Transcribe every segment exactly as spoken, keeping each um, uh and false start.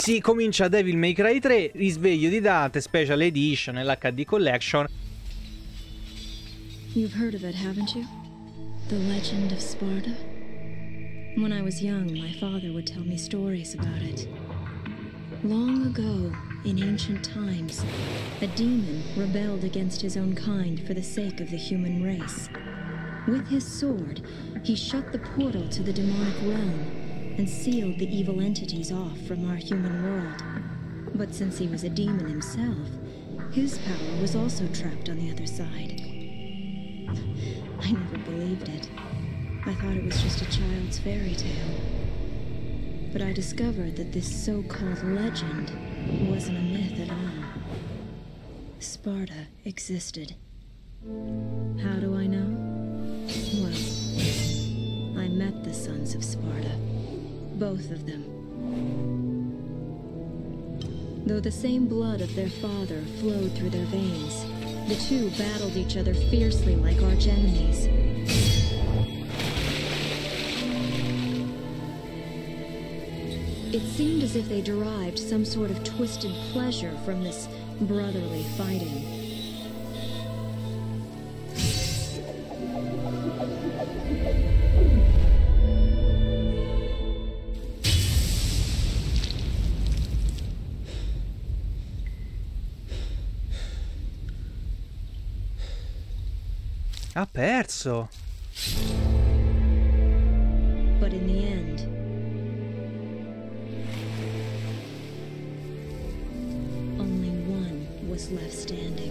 Si comincia Devil May Cry tre, risveglio di Dante, Special Edition, l'H D Collection. You've heard of it, haven't you? The Legend of Sparta? When I was young, my father would tell me stories about it. Long ago, in ancient times, a demon rebelled against his own kind for the sake of the human race. With his sword, he shut the portal to the demonic realm and sealed the evil entities off from our human world. But since he was a demon himself, his power was also trapped on the other side. I never believed it. I thought it was just a child's fairy tale. But I discovered that this so-called legend wasn't a myth at all. Sparta existed. How do I know? Well, I met the sons of Sparta. Both of them. Though the same blood of their father flowed through their veins, the two battled each other fiercely like arch-enemies. It seemed as if they derived some sort of twisted pleasure from this brotherly fighting. Ha perso. But in the end, only one was left standing.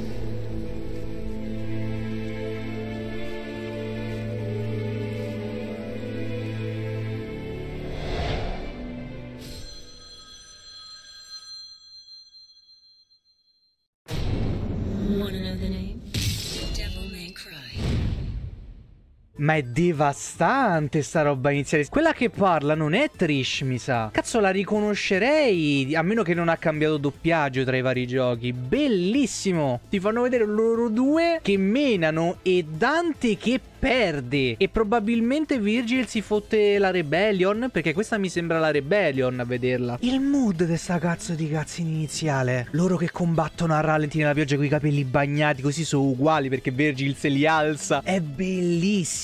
Want to know the name? Devil May Cry. Ma è devastante sta roba iniziale. Quella che parla non è Trish, mi sa. Cazzo, la riconoscerei, a meno che non ha cambiato doppiaggio tra i vari giochi. Bellissimo. Ti fanno vedere loro due che menano e Dante che perde. E probabilmente Virgil si fotte la Rebellion, perché questa mi sembra la Rebellion a vederla. Il mood di sta cazzo di cazzina iniziale. Loro che combattono a rallenti nella pioggia con i capelli bagnati, così sono uguali perché Virgil se li alza. È bellissimo.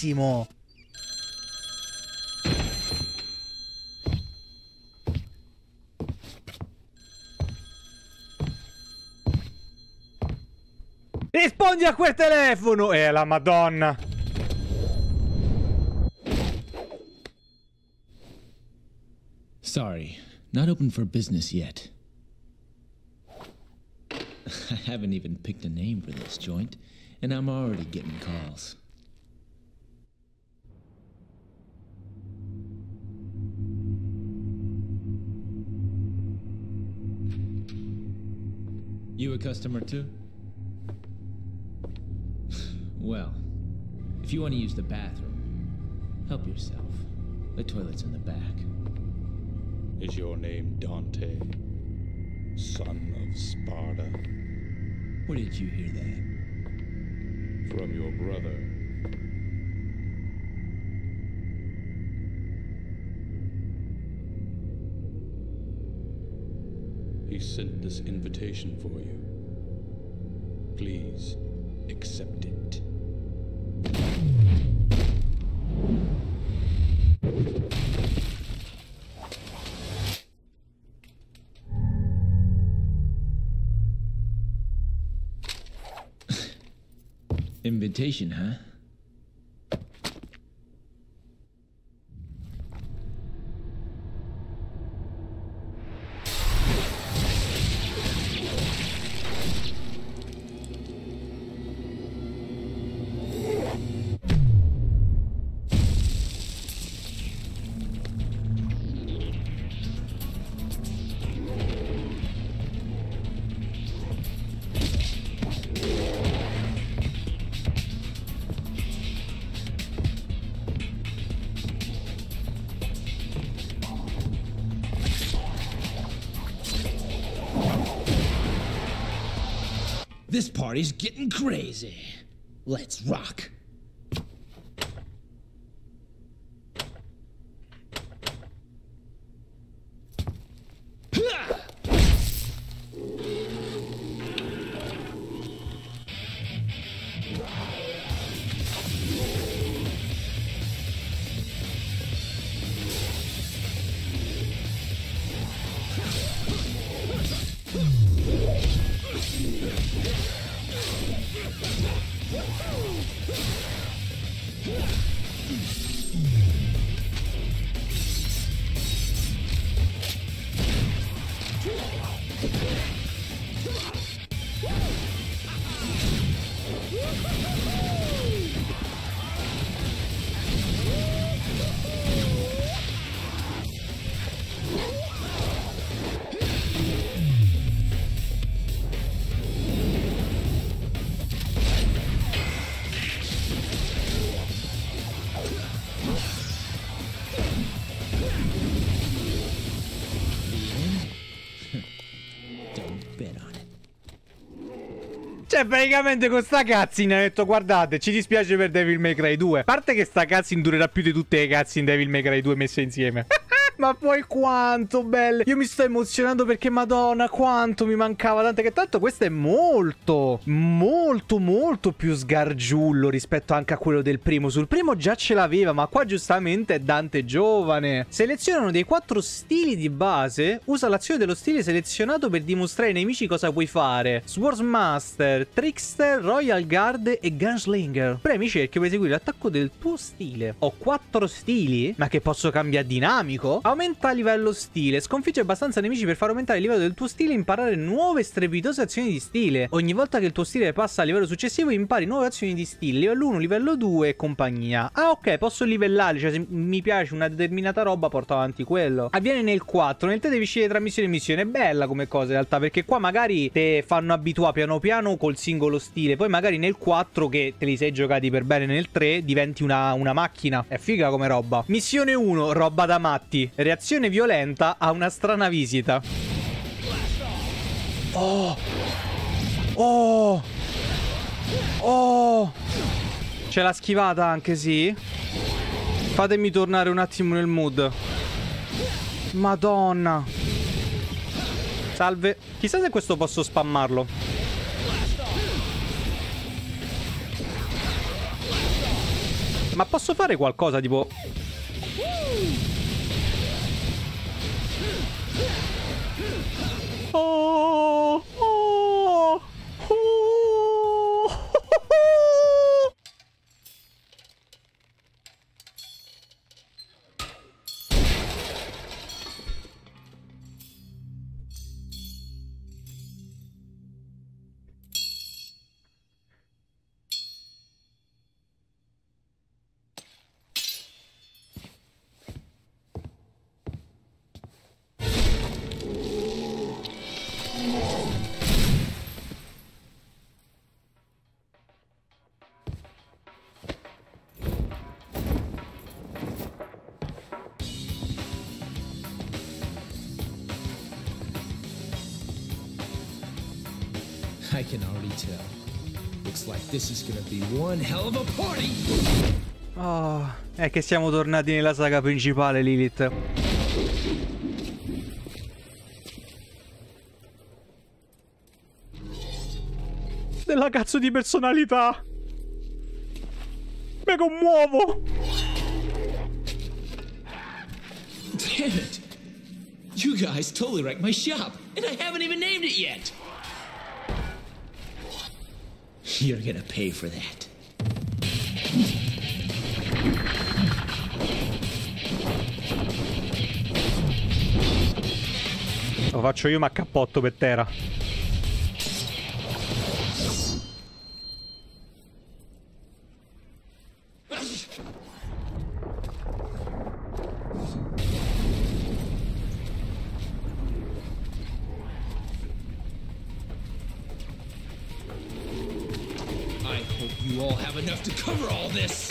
Rispondi a quel telefono! Eh, la Madonna! Sorry, not open for business yet. I haven't even picked a name for this joint, and I'm already getting calls. You a customer too? Well, if you want to use the bathroom, help yourself. The toilet's in the back. Is your name Dante, son of Sparta? Where did you hear that? From your brother. He sent this invitation for you. Please, accept it. Invitation, huh? This party's getting crazy. Let's rock. Cioè, praticamente con sta cutscene ha detto: guardate, ci dispiace per Devil May Cry due. A parte che sta cutscene durerà più di tutte le cutscene Devil May Cry due messe insieme. Ma poi quanto belle. Io mi sto emozionando perché madonna quanto mi mancava. Tanto che tanto questo è molto Molto molto più sgargiullo rispetto anche a quello del primo. Sul primo già ce l'aveva, ma qua giustamente è Dante giovane. Seleziona uno dei quattro stili di base. Usa l'azione dello stile selezionato per dimostrare ai nemici cosa puoi fare. Swordsmaster, Trickster, Royal Guard e Gunslinger. Premi cerchio per eseguire l'attacco del tuo stile. Ho quattro stili? Ma che posso cambiare dinamico? Aumenta livello stile. Sconfigge abbastanza nemici per far aumentare il livello del tuo stile e imparare nuove strepitose azioni di stile. Ogni volta che il tuo stile passa al livello successivo impari nuove azioni di stile. Livello uno, livello due e compagnia. Ah ok, posso livellare. Cioè se mi piace una determinata roba porto avanti quello. Avviene nel quattro. Nel tre devi scegliere tra missione e missione. È bella come cosa in realtà, perché qua magari te fanno abituare piano piano col singolo stile. Poi magari nel quattro, che te li sei giocati per bene nel tre, diventi una, una macchina. È figa come roba. Missione uno, roba da matti. Reazione violenta a una strana visita. Oh. Oh. Oh. C'è la schivata anche, sì. Fatemi tornare un attimo nel mood. Madonna. Salve. Chissà se questo posso spammarlo. Ma posso fare qualcosa tipo... Oh, oh, oh. I can already tell. Looks like this is gonna be one hell of a party! Oh, è che siamo tornati nella saga principale, Lilith. Della cazzo di personalità! Mi commuovo! Damn it! You guys totally wrecked my shop, and I haven't even named it yet! You're gonna pay for that. Lo faccio io, ma cappotto per terra. You all have enough to cover all this.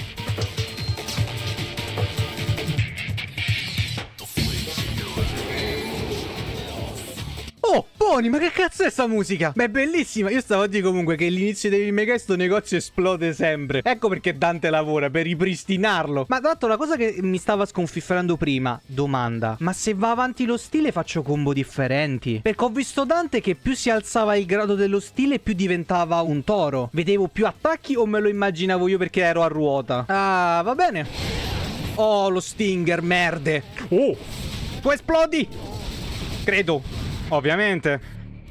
Oh, Pony, ma che cazzo è sta musica? Ma è bellissima. Io stavo a dire comunque che all'inizio di Devil May Cry sto negozio esplode sempre. Ecco perché Dante lavora, per ripristinarlo. Ma tra l'altro la cosa che mi stava sconfifferando prima, domanda: ma se va avanti lo stile faccio combo differenti? Perché ho visto Dante che più si alzava il grado dello stile più diventava un toro. Vedevo più attacchi o me lo immaginavo io perché ero a ruota? Ah, va bene. Oh, lo Stinger, merde. Oh, tu esplodi? Credo. Ovviamente.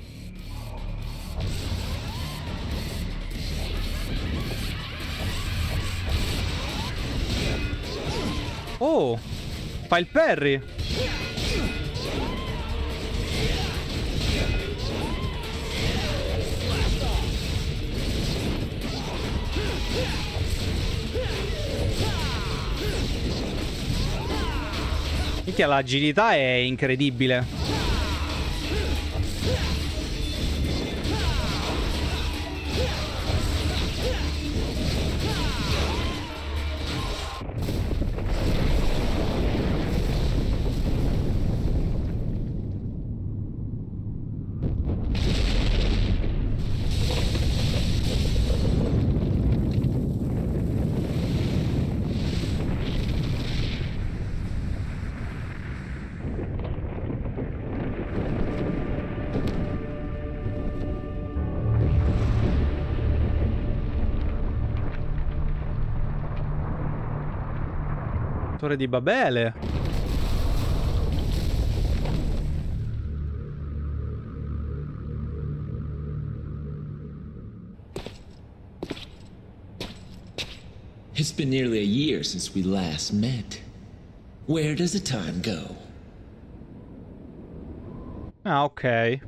Oh, fa il parry. Minchia, l'agilità è incredibile. Torre di Babele. It's been nearly a year since we last met. Where does the time go? Ah, ok.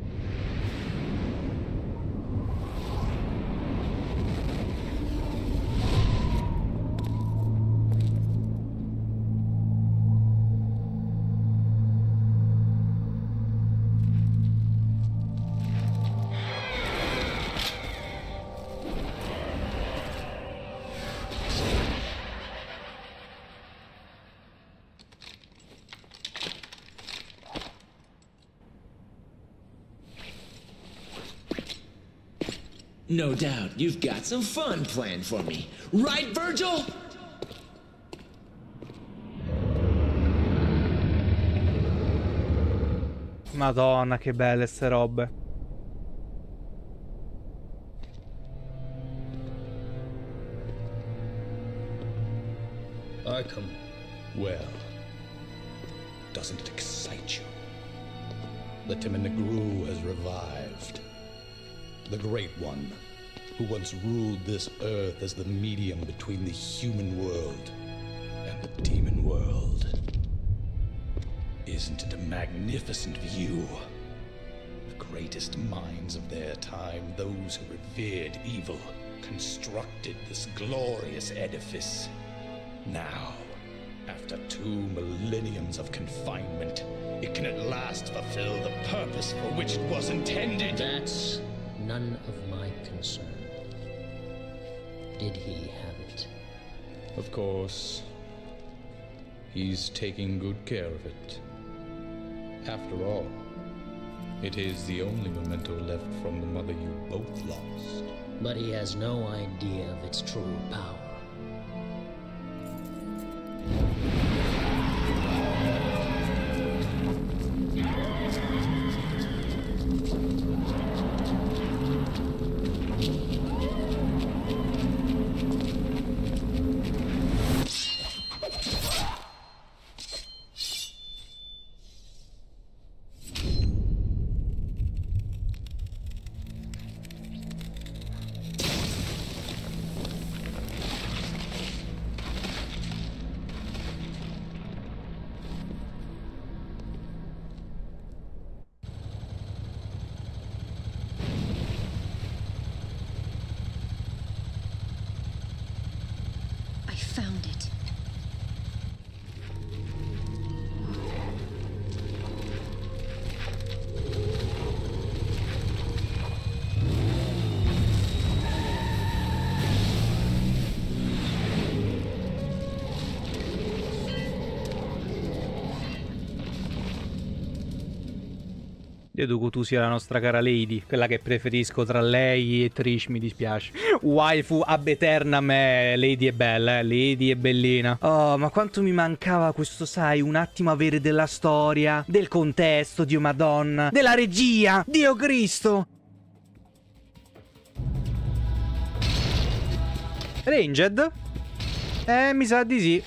No doubt you've got some fun planned for me. Right, Virgil? Madonna, che belle ste robe. Arkham. Well, doesn't it excite you? The Timon Negru has revived. The Great One, who once ruled this earth as the medium between the human world and the demon world. Isn't it a magnificent view? The greatest minds of their time, those who revered evil, constructed this glorious edifice. Now, after two millenniums of confinement, it can at last fulfill the purpose for which it was intended. That's none of my concern. Did he have it? Of course. He's taking good care of it. After all, it is the only memento left from the mother you both lost. But he has no idea of its true power. Found it. Deduco tu sia la nostra cara Lady, quella che preferisco tra lei e Trish, mi dispiace. Waifu ab aeternam è Lady è bella, eh? Lady è bellina. Oh, ma quanto mi mancava questo, sai, un attimo avere della storia, del contesto, Dio Madonna, della regia, Dio Cristo. Ranged? Eh, mi sa di sì.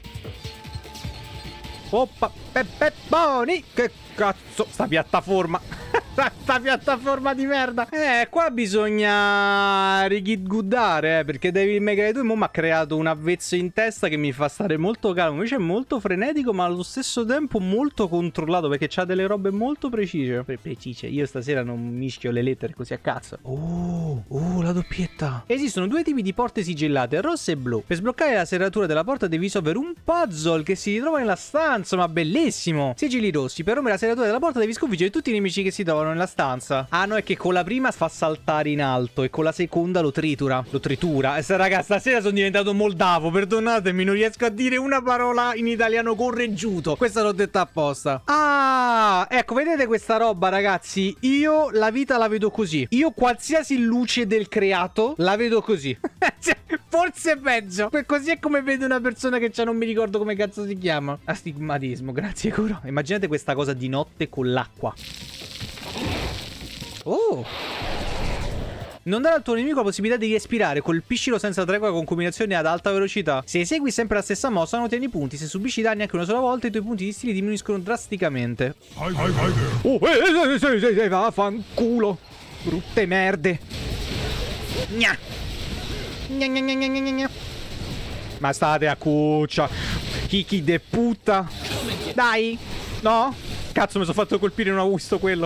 Oppa, Peppe Boni, che cazzo, sta piattaforma. Sta piattaforma di merda. Eh, qua bisogna rigidguddare, eh, perché Devil May Cry due mo mi ha creato un avvezzo in testa che mi fa stare molto calmo. Invece è molto frenetico, ma allo stesso tempo molto controllato, perché c'ha delle robe molto precise. Pre precise. Io stasera non mischio le lettere così a cazzo. Oh, oh, la doppietta. Esistono due tipi di porte sigillate, rosse e blu. Per sbloccare la serratura della porta devi risolvere un puzzle che si ritrova nella stanza, ma bellissimo. Sigilli rossi. Per rompere la serratura della porta devi sconfiggere tutti i nemici che si trovano nella stanza. Ah no, è che con la prima fa saltare in alto e con la seconda lo tritura. Lo tritura. E se raga, stasera sono diventato moldavo, perdonatemi, non riesco a dire una parola in italiano correggiuto. Questa l'ho detta apposta. Ah, ecco, vedete questa roba, ragazzi? Io la vita la vedo così. Io qualsiasi luce del creato la vedo così. Forse peggio. Così è come vedo una persona che c'ha, non mi ricordo come cazzo si chiama. Astigmatismo, grazie Curo. Immaginate questa cosa di notte con l'acqua. Oh, Non dare al tuo nemico la possibilità di respirare. Colpiscilo senza tregua con combinazioni ad alta velocità. Se esegui sempre la stessa mossa non ottieni punti. Se subisci danni anche una sola volta i tuoi punti di stile diminuiscono drasticamente. Hi, hi, hi there. Oh, eh, eh, eh, eh, eh, vaffanculo. Brutte merde. Gna. Gna, gna, gna, gna, gna, gna. Ma state a cuccia. Kiki de puta. Dai. No? Cazzo, mi sono fatto colpire e non ho visto quello.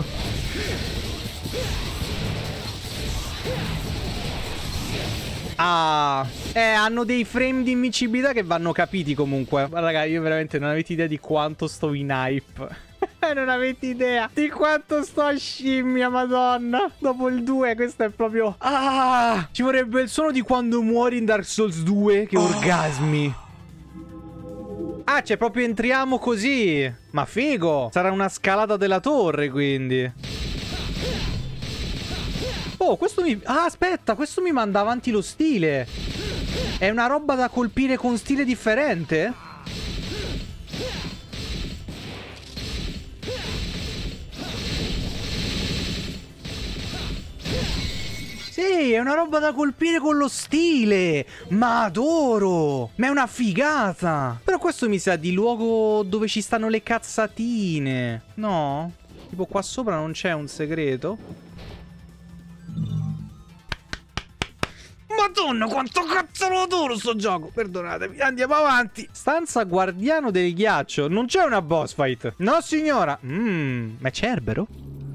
Ah, eh, hanno dei frame di invincibilità che vanno capiti comunque. Ma raga, io veramente non avete idea di quanto sto in hype. Non avete idea di quanto sto a scimmia, madonna. Dopo il due questo è proprio... Ah, ci vorrebbe il suono di quando muori in Dark Souls due. Che oh. orgasmi. Ah, cioè proprio entriamo così. Ma figo. Sarà una scalata della torre, quindi. Oh, questo mi... Ah, aspetta, questo mi manda avanti lo stile. È una roba da colpire con stile differente? Sì, è una roba da colpire con lo stile. Ma adoro. Ma è una figata. Però questo mi sa di luogo dove ci stanno le cazzatine. No? Tipo qua sopra non c'è un segreto? Madonna, quanto cazzo lo adoro sto gioco. Perdonatemi, andiamo avanti. Stanza guardiano del ghiaccio. Non c'è una boss fight. No signora. Mmm, ma è Cerbero?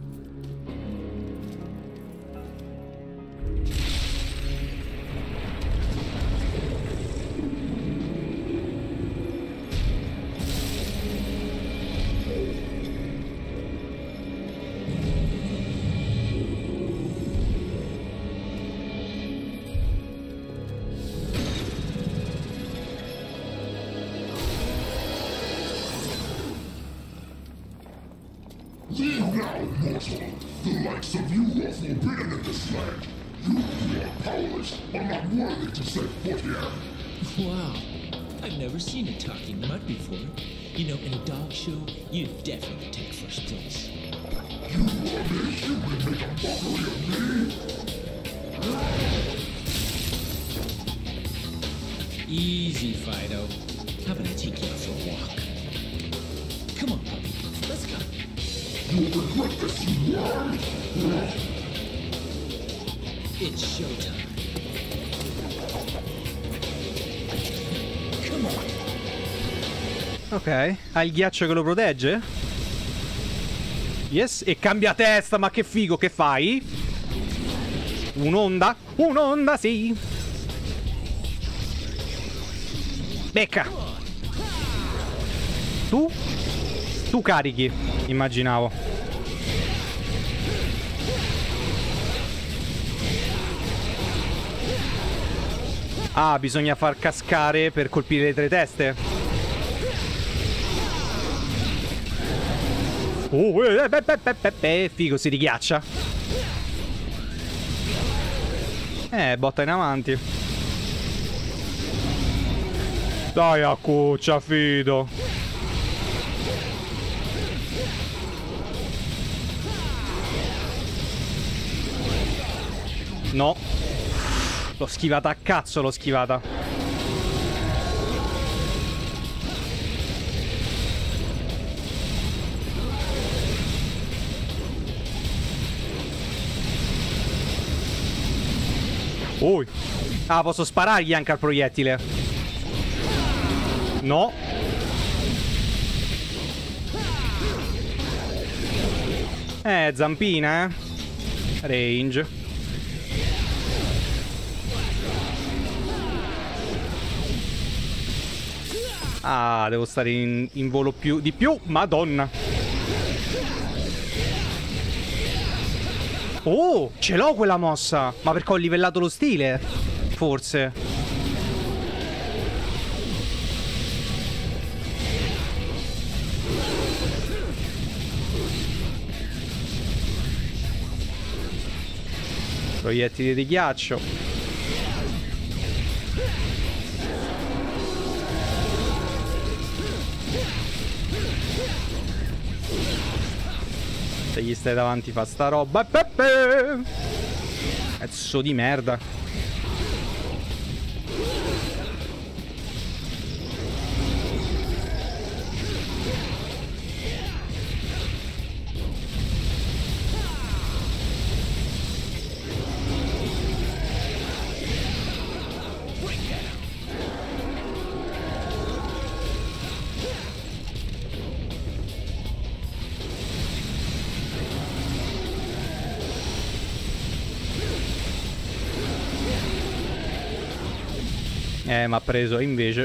Leave now, mortal. The likes of you are forbidden in this land. You who are powerless are not worthy to set foot here. Wow, I've never seen a talking mud before. You know, in a dog show, you'd definitely take first place. You are a human make a mockery of me? Easy, Fido. How about I take you out for a walk? Come on, puppy. Let's go. You will regret this, you worm! It's showtime. Come on. Ok, ha il ghiaccio che lo protegge? Yes, e cambia testa, ma che figo, che fai? Un'onda? Un'onda, sì! Becca! Tu? Tu carichi, immaginavo. Ah, bisogna far cascare per colpire le tre teste. Oh, eh, beh, beh, beh, beh, beh, figo, si righiaccia. Eh, botta in avanti. Dai a cuccia, fido. No. L'ho schivata a cazzo, l'ho schivata. Oh. Ah, posso sparargli anche al proiettile. No. Eh, zampina, eh. Range. Ah, devo stare in, in volo più di più. Madonna. Oh, ce l'ho quella mossa. Ma perché ho livellato lo stile? Forse. Proiettili di ghiaccio. Se gli stai davanti fa sta roba. Pepe. Pezzo di merda. Eh, mi ha preso invece.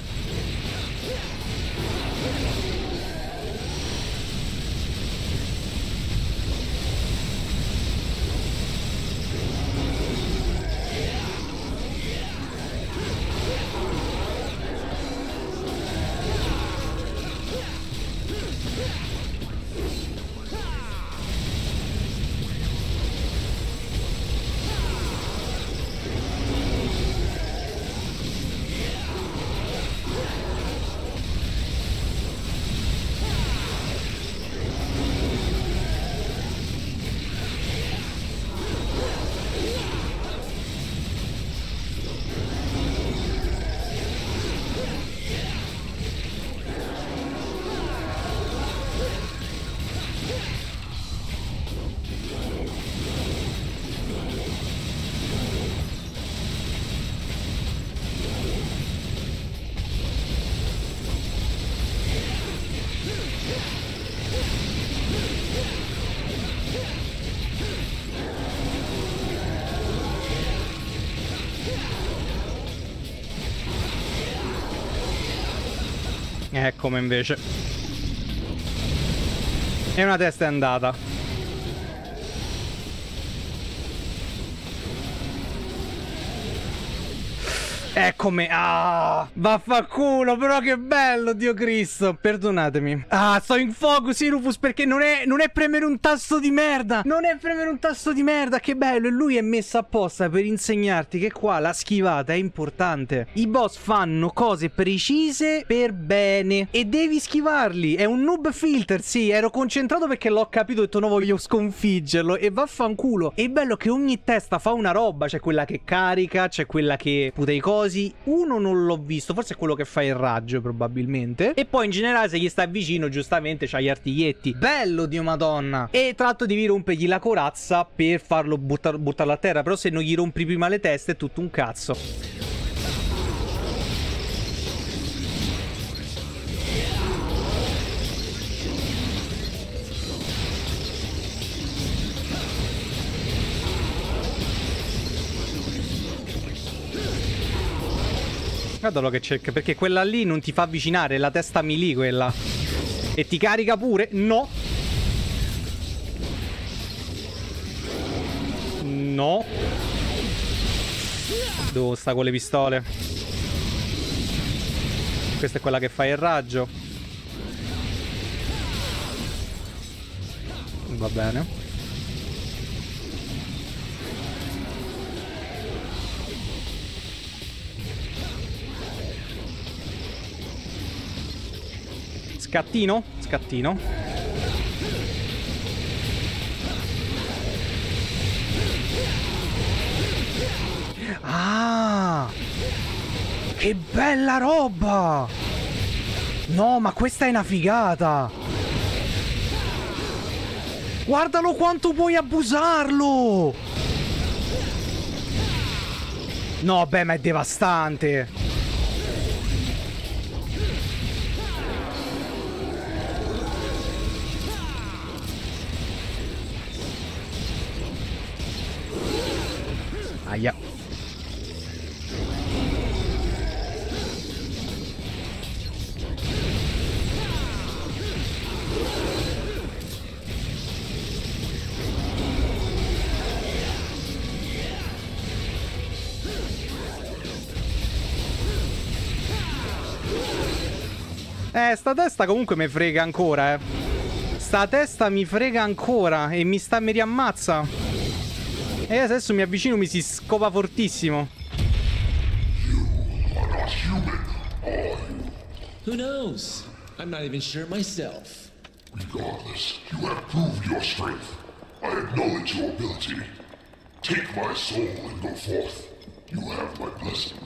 Eh, come invece. E una testa è andata. Eccomi. Ah, vaffanculo, però che bello, Dio Cristo. Perdonatemi. Ah, sto in focus, Rufus, perché non è, non è premere un tasto di merda. Non è premere un tasto di merda, che bello. E lui è messo apposta per insegnarti che qua la schivata è importante. I boss fanno cose precise per bene e devi schivarli. È un noob filter, sì. Ero concentrato perché l'ho capito e ho detto no, voglio sconfiggerlo. E vaffanculo. E bello che ogni testa fa una roba. C'è quella che carica, c'è quella che puta i cosi. Uno non l'ho visto, forse è quello che fa il raggio probabilmente. E poi in generale se gli stai vicino giustamente c'ha gli artiglietti. Bello, Dio madonna. E tra l'altro devi rompergli la corazza per farlo buttar buttarlo a terra. Però se non gli rompi prima le teste è tutto un cazzo. Guardalo che cerca, perché quella lì non ti fa avvicinare, è la testa melee quella. E ti carica pure? No. No. Dove sta con le pistole? Questa è quella che fa il raggio. Va bene. Scattino? Scattino. Ah! Che bella roba! No, ma questa è una figata! Guardalo quanto puoi abusarlo! No, beh, ma è devastante! Aia. Eh, sta testa comunque mi frega ancora, eh. Sta testa mi frega ancora e mi sta mi riammazza. E adesso mi avvicino, mi si scopa fortissimo. Who knows? I'm not even sure myself. Regardless, you have proved your strength. I acknowledge your ability. Take my soul and go forth. You have my blessing.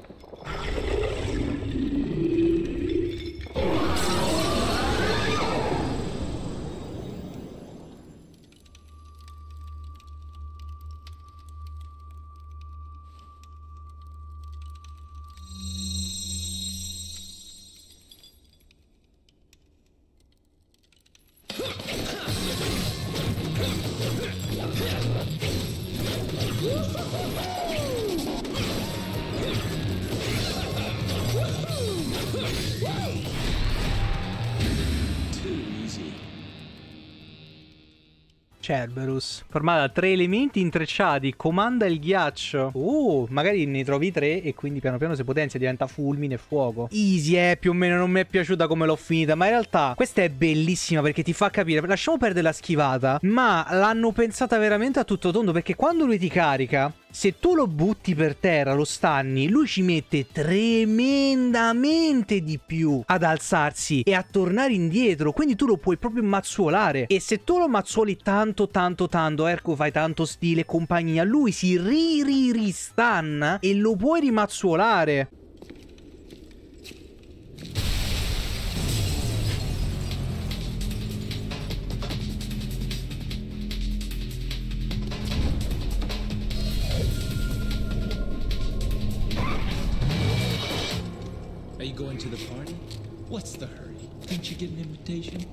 Cerberus, formata da tre elementi intrecciati, comanda il ghiaccio. Uh, magari ne trovi tre e quindi piano piano si potenzia, diventa fulmine e fuoco. Easy, eh, più o meno non mi è piaciuta come l'ho finita, ma in realtà questa è bellissima perché ti fa capire, lasciamo perdere la schivata, ma l'hanno pensata veramente a tutto tondo, perché quando lui ti carica, se tu lo butti per terra, lo stanni, lui ci mette tremendamente di più ad alzarsi e a tornare indietro, quindi tu lo puoi proprio mazzuolare. E se tu lo mazzuoli tanto tanto tanto, Erco fai tanto stile e compagnia, lui si ri ri ristanna e lo puoi rimazzuolare. Are you going to the party? What's the hurry? Didn't you get an invitation?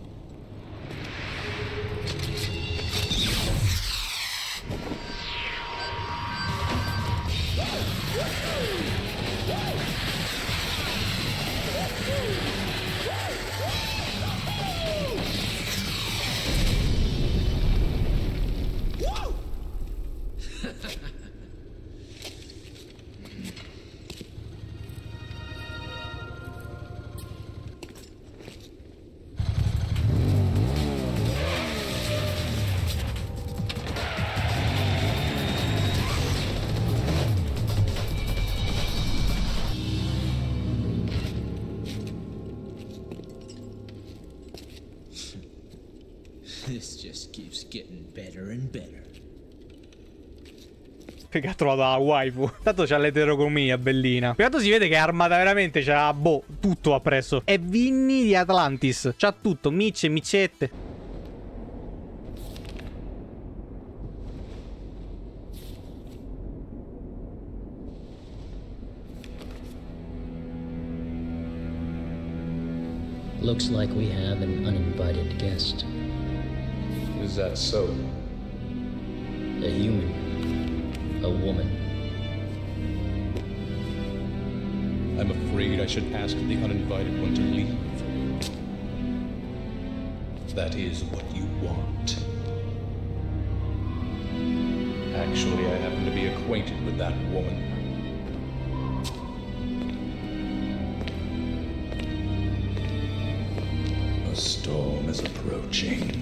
This just keeps getting better and better. Perché ha trovato la waifu. Tanto c'ha l'eterocromia, bellina. Peccato si vede che è armata veramente, c'ha, boh, tutto appresso. È Vinny di Atlantis. C'ha tutto, micce, micette. Looks like we have an uninvited guest. Is that so? A human. A woman. I'm afraid I should ask the uninvited one to leave. That is what you want. Actually, I happen to be acquainted with that woman. A storm is approaching.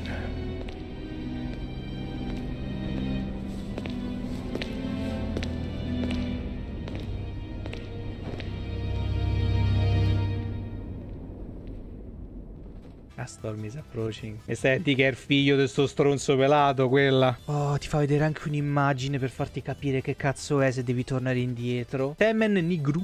A storm is approaching. E senti che è il figlio di sto stronzo pelato, quella. Oh, ti fa vedere anche un'immagine per farti capire che cazzo è se devi tornare indietro. Temen Nigru.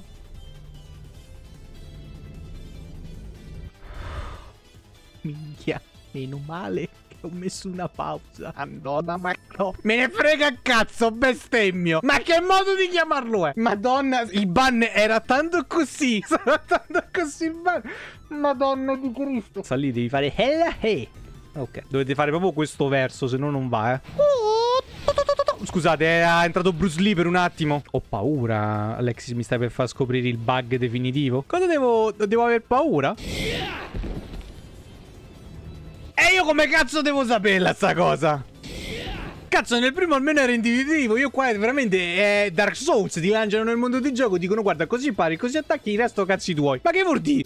Minchia, meno male che ho messo una pausa. Madonna, ma no. Me ne frega a cazzo, bestemmio. Ma che modo di chiamarlo è? Madonna, il ban era tanto così. Sono tanto così il ban. Madonna di Cristo. Sta lì, devi fare hella hey. Ok, dovete fare proprio questo verso, se no non va, eh. Scusate, è entrato Bruce Lee per un attimo. Ho paura. Alexis, mi stai per far scoprire il bug definitivo? Cosa devo... devo aver paura? E io come cazzo devo saperla sta cosa? Cazzo, nel primo almeno era intuitivo. Io qua veramente è Dark Souls. Ti lanciano nel mondo di gioco, dicono guarda così pari, così attacchi, il resto cazzi tuoi. Ma che vuol dire?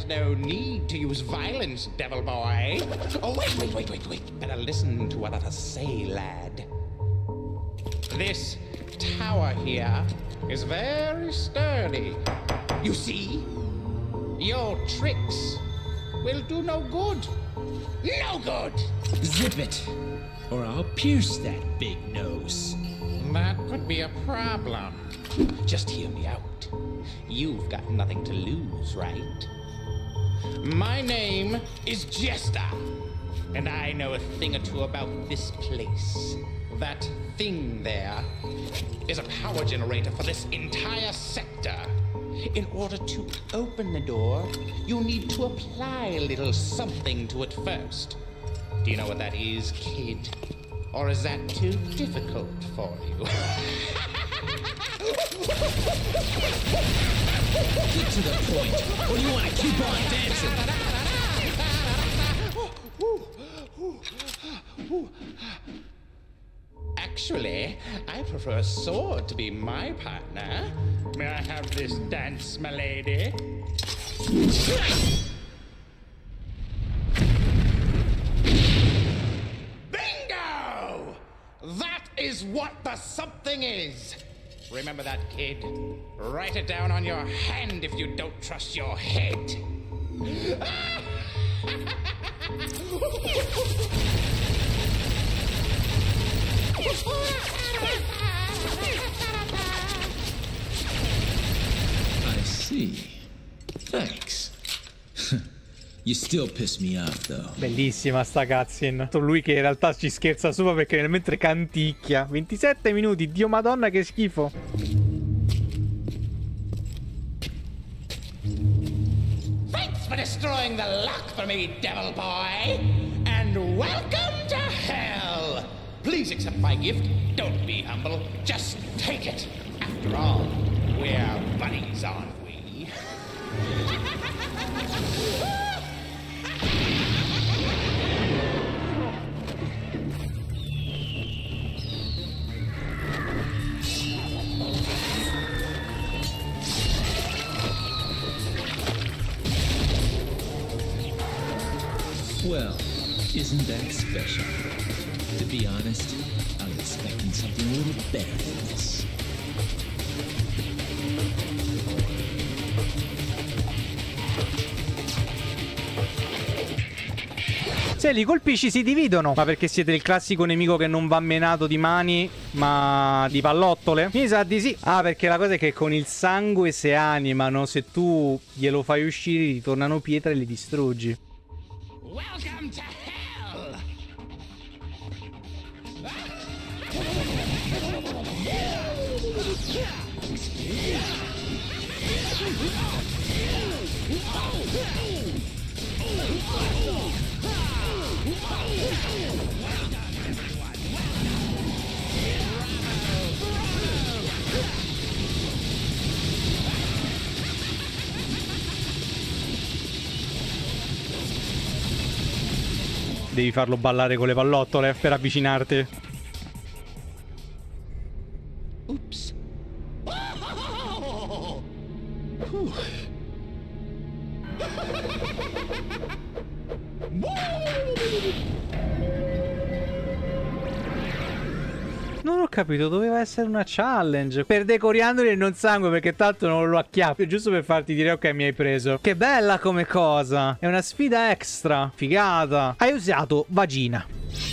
no need to use violence, devil boy. Oh, wait, wait, wait, wait, wait. Better listen to what I say, lad. This tower here is very sturdy. You see? Your tricks will do no good. No good! Zip it, or I'll pierce that big nose. That could be a problem. Just hear me out. You've got nothing to lose, right? My name is Jester, and I know a thing or two about this place. That thing there is a power generator for this entire sector. In order to open the door, you need to apply a little something to it first. Do you know what that is, kid? Or is that too difficult for you? Get to the point, or you want to keep on dancing? Actually, I prefer a sword to be my partner. May I have this dance, my lady? Bingo! That is what the something is. Remember that, kid. Write it down on your hand if you don't trust your head. I see. Thanks. You still piss me off, though. Bellissima sta cutscene. Lui che in realtà ci scherza sopra perché nel mentre canticchia. ventisette minuti, Dio madonna che schifo. Thanks for destroying the lock for me, devil boy. And welcome to hell. Please accept my gift. Don't be humble. Just take it. After all, we're buddies, aren't we? Well, isn't that special? To be honest, I was expecting something a little better than this. Se li colpisci si dividono. Ma perché siete il classico nemico che non va menato di mani, ma di pallottole? Mi sa di sì. Ah, perché la cosa è che con il sangue se animano. Se tu glielo fai uscire, ritornano pietre e li distruggi. Welcome to hell. Devi farlo ballare con le pallottole per avvicinarti. Oops. Non ho capito, doveva essere una challenge. Perde coriandoli e non sangue perché tanto non lo acchiappi. Giusto per farti dire ok, mi hai preso. Che bella come cosa. È una sfida extra. Figata. Hai usato vagina.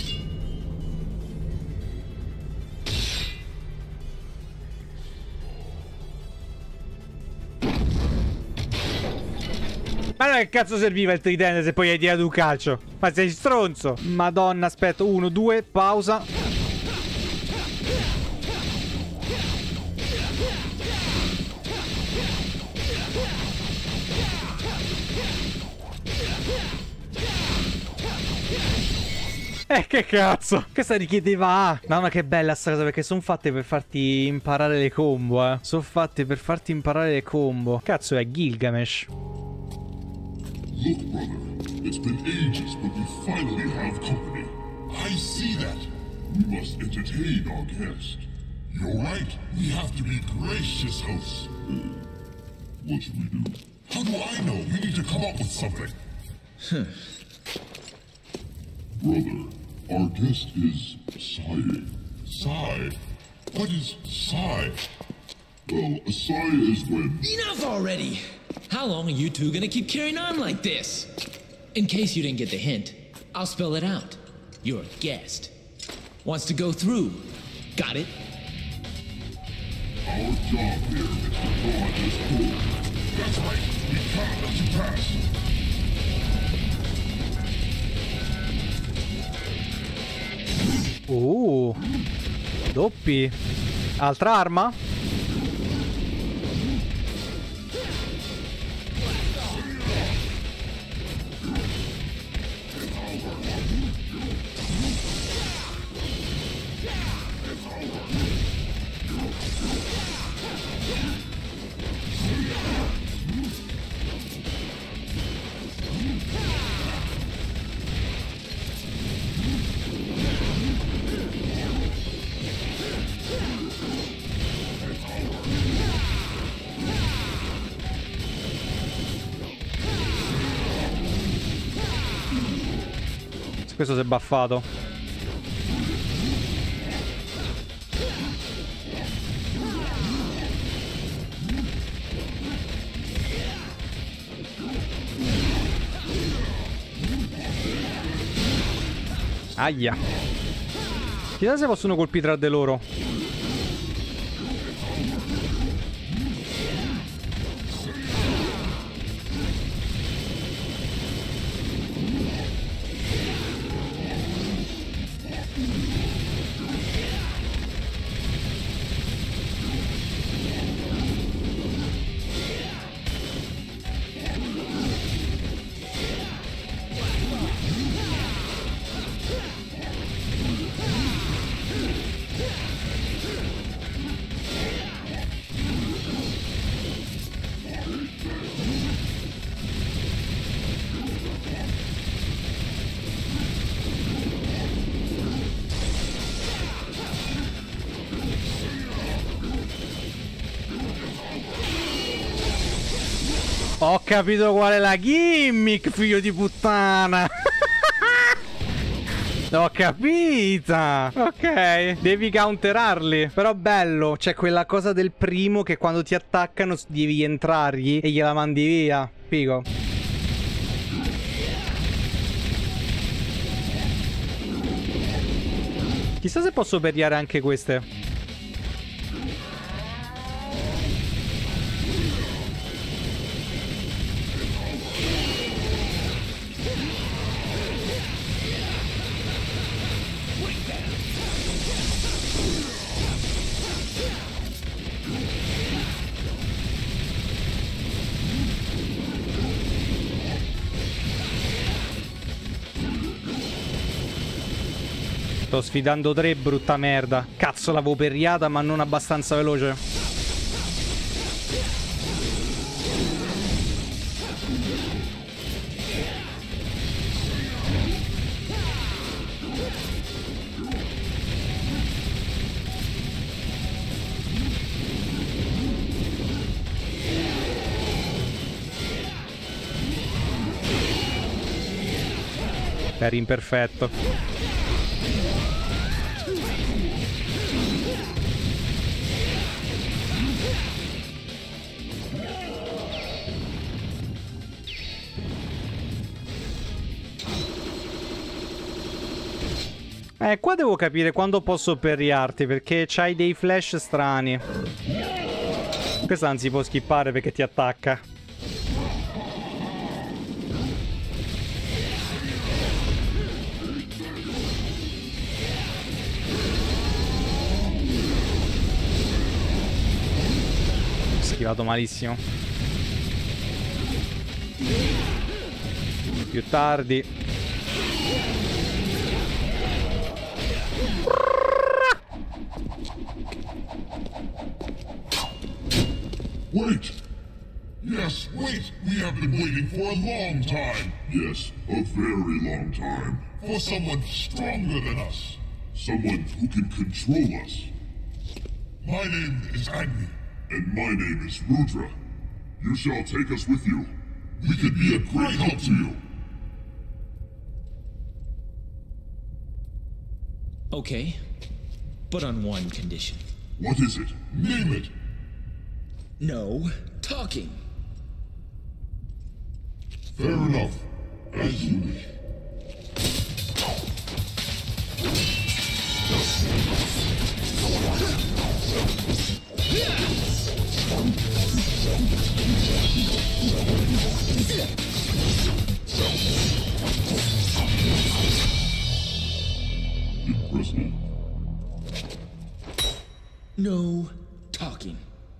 Ma allora che cazzo serviva il tridente se poi hai tirato un calcio? Ma sei stronzo. Madonna, aspetta. Uno, due, pausa. Eh, che cazzo. Questa richiedeva A. Mamma che bella sta cosa, perché sono fatte per farti imparare le combo, eh. Sono fatte per farti imparare le combo. Cazzo è Gilgamesh. Look, brother, it's been ages, but we finally have company. I see that. We must entertain our guest. You're right. We have to be gracious hosts. Uh, what should we do? How do I know? You need to come up with something. Brother, our guest is sighing. Sigh? What is sigh? Well, a sigh is when... Enough already! How long are you two gonna keep carrying on like this? In case you didn't get the hint, I'll spell it out. Your guest wants to go through. Got it? Our job here is to guard this door. That's right. We can't let you pass. Uh, doppi. Altra arma? Questo si è buffato. Aia. Chissà se possono colpire tra di loro. Ho capito qual è la gimmick, figlio di puttana. Ho capita. Ok, devi counterarli. Però bello, c'è quella cosa del primo che quando ti attaccano devi entrargli e gliela mandi via. Figo. Chissà se posso periare anche queste. Sto sfidando tre, brutta merda. Cazzo, l'avevo perriata ma non abbastanza veloce. Era imperfetto. Eh, qua devo capire quando posso perriarti, perché c'hai dei flash strani. Questa non si può skippare perché ti attacca. Schivato malissimo. Più tardi. Wait! Yes, wait! We have been waiting for a long time! Yes, a very long time. For someone stronger than us. Someone who can control us. My name is Agni. And my name is Rudra. You shall take us with you. We can be a great help to you. Okay, but on one condition. What is it? Name it. No talking. Fair enough. As you wish. Impressive. No talking.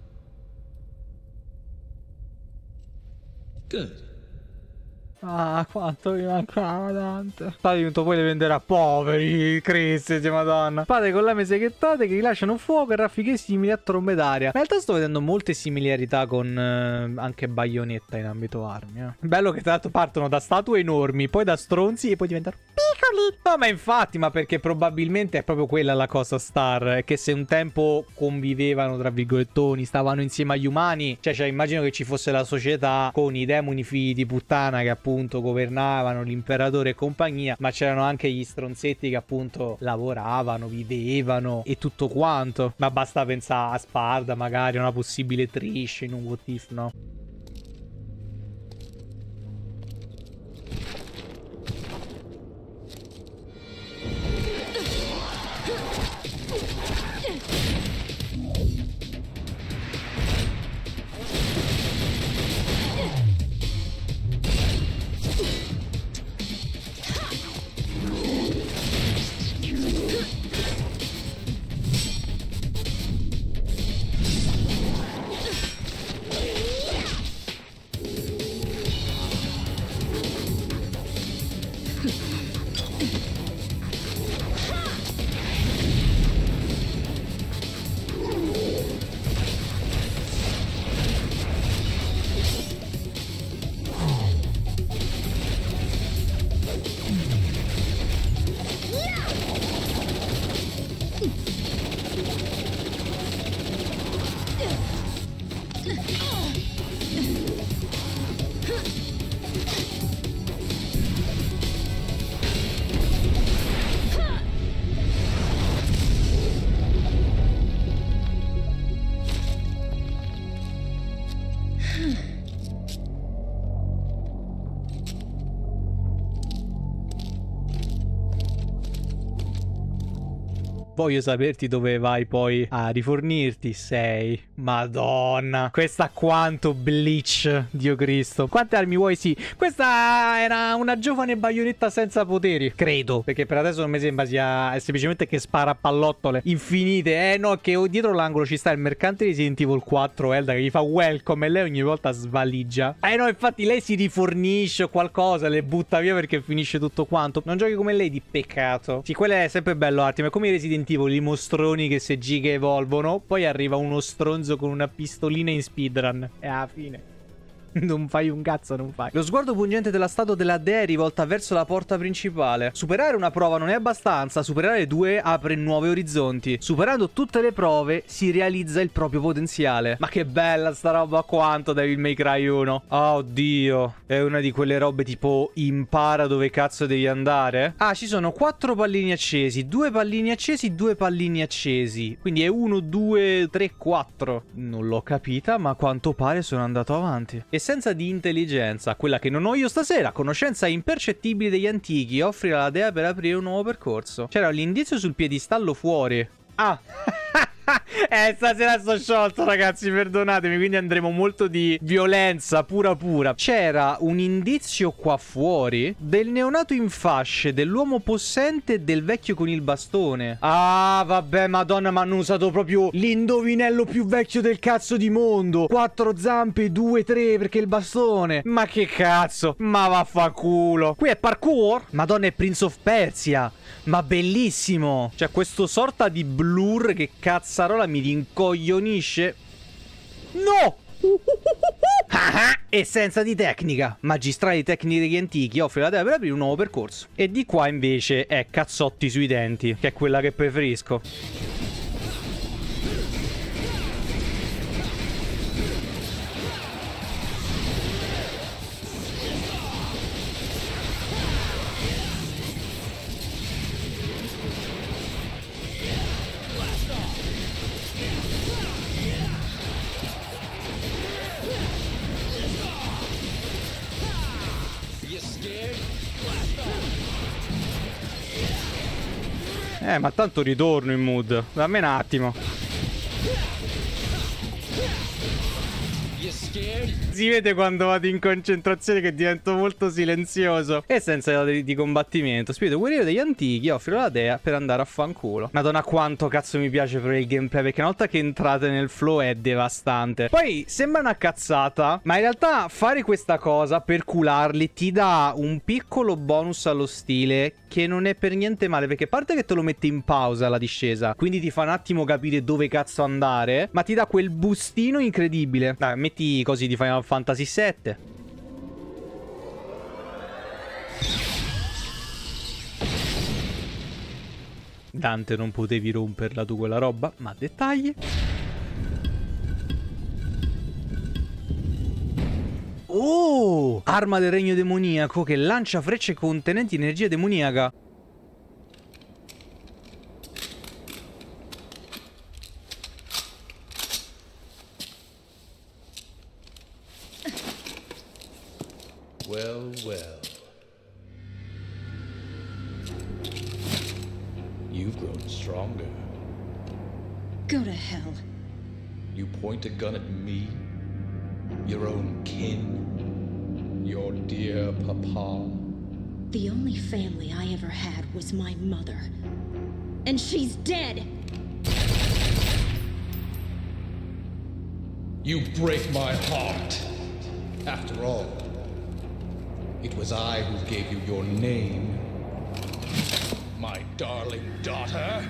Good. Ah, quanto mi mancava tanto. Padre di poi le venderà. Poveri Cristi, madonna. Padre con lame seghettate che rilasciano fuoco e raffiche simili a trombe d'aria. In realtà sto vedendo molte similarità con eh, anche Bayonetta in ambito armi. Eh. Bello che tra l'altro partono da statue enormi, poi da stronzi e poi diventano piccoli. No, ma infatti, ma perché probabilmente è proprio quella la cosa Star. È che se un tempo convivevano, tra virgolettoni, stavano insieme agli umani, cioè, cioè immagino che ci fosse la società con i demoni figli di puttana che appunto appunto governavano l'imperatore e compagnia, ma c'erano anche gli stronzetti che appunto lavoravano, vivevano e tutto quanto. Ma basta pensare a Sparda, magari a una possibile Trish in un What If, no? Voglio saperti dove vai poi a rifornirti. Sei. Madonna. Questa quanto Bleach, Dio Cristo. Quante armi vuoi? Sì. Questa era una giovane Bayonetta senza poteri. Credo. Perché per adesso non mi sembra sia... È semplicemente che spara a pallottole infinite. Eh no, che dietro l'angolo ci sta il mercante di Resident Evil quattro Elda che gli fa welcome e lei ogni volta svaligia. Eh no, infatti lei si rifornisce o qualcosa, le butta via perché finisce tutto quanto. Non giochi come lei, di peccato. Sì, quello è sempre bello, Artim. È come i Resident Evil, i mostroni che se giga evolvono. Poi arriva uno stronzo con una pistolina in speedrun. E alla fine non fai un cazzo, non fai. Lo sguardo pungente della statua della dea è rivolta verso la porta principale. Superare una prova non è abbastanza, superare due apre nuovi orizzonti. Superando tutte le prove si realizza il proprio potenziale. Ma che bella sta roba quanto Devil May Cry uno. Oh Dio. È una di quelle robe tipo impara dove cazzo devi andare. Ah, ci sono quattro pallini accesi, due pallini accesi, due pallini accesi. Quindi è uno, due, tre, quattro. Non l'ho capita, ma a quanto pare sono andato avanti. Essenza di intelligenza, quella che non ho io stasera. Conoscenza impercettibile degli antichi. Offrire alla dea per aprire un nuovo percorso. C'era l'indizio sul piedistallo fuori. Ah. Eh, stasera sto sciolto, ragazzi, perdonatemi. Quindi andremo molto di violenza pura pura. C'era un indizio qua fuori del neonato in fasce, dell'uomo possente e del vecchio con il bastone. Ah, vabbè, madonna, ma hanno usato proprio l'indovinello più vecchio del cazzo di mondo. Quattro zampe, due, tre, perché il bastone. Ma che cazzo. Ma vaffanculo. Qui è parkour. Madonna, è Prince of Persia. Ma bellissimo. Cioè, questo sorta di blur che cazzarola mi rincoglionisce. No! Essenza di tecnica. Magistrali tecniche degli antichi. Offre la dea per aprire un nuovo percorso. E di qua invece è cazzotti sui denti, che è quella che preferisco. Eh, ma tanto ritorno in mood. Dammi un attimo. Si vede quando vado in concentrazione che divento molto silenzioso e senza di, di combattimento. Spirito guerriero degli antichi, offro la dea per andare a fanculo. Madonna quanto cazzo mi piace per il gameplay, perché una volta che entrate nel flow è devastante. Poi sembra una cazzata, ma in realtà fare questa cosa per cularli ti dà un piccolo bonus allo stile che non è per niente male, perché a parte che te lo mette in pausa la discesa, quindi ti fa un attimo capire dove cazzo andare, ma ti dà quel boostino incredibile. Dai, metti così di Final Fantasy sette. Dante, non potevi romperla tu quella roba, ma dettagli. Oh! Arma del regno demoniaco che lancia frecce contenenti energia demoniaca. Well, well. You've grown stronger. Go to hell. You point a gun at me? Your own kin? Your dear papa? The only family I ever had was my mother. And she's dead! You break my heart. After all, it was I who gave you your name. My darling daughter.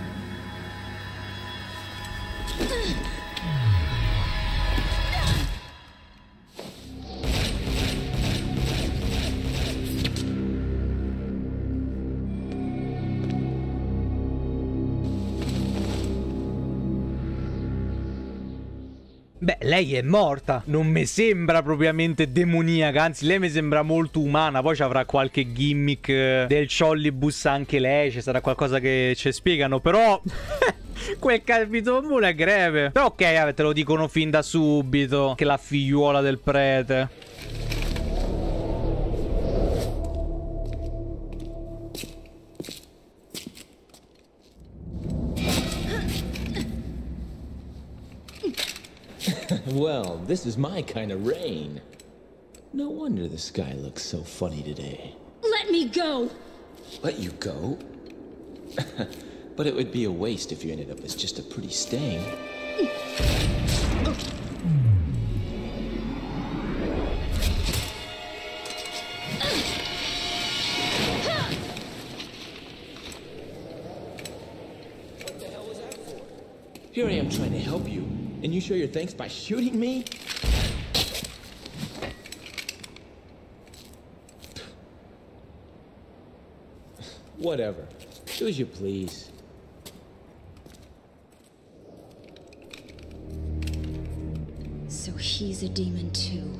Beh, lei è morta. Non mi sembra propriamente demoniaca, anzi lei mi sembra molto umana. Poi ci avrà qualche gimmick del Chollibus anche lei, ci sarà qualcosa che ci spiegano, però quel capito muro è greve. Però ok, vabbè, te lo dicono fin da subito che la figliuola del prete. Well, this is my kind of rain. No wonder the sky looks so funny today. Let me go! Let you go? But it would be a waste if you ended up as just a pretty stain. What the hell was that for? Here I am trying to help you, and you show your thanks by shooting me? Whatever. Do as you please. So he's a demon too.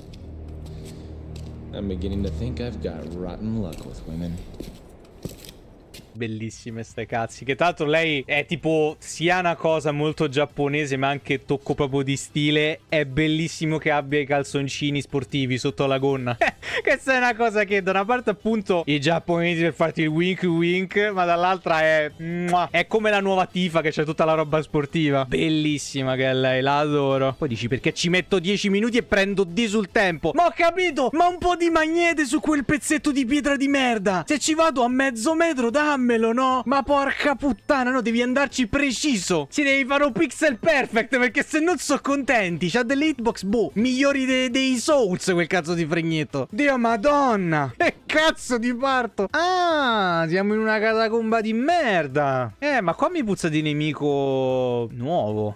I'm beginning to think I've got rotten luck with women. Bellissime ste cazzi. Che tra l'altro lei è tipo sia una cosa molto giapponese, ma anche tocco proprio di stile. È bellissimo che abbia i calzoncini sportivi sotto la gonna. Questa è una cosa che da una parte appunto i giapponesi per farti il wink wink, ma dall'altra è è come la nuova Tifa che c'è tutta la roba sportiva. Bellissima che è lei, la adoro. Poi dici perché ci metto dieci minuti e prendo D sul tempo. Ma ho capito, ma un po' di magnete su quel pezzetto di pietra di merda. Se ci vado a mezzo metro dammelo, no? Ma porca puttana, no, devi andarci preciso. Si devi fare un pixel perfect, perché se non sono contenti. C'ha delle hitbox, boh, migliori de dei Souls quel cazzo di fregnetto. Dio madonna. Che cazzo di parto. Ah, siamo in una catacomba di merda. Eh, ma qua mi puzza di nemico nuovo.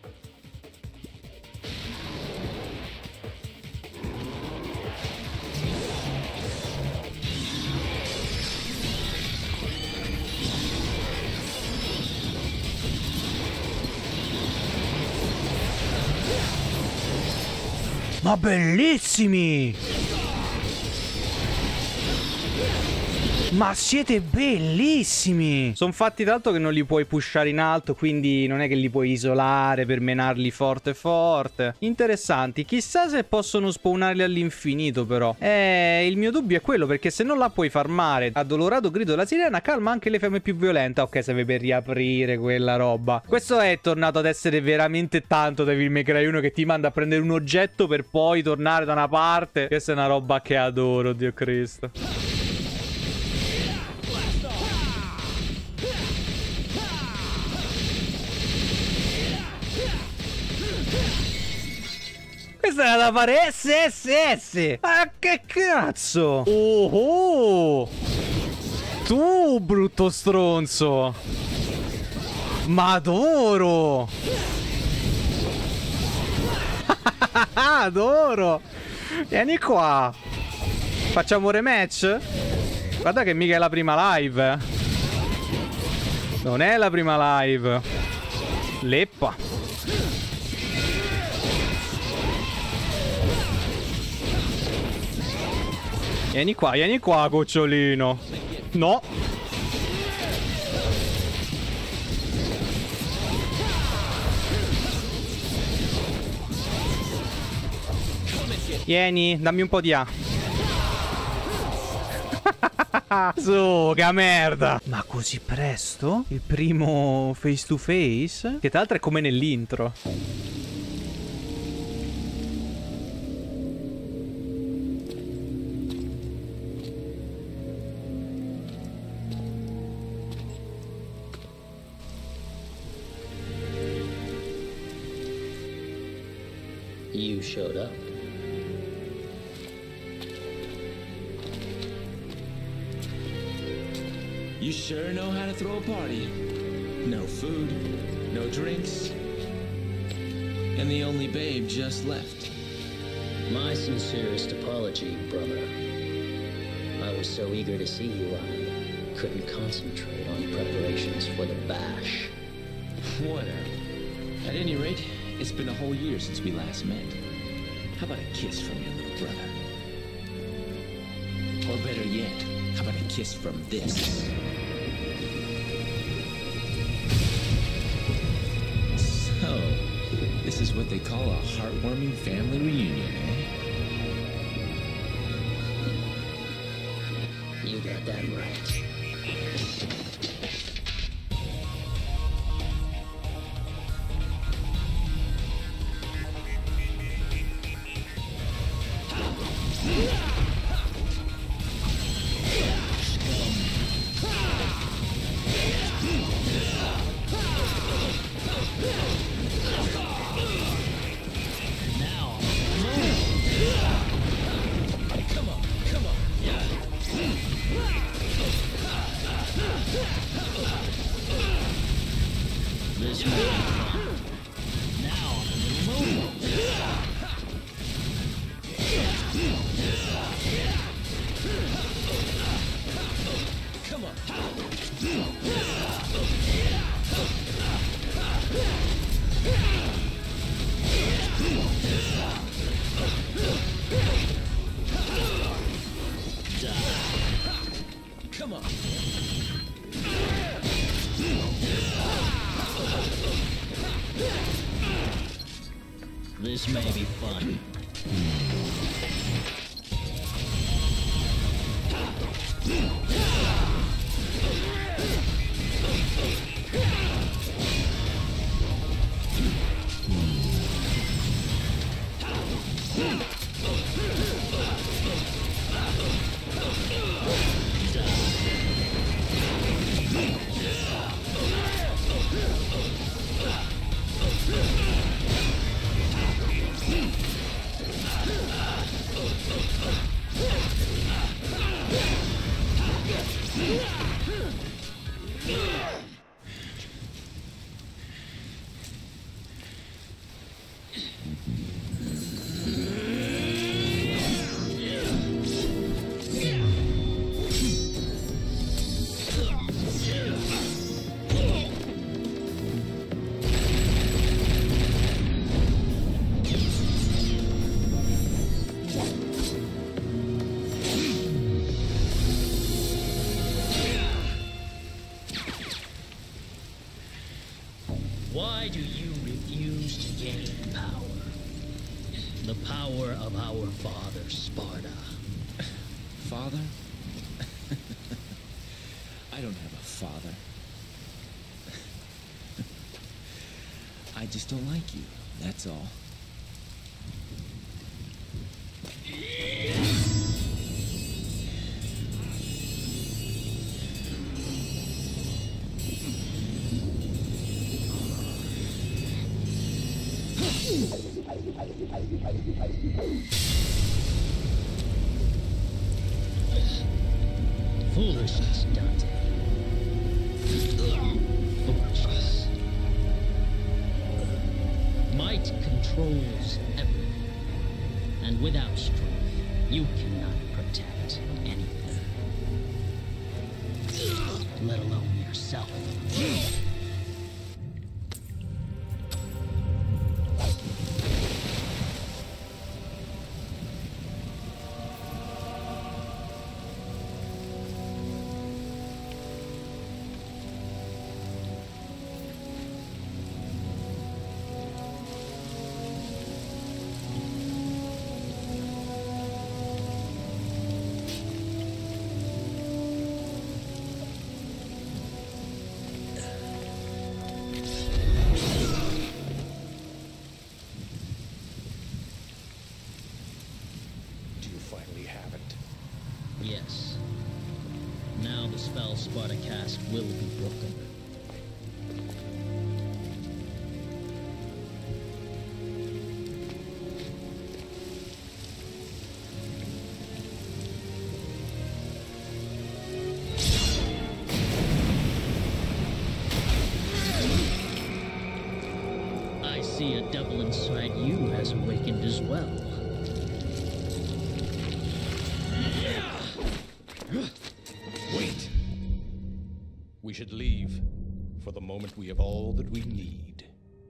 Ma bellissimi! Ma siete bellissimi! Sono fatti tanto che non li puoi pushare in alto, quindi non è che li puoi isolare per menarli forte forte. Interessanti. Chissà se possono spawnarli all'infinito, però. Eh, il mio dubbio è quello, perché se non la puoi farmare addolorato grido della sirena, calma anche le fiamme più violente. Ok, serve per riaprire quella roba. Questo è tornato ad essere veramente tanto Devil May Cry uno, che ti manda a prendere un oggetto per poi tornare da una parte. Questa è una roba che adoro, Dio Cristo. Questa era da fare S S S. Ma che cazzo? Oh, oh. Tu, brutto stronzo. Ma adoro. Adoro. Vieni qua. Facciamo rematch? Guarda che mica è la prima live, eh. Non è la prima live. Leppa. Vieni qua, vieni qua, gocciolino. No. Vieni, dammi un po' di A. Su, che merda. Ma così presto? Il primo face to face? Che tra l'altro è come nell'intro. You showed up. You sure know how to throw a party. No food, no drinks, and the only babe just left. My sincerest apology, brother. I was so eager to see you, I couldn't concentrate on preparations for the bash. Whatever. At any rate, it's been a whole year since we last met. How about a kiss from your little brother? Or better yet, how about a kiss from this? So, this is what they call a heartwarming family reunion, eh? You got that right. This may be fun. power of our father, Sparta. Father? I don't have a father. I just don't like you, that's all. Foolishness, Dante. Foolishness. Might controls everything. And without strength, you cannot protect anything. Let alone yourself. Yes. Now the spell Sparta cast will be broken. I see a devil inside you has awakened as well. Wait. We should leave. For the moment we have all that we need.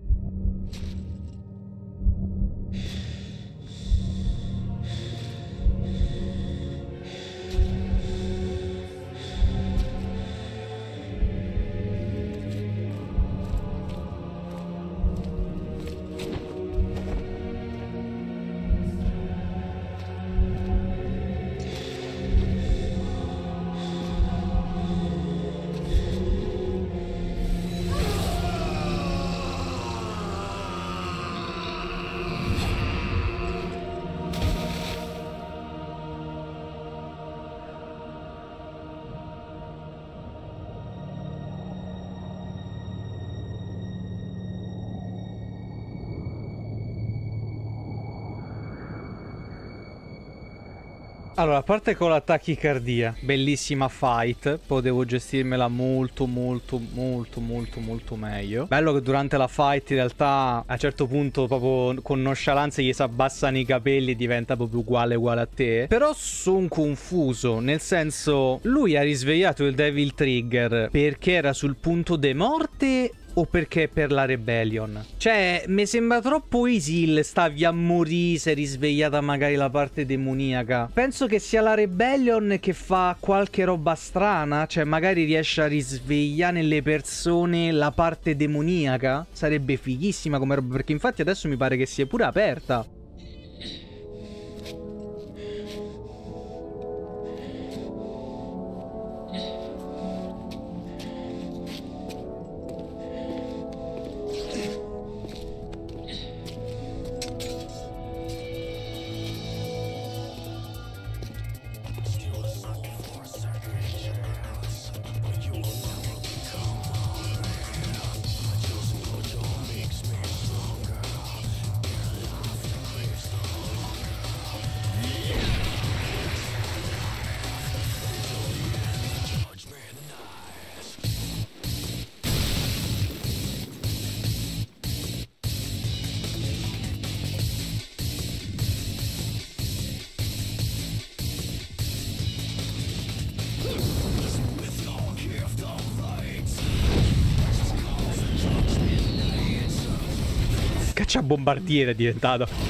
Allora, a parte con la tachicardia, bellissima fight, potevo gestirmela molto molto molto molto molto meglio. Bello che durante la fight in realtà a un certo punto proprio con nonchalance gli si abbassano i capelli e diventa proprio uguale uguale a te. Però sono confuso, nel senso, lui ha risvegliato il Devil Trigger perché era sul punto de morte o perché per la rebellion? Cioè, mi sembra troppo easy il stavi a morire se risvegliata magari la parte demoniaca. Penso che sia la rebellion che fa qualche roba strana. Cioè, magari riesce a risvegliare nelle persone la parte demoniaca. Sarebbe fighissima come roba, perché infatti adesso mi pare che sia pure aperta. Cacciabombardiere è diventato.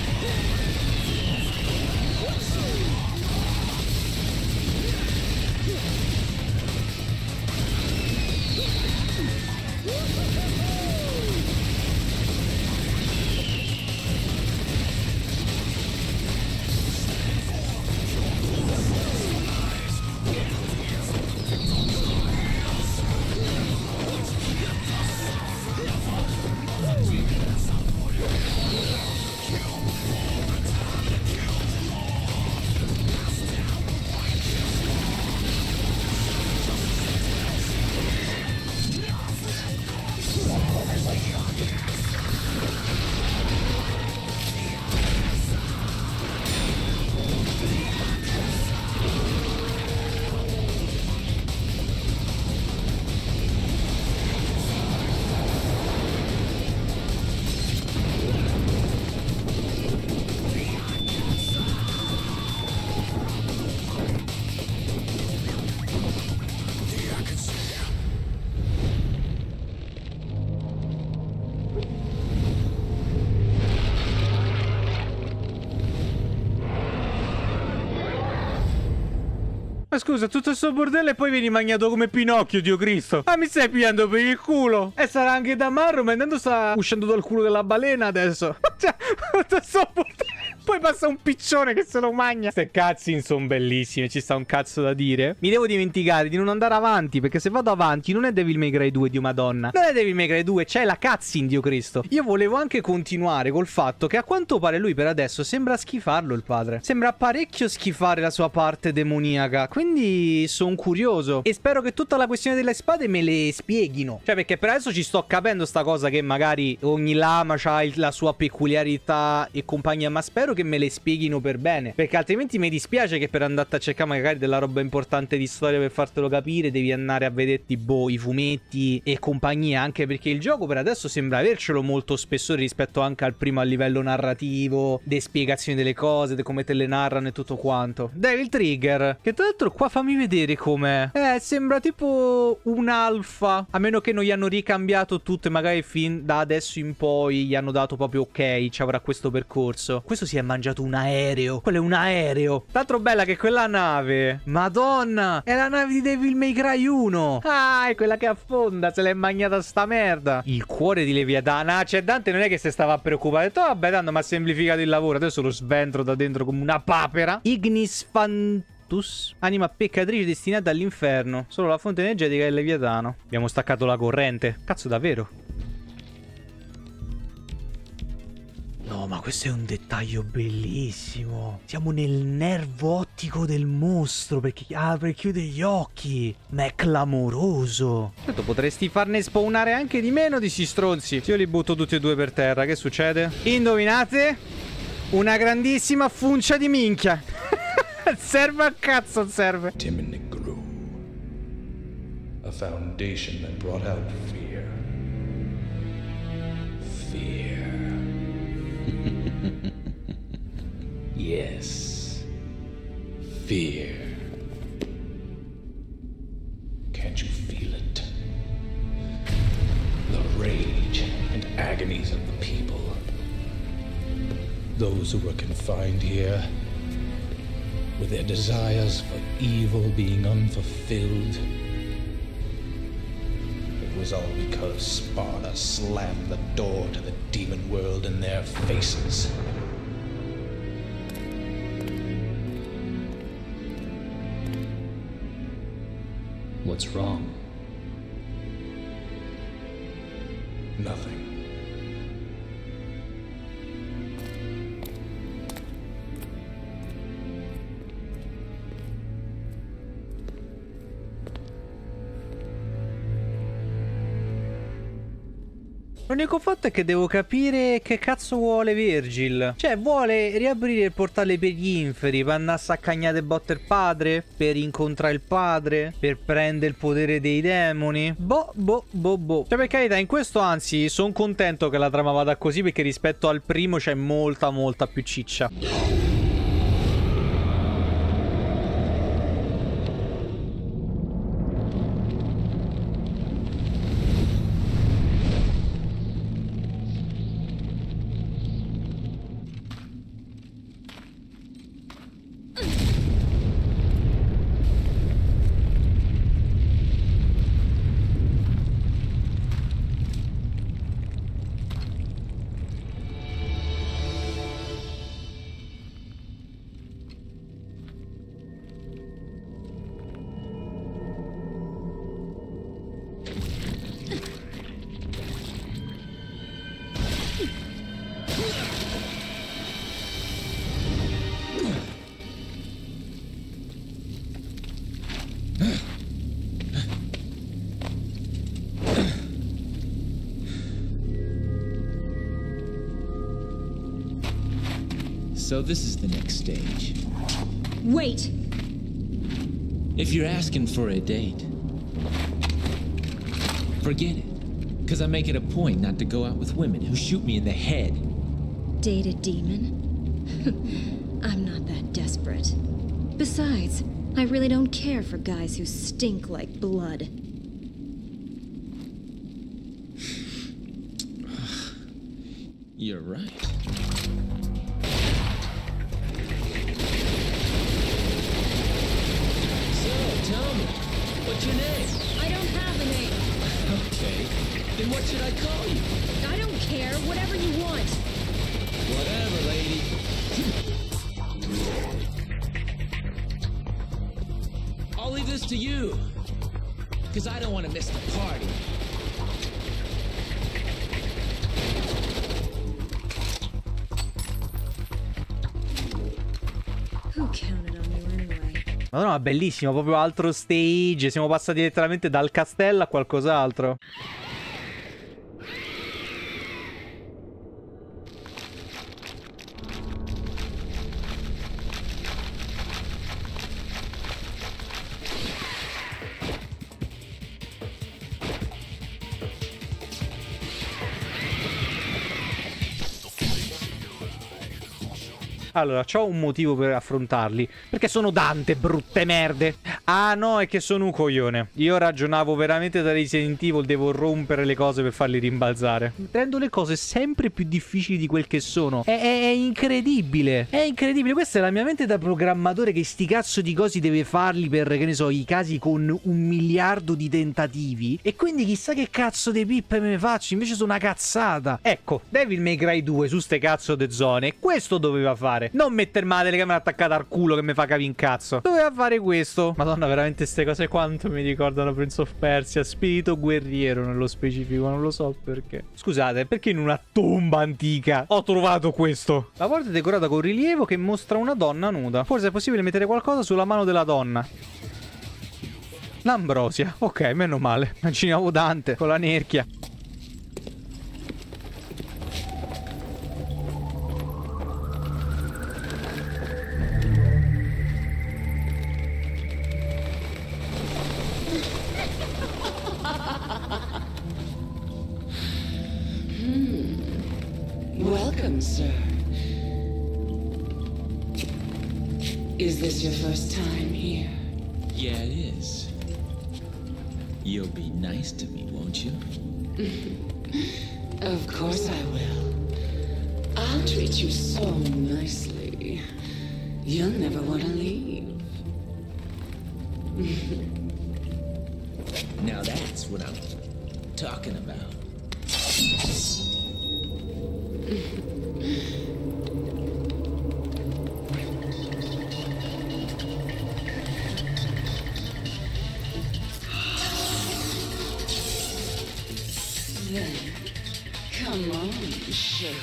Ma scusa, tutto sto bordello e poi vieni magnato come Pinocchio, Dio Cristo. Ma mi stai pigliando per il culo? E sarà anche da marro, ma intanto sta uscendo dal culo della balena adesso. Cioè, tutto sto bordello. Poi passa un piccione che se lo magna. Queste cutscene sono bellissime, ci sta un cazzo da dire. Mi devo dimenticare di non andare avanti, perché se vado avanti non è Devil May Cry due, Dio Madonna. Non è Devil May Cry due, c'è la cutscene, Dio Cristo. Io volevo anche continuare col fatto che a quanto pare lui per adesso sembra schifarlo il padre. Sembra parecchio schifare la sua parte demoniaca. Quindi sono curioso. E spero che tutta la questione delle spade me le spieghino. Cioè, perché per adesso ci sto capendo sta cosa che magari ogni lama ha la sua peculiarità e compagnia, ma spero che me le spieghino per bene, perché altrimenti mi dispiace che per andare a cercare magari della roba importante di storia per fartelo capire devi andare a vederti boh i fumetti e compagnia, anche perché il gioco per adesso sembra avercelo molto spessore rispetto anche al primo a livello narrativo, de spiegazioni delle cose, de come te le narrano e tutto quanto. Devil Trigger, che tra l'altro qua fammi vedere com'è. Eh, sembra tipo un alfa, a meno che non gli hanno ricambiato tutto e magari fin da adesso in poi gli hanno dato proprio ok, ci avrà questo percorso. Questo si è mangiato un aereo. Quello è un aereo. Tra l'altro bella che quella nave, Madonna, è la nave di Devil May Cry uno. Ah, è quella che affonda. Se l'è mangiata sta merda. Il cuore di Leviatana. Ah, cioè Dante non è che si stava preoccupando. Ha detto vabbè tanto mi ha semplificato il lavoro. Adesso lo sventro da dentro come una papera. Ignis Fantus, anima peccatrice destinata all'inferno. Solo la fonte energetica del Leviatano. Abbiamo staccato la corrente. Cazzo davvero. No, ma questo è un dettaglio bellissimo. Siamo nel nervo ottico del mostro perché apre e chiude gli occhi. Ma è clamoroso. Certo, potresti farne spawnare anche di meno di sti stronzi. Se io li butto tutti e due per terra, che succede? Indovinate? Una grandissima funcia di minchia. Serve a cazzo, serve. Timidly grew. A foundation that brought out fear. Fear. Yes. Fear. Can't you feel it? The rage and agonies of the people. Those who were confined here, with their desires for evil being unfulfilled. It was all because Sparta slammed the door to the demon world in their faces. What's wrong? Nothing. L'unico fatto è che devo capire che cazzo vuole Virgil. Cioè, vuole riaprire il portale per gli inferi, per andare a saccagnare botte il padre, per incontrare il padre, per prendere il potere dei demoni. Boh, boh, boh, boh. Cioè, per carità, in questo anzi, sono contento che la trama vada così, perché rispetto al primo c'è molta, molta più ciccia. So this is the next stage. Wait! If you're asking for a date, forget it. Because I make it a point not to go out with women who shoot me in the head. Date a demon? I'm not that desperate. Besides, I really don't care for guys who stink like blood. You're right. What's your name? I don't have a name. Okay. Then what should I call you? I don't care. Whatever you want. Whatever, lady. I'll leave this to you. Because I don't want to miss the party. Who counted on you anyway? Madonna, bellissimo, proprio altro stage. Siamo passati letteralmente dal castello a qualcos'altro. Allora, c'ho un motivo per affrontarli. Perché sono Dante, brutte merde. Ah no, è che sono un coglione. Io ragionavo veramente da Resident Evil. Devo rompere le cose per farli rimbalzare. Rendo le cose sempre più difficili di quel che sono. È, è, è incredibile. È incredibile. Questa è la mia mente da programmatore che sti cazzo di cosi deve farli per, che ne so, i casi con un miliardo di tentativi. E quindi chissà che cazzo di pippe me ne faccio. Invece sono una cazzata. Ecco, Devil May Cry due su ste cazzo de zone. Questo doveva fare. Non mettermi la telecamera attaccata al culo che mi fa capi in cazzo. Doveva fare questo. Madonna, veramente ste cose quanto mi ricordano Prince of Persia. Spirito guerriero nello specifico. Non lo so perché. Scusate, perché in una tomba antica ho trovato questo? La porta è decorata con rilievo che mostra una donna nuda. Forse è possibile mettere qualcosa sulla mano della donna. L'ambrosia. Ok, meno male. Immaginavo Dante con la nerchia. Welcome, sir. Is this your first time here? Yeah, it is. You'll be nice to me, won't you? Of course I will. I'll treat you so nicely. You'll never want to leave. Now that's what I'm talking about. Then, come on, sugar.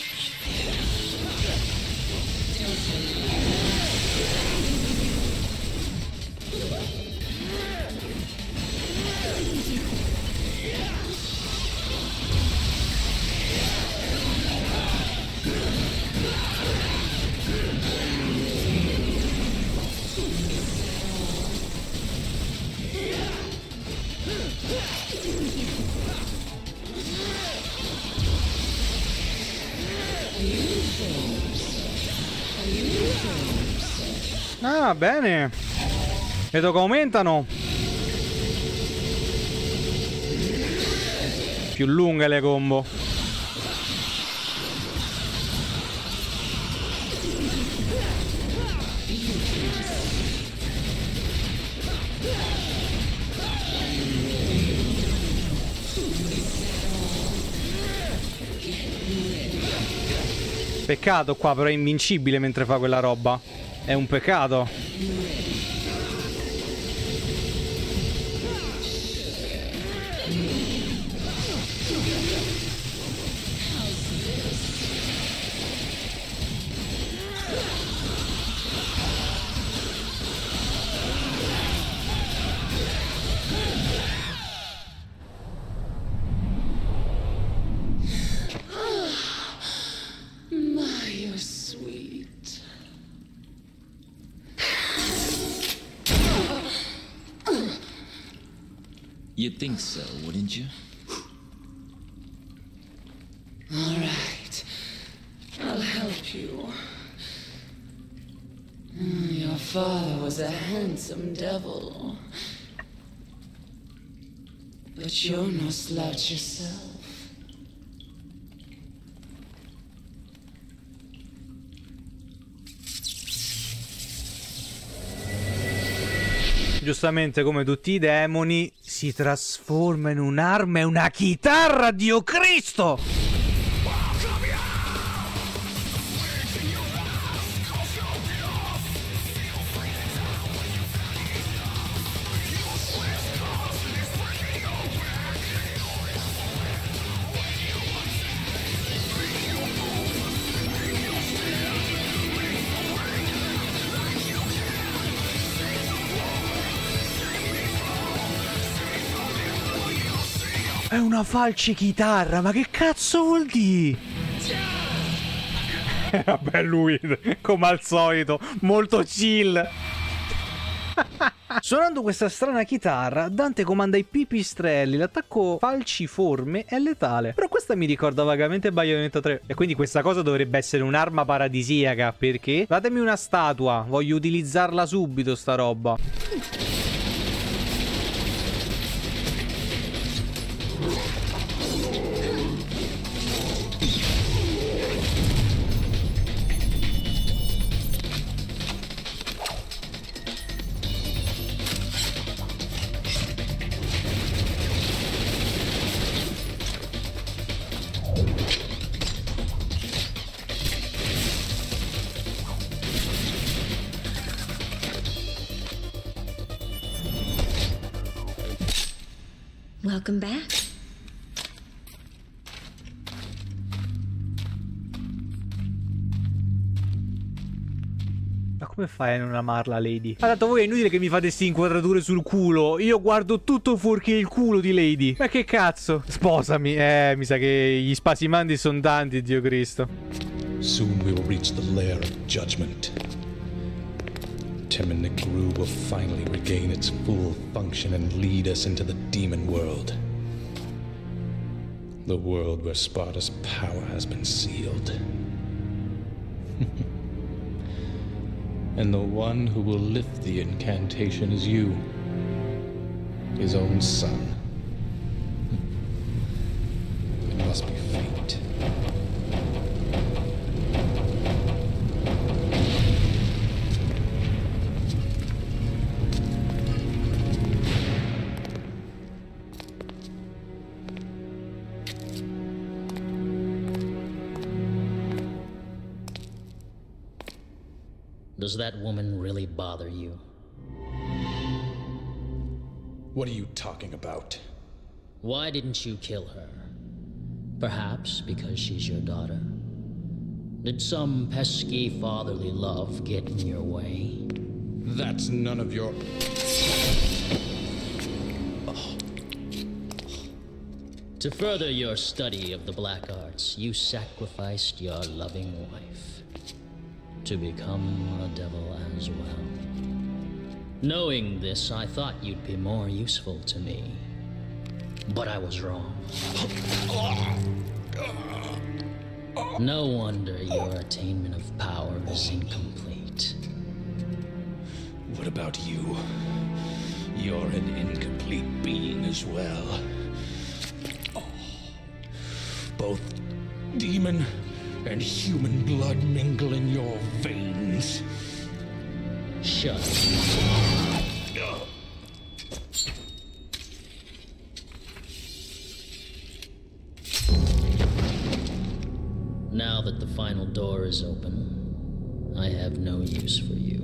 Ah, bene. Vedo che aumentano. Più lunghe le combo. Peccato qua, però è invincibile mentre fa quella roba. È un peccato. My, you're sweet. You'd think so, wouldn't you? All right. I'll help you. Mm, Your father was a handsome devil. But you're no slouch yourself. giustamente come tutti i demoni, si trasforma in un'arma e una chitarra, Dio Cristo! È una falcichitarra, ma che cazzo vuol dire? Vabbè, lui, come al solito, molto chill. Suonando questa strana chitarra, Dante comanda i pipistrelli. L'attacco falciforme è letale. Però questa mi ricorda vagamente Bayonetta tre. E quindi questa cosa dovrebbe essere un'arma paradisiaca. Perché? Datemi una statua, voglio utilizzarla subito sta roba. Welcome back. Ma come fai a non amarla, Lady? Ma tanto voi è inutile che mi fate ste inquadrature sul culo. Io guardo tutto fuorché il culo di Lady. Ma che cazzo? Sposami. Eh, mi sa che gli spasimandi sono tanti, Dio Cristo. Soon we will reach the lair of judgment. Timonic Gru will finally regain its full function and lead us into the demon world. The world where Sparta's power has been sealed. And the one who will lift the incantation is you, his own son. It must be fate. Does that woman really bother you? What are you talking about? Why didn't you kill her? Perhaps because she's your daughter? Did some pesky fatherly love get in your way? That's none of your... To further your study of the black arts, you sacrificed your loving wife to become a devil as well. Knowing this, I thought you'd be more useful to me. But I was wrong. No wonder your attainment of power is incomplete. What about you? You're an incomplete being as well. Both demon and human blood mingle in your veins. Shut up. Now that the final door is open, I have no use for you.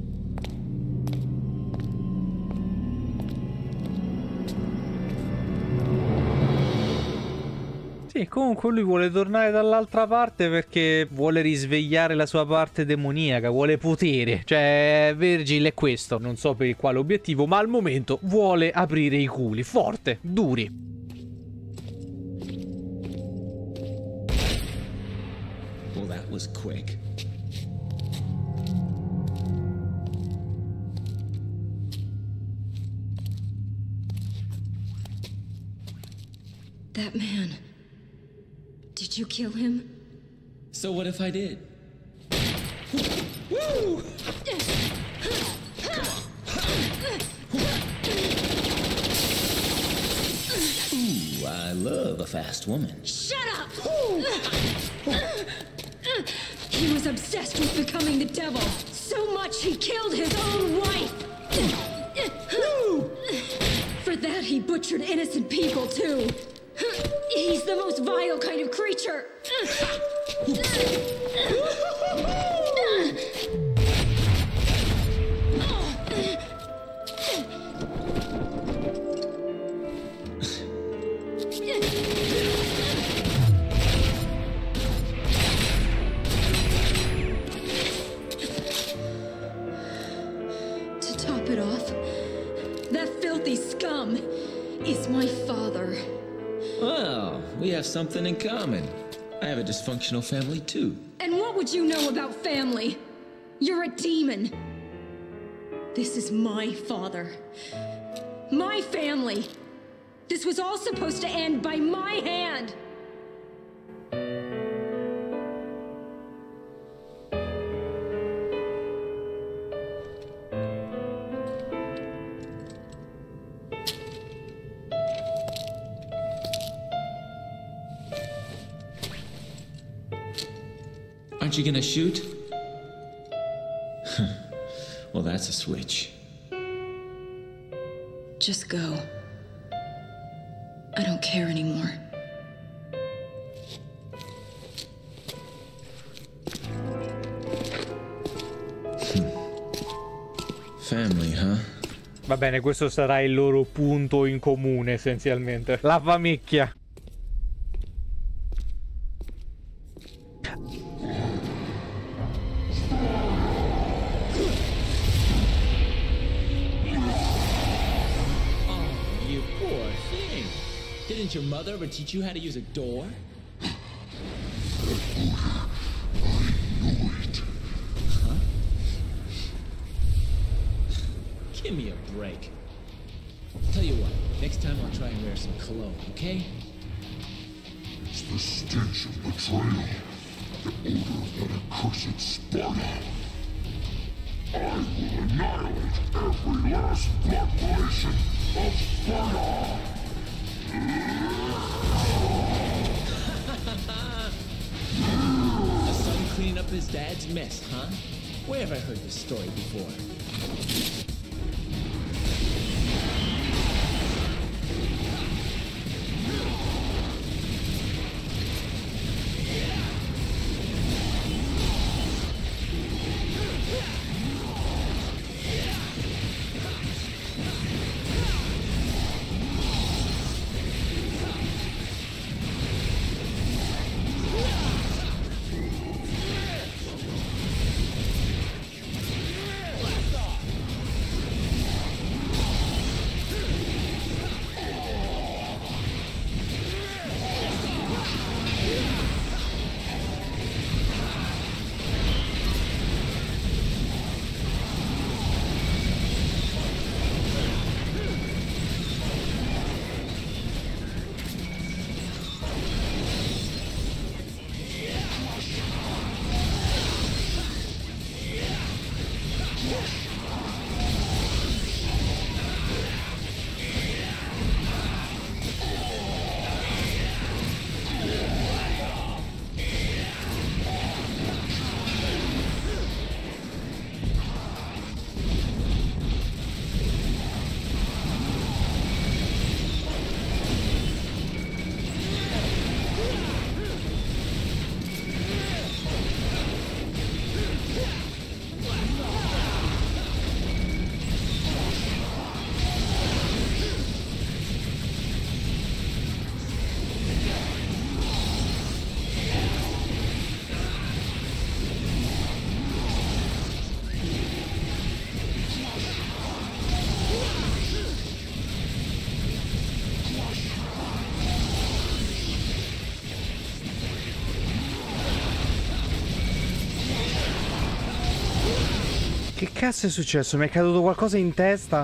Sì, comunque lui vuole tornare dall'altra parte perché vuole risvegliare la sua parte demoniaca, vuole potere. Cioè, Virgil è questo, non so per il quale obiettivo, ma al momento vuole aprire i culi, forte, duri. Well, that was quick. That man. Did you kill him? So what if I did? Woo! Ooh, I love a fast woman. Shut up! He was obsessed with becoming the devil. So much he killed his own wife. he butchered innocent people, too. He's the most vile kind of creature. To top it off, that filthy scum is my father. Well, we have something in common. I have a dysfunctional family, too. And what would you know about family? You're a demon. This is my father. My family. This was all supposed to end by my hand. Aren't you gonna shoot? Well, that's a switch. Just go. I don't care anymore. Family, huh? Va bene, questo sarà il loro punto in comune, essenzialmente. La famiglia. Didn't your mother ever teach you how to use a door? Huh? Give me a break. Tell you what, next time I'll try and wear some cologne, okay? It's the stench of betrayal. The odor of that accursed Sparta. I will annihilate every last blood relation of Sparta! A son cleaning up his dad's mess, huh? Where have I heard this story before? Che cazzo è successo? Mi è caduto qualcosa in testa?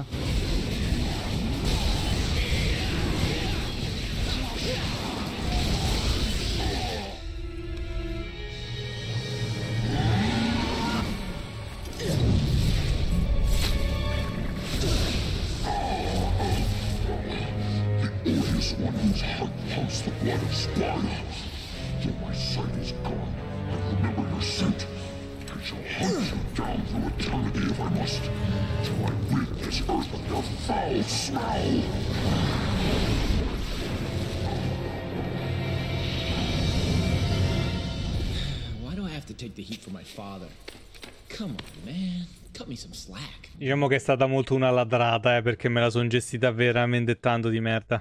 shall hunt you down through eternity if I must, till I rid this earth of your foul smell. Why do I have to take the heat for my father? Come on, man. Cut me some slack. Diciamo che è stata molto una ladrata, eh, perché me la sono gestita veramente tanto di merda.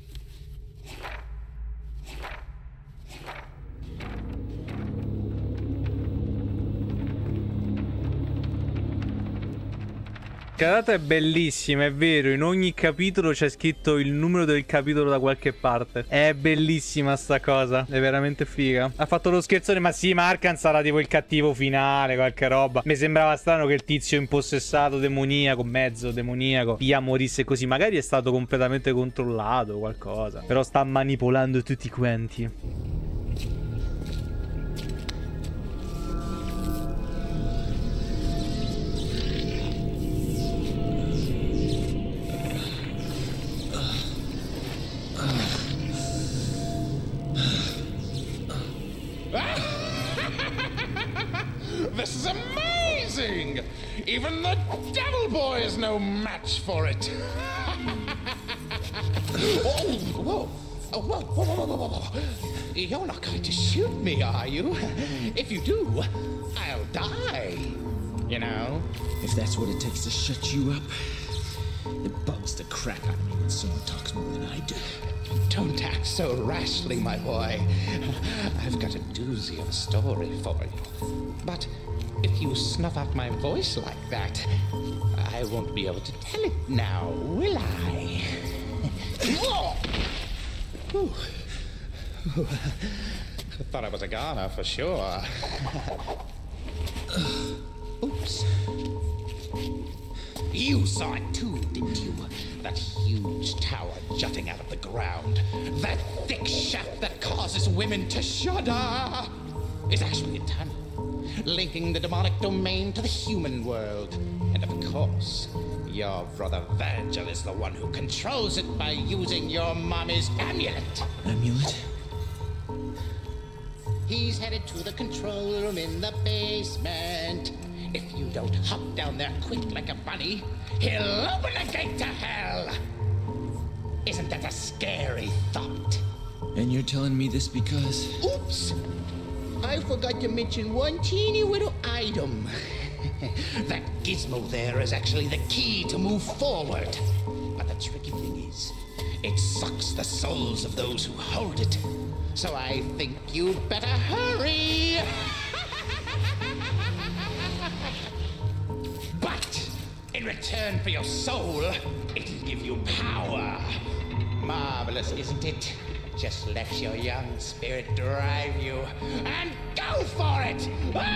La data è bellissima, è vero, in ogni capitolo c'è scritto il numero del capitolo da qualche parte. È bellissima sta cosa, è veramente figa. Ha fatto lo scherzone, ma sì, ma Arkham sarà tipo il cattivo finale, qualche roba. Mi sembrava strano che il tizio impossessato demoniaco, mezzo demoniaco, via morisse così. Magari è stato completamente controllato o qualcosa, però sta manipolando tutti quanti. This is amazing! Even the Devil Boy is no match for it. Oh, whoa. Oh, whoa, whoa, whoa, whoa, whoa, whoa. You're not going to shoot me, are you? If you do, I'll die. You know? If that's what it takes to shut you up, it bugs the crap out of me when someone talks more than I do. Don't act so rashly, my boy. I've got a doozy of a story for you. But if you snuff out my voice like that, I won't be able to tell it now, will I? Ooh. Ooh. Thought I was a goner for sure. Oops. You saw it too, didn't you? That huge tower jutting out of the ground. That thick shaft that causes women to shudder is actually a tunnel, linking the demonic domain to the human world. And of course, your brother Virgil is the one who controls it by using your mommy's amulet. Amulet? He's headed to the control room in the basement. If you don't hop down there quick like a bunny, he'll open the gate to hell. Isn't that a scary thought? And you're telling me this because... Oops! I forgot to mention one teeny little item. That gizmo there is actually the key to move forward. But the tricky thing is, it sucks the souls of those who hold it. So I think you better hurry! But in return for your soul, it'll give you power. Marvelous, isn't it? Just let your young spirit drive you, and go for it!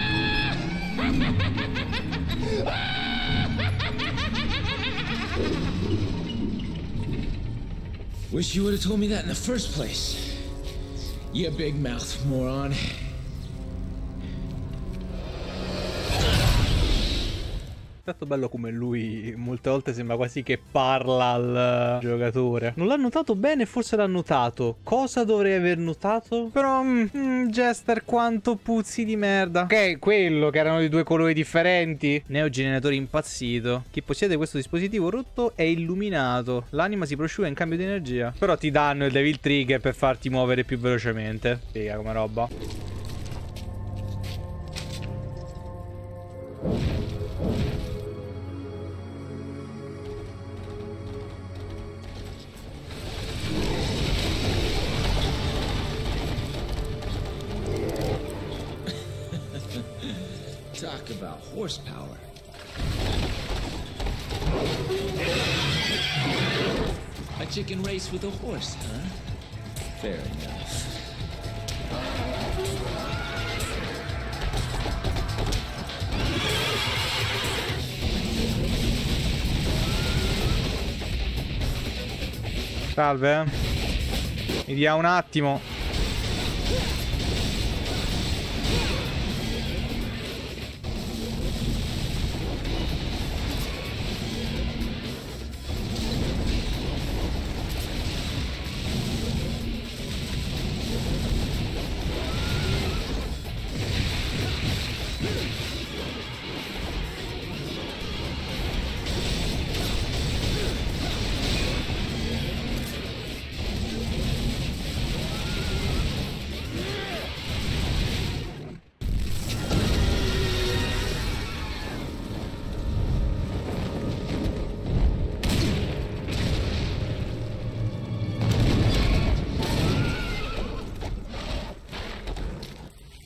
Wish you would have told me that in the first place. You big mouth moron. È stato bello come lui molte volte sembra quasi che parla al giocatore. Non l'ha notato bene, forse l'ha notato. Cosa dovrei aver notato? Però, mm, Jester, quanto puzzi di merda. Ok, quello che erano di due colori differenti. Neogeneratore impazzito. Chi possiede questo dispositivo rotto è illuminato. L'anima si prosciuga in cambio di energia. Però ti danno il Devil Trigger per farti muovere più velocemente. Figa come roba. Talk about horsepower. A chicken race with a horse, huh? Fair enough. Salve, eh. Mi dia un attimo.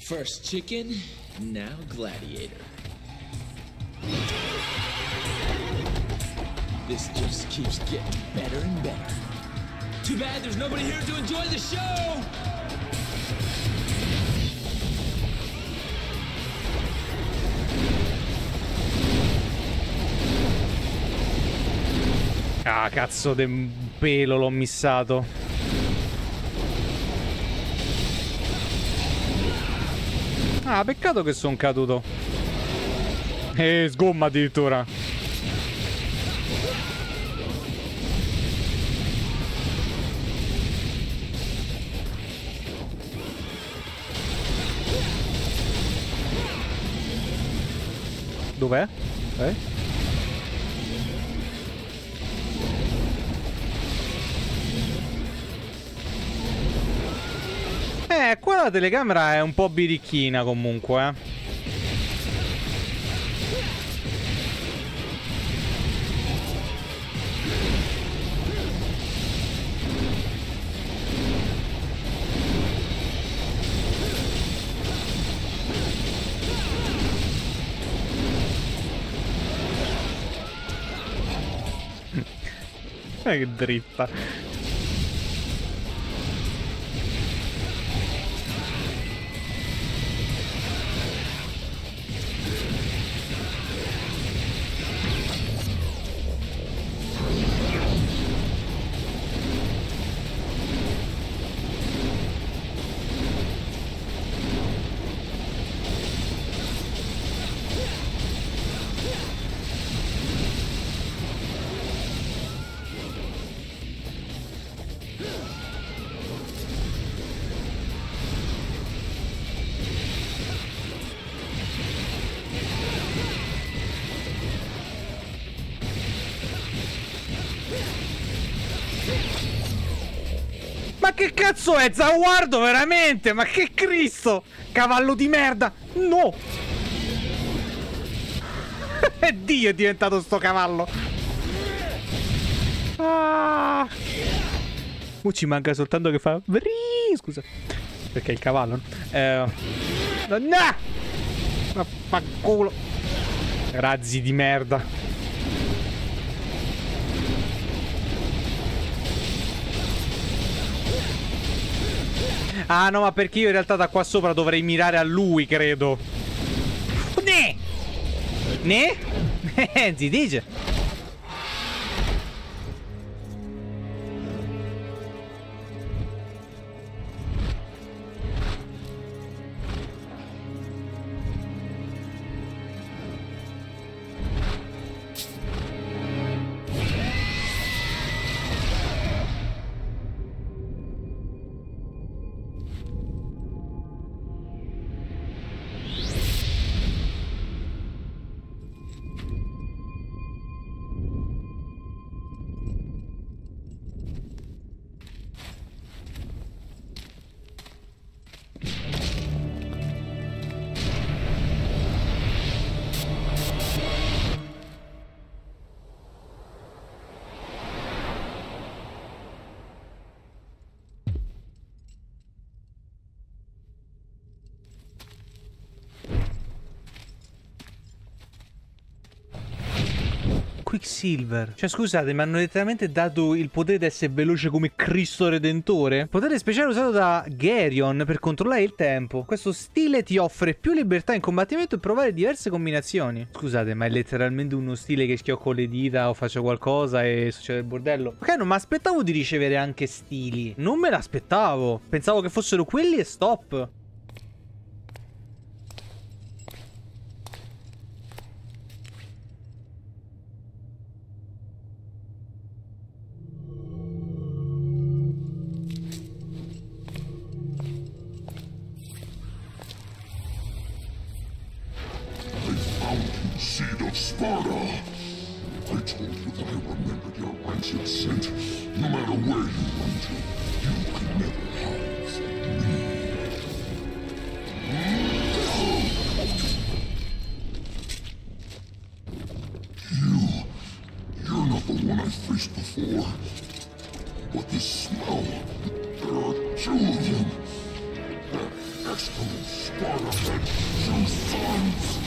First chicken, now gladiator. This just keeps getting better and better. Too bad there's nobody here to enjoy the show! Ah, cazzo de pelo, l'ho missato. Ah, peccato che sono caduto. E sgomma addirittura. Dov'è? Eh? Eh, qua la telecamera è un po' birichina comunque, eh. Eh, che dritta. Ma che cazzo è? Zaguardo veramente? Ma che Cristo? Cavallo di merda! No! E Dio è diventato sto cavallo! Ah! Uh, ci manca soltanto che fa... Scusa. Perché è il cavallo, no? Eh... No! Vaffanculo! Razzi di merda! Ah no, ma perché io in realtà da qua sopra dovrei mirare a lui, credo. Ne? Ne? Eh, si dice. Quicksilver. Cioè scusate, mi hanno letteralmente dato il potere di essere veloce come Cristo Redentore. Potere speciale usato da Geryon per controllare il tempo. Questo stile ti offre più libertà in combattimento e provare diverse combinazioni. Scusate, ma è letteralmente uno stile che schiocco le dita o faccio qualcosa e succede il bordello. Ok, non mi aspettavo di ricevere anche stili. Non me l'aspettavo. Pensavo che fossero quelli e stop. Seed of Sparta! I told you that I remembered your rancid scent. No matter where you run to, you could never hide from me. You... You're not the one I faced before. But this smell... There are two of them. Excellent Sparta-men, true sons!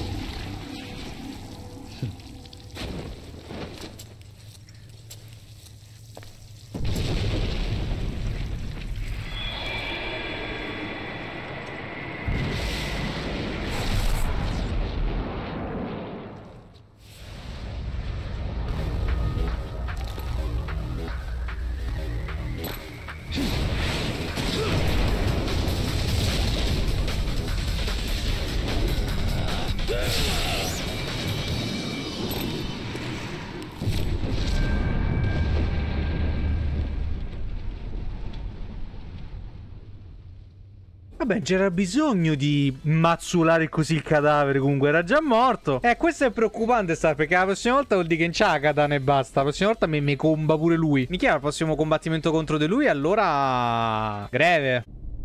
Vabbè, c'era bisogno di mazzolare così il cadavere, comunque era già morto. Eh, questo è preoccupante, sta, perché la prossima volta vuol dire che non c'ha la katana e basta. La prossima volta mi, mi comba pure lui. Mi chiama il prossimo combattimento contro di lui, allora... greve.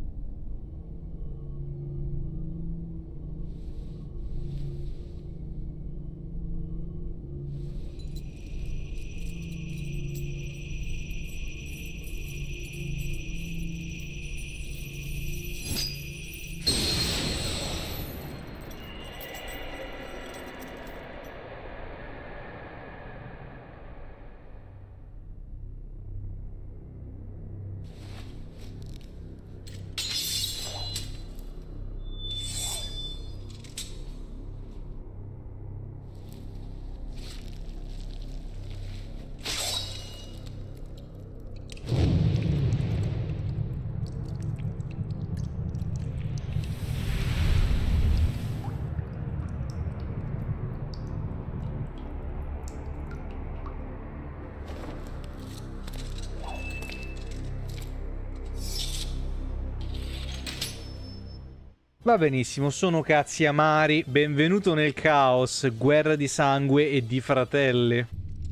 Va benissimo, sono cazzi amari, benvenuto nel caos, guerra di sangue e di fratelli.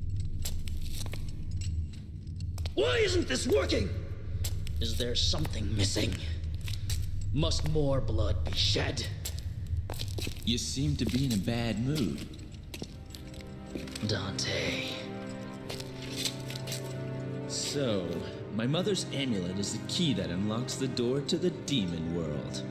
Why isn't this working? Is there something missing? Must more blood be shed? You seem to be in a bad mood. Dante. So, my mother's amulet is the key that unlocks the door to the demon world.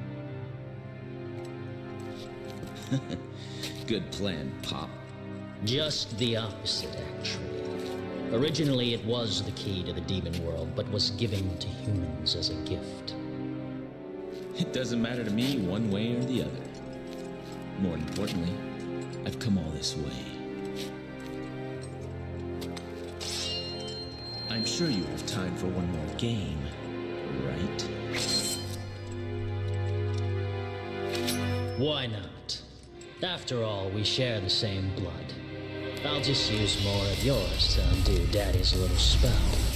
Good plan, Pop. Just the opposite, actually. Originally, it was the key to the demon world, but was given to humans as a gift. It doesn't matter to me one way or the other. More importantly, I've come all this way. I'm sure you have time for one more game, right? Why not? After all, we share the same blood. I'll just use more of yours to undo Daddy's little spell.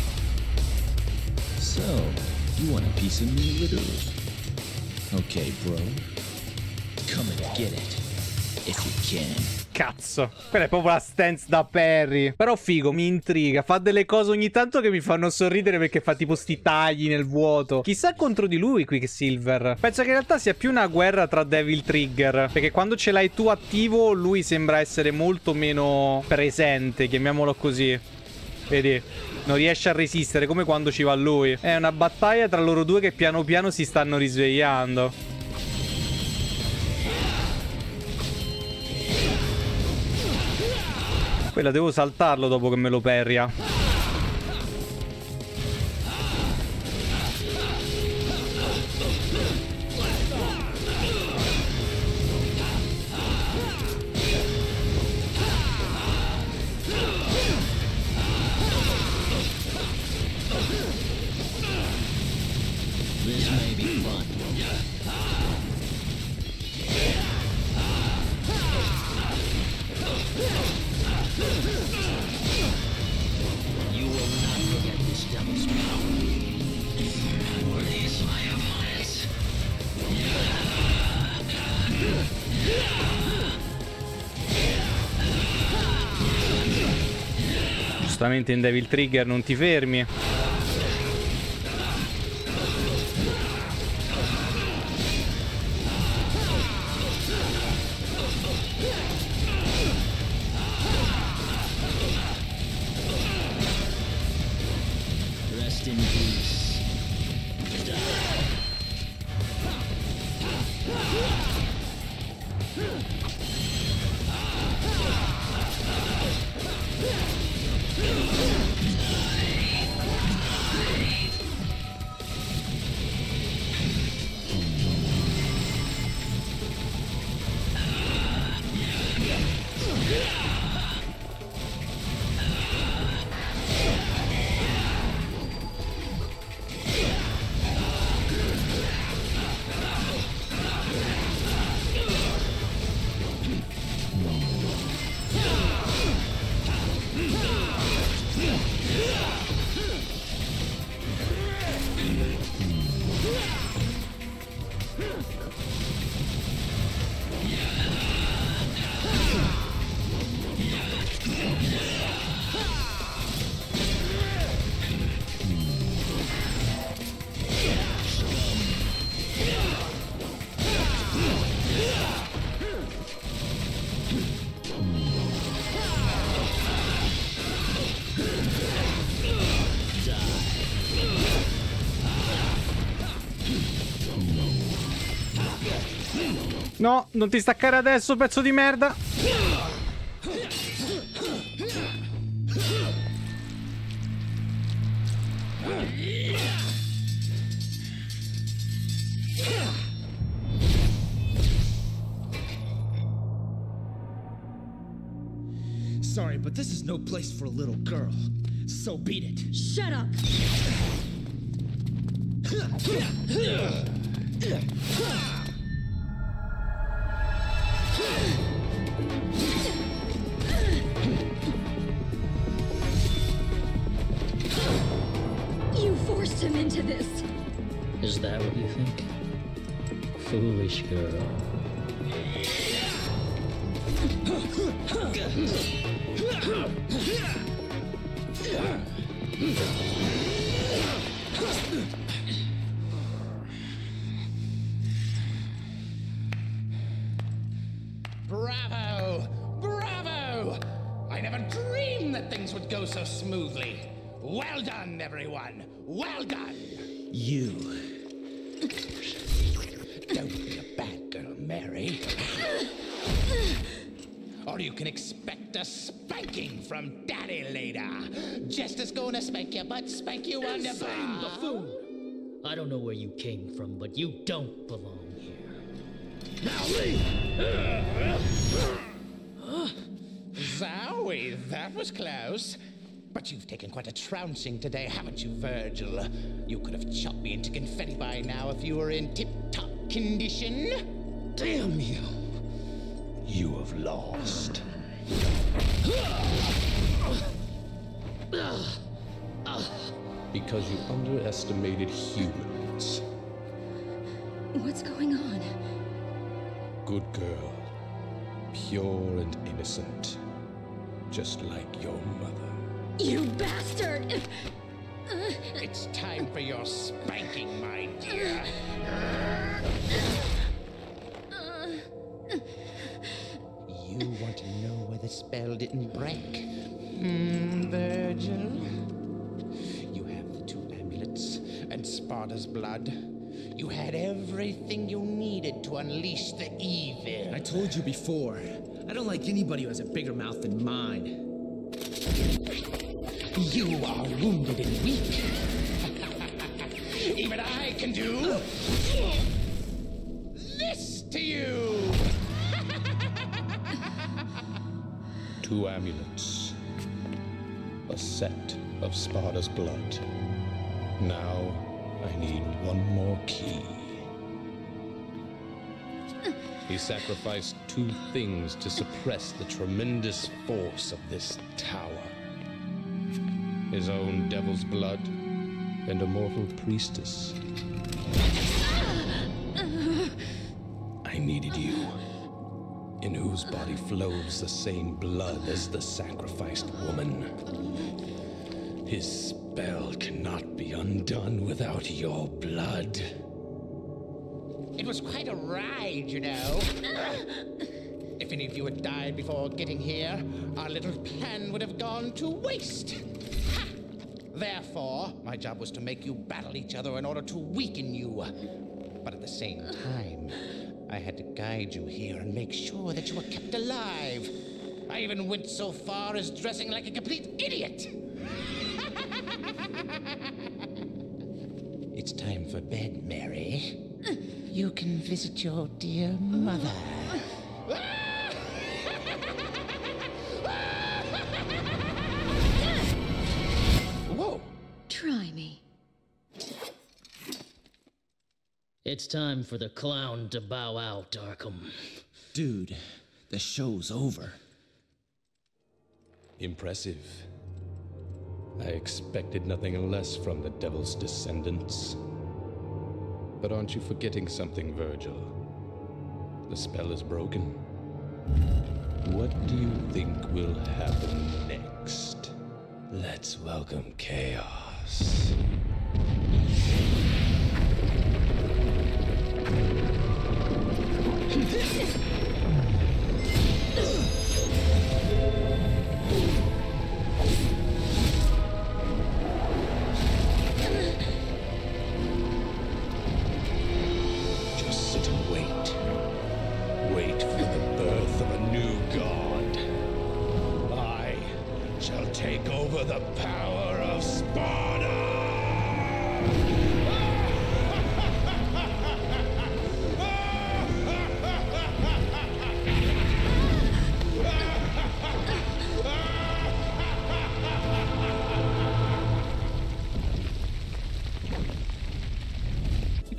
So, you want a piece of me, literally? Okay, bro. Come and get it, if you can. Cazzo, quella è proprio la stance da Perry. Però figo, mi intriga. Fa delle cose ogni tanto che mi fanno sorridere, perché fa tipo sti tagli nel vuoto. Chissà contro di lui Quicksilver. Penso che in realtà sia più una guerra tra Devil Trigger, perché quando ce l'hai tu attivo lui sembra essere molto meno presente, chiamiamolo così. Vedi? Non riesce a resistere, come quando ci va lui. È una battaglia tra loro due che piano piano si stanno risvegliando. Quella devo saltarlo dopo che me lo perria. This may be fun. You will not forget this devil's power. Release my opponents. Giustamente in Devil Trigger non ti fermi. Rest in peace. No, non ti staccare adesso, pezzo di merda. Sorry, but this is no place for a little girl. So beat it. Shut up! You forced him into this. Is that what you think? Foolish girl. Bravo! Bravo! I never dreamed that things would go so smoothly. Well done, everyone. Well done. You. Don't be a bad girl, Mary. Or you can expect a spanking from Daddy later. Just as gonna spank you, but spank you on the Insane butt. buffoon! I don't know where you came from, but you don't belong here. Now leave! Zowie, that was close. But you've taken quite a trouncing today, haven't you, Virgil? You could have chopped me into confetti by now if you were in tip-top condition. Damn you! You have lost. Because you underestimated humans. What's going on? Good girl. Pure and innocent. Just like your mother. You bastard! It's time for your spanking, my dear. You want to know where the spell didn't break? Hmm, Virgil? You have the two amulets and Sparta's blood. You had everything you needed to unleash the evil. I told you before, I don't like anybody who has a bigger mouth than mine. You are wounded and weak. Even I can do this to you. Two amulets. A set of Sparta's blood. Now, I need one more key. He sacrificed two things to suppress the tremendous force of this tower. His own devil's blood and a mortal priestess. I needed you, in whose body flows the same blood as the sacrificed woman. His spell cannot be undone without your blood. It was quite a ride, you know. If any of you had died before getting here, our little plan would have gone to waste. Ha! Therefore, my job was to make you battle each other in order to weaken you. But at the same time, I had to guide you here and make sure that you were kept alive. I even went so far as dressing like a complete idiot. It's time for bed, Mary. You can visit your dear mother. Whoa! Try me. It's time for the clown to bow out, Arkham. Dude, the show's over. Impressive. I expected nothing less from the Devil's descendants. But aren't you forgetting something, Virgil? The spell is broken. What do you think will happen next? Let's welcome chaos.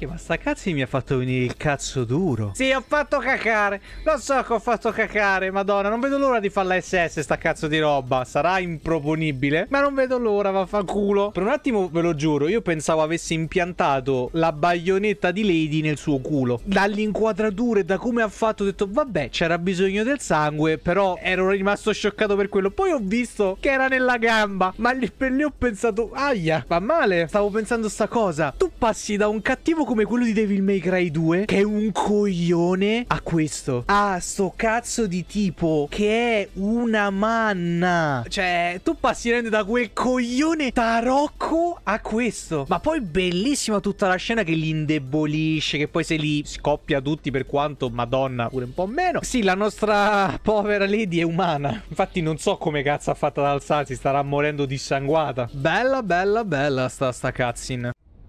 Che ma sta cazzo mi ha fatto venire il cazzo duro. Sì, ho fatto cacare. Lo so che ho fatto cacare, madonna. Non vedo l'ora di fare la S S sta cazzo di roba. Sarà improponibile, ma non vedo l'ora, vaffanculo. Per un attimo, ve lo giuro, io pensavo avesse impiantato la baionetta di Lady nel suo culo. Dall'inquadratura e da come ha fatto, ho detto, vabbè, c'era bisogno del sangue, però ero rimasto scioccato per quello. Poi ho visto che era nella gamba, ma lì per lì ho pensato, aia, fa male. Stavo pensando sta cosa. Tu passi da un cattivo come quello di Devil May Cry due, che è un coglione, a questo. A sto cazzo di tipo che è una manna. Cioè, tu passi da quel coglione tarocco a questo. Ma poi bellissima tutta la scena che li indebolisce, che poi se li scoppia tutti, per quanto, madonna, pure un po' meno. Sì, la nostra povera Lady è umana. Infatti non so come cazzo ha fatto ad alzarsi, starà morendo dissanguata. Bella, bella, bella sta, sta cutscene.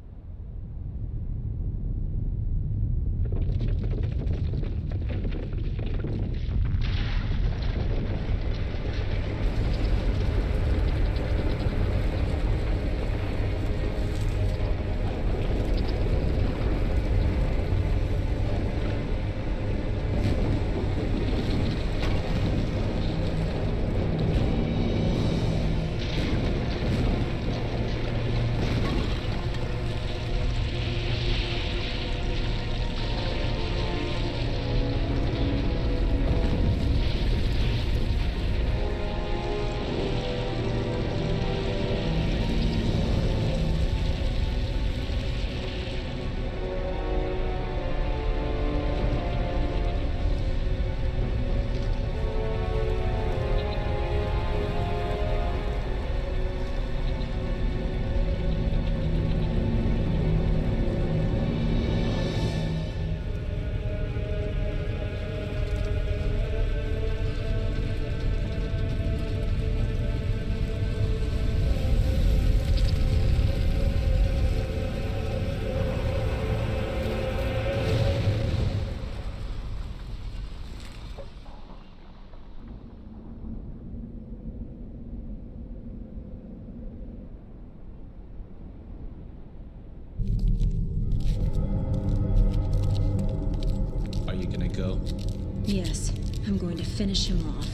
Yes, I'm going to finish him off.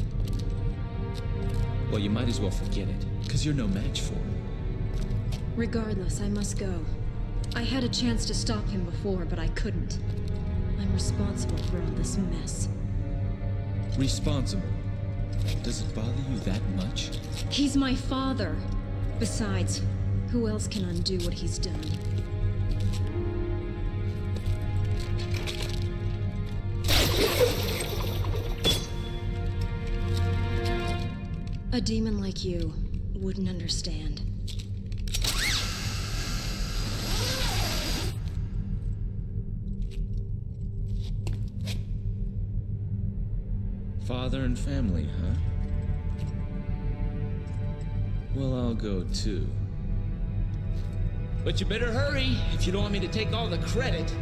Well, you might as well forget it, because you're no match for him. Regardless, I must go. I had a chance to stop him before, but I couldn't. I'm responsible for all this mess. Responsible? Does it bother you that much? He's my father. Besides, who else can undo what he's done? A demon like you wouldn't understand. Father and family, huh? Well, I'll go too. But you better hurry if you don't want me to take all the credit.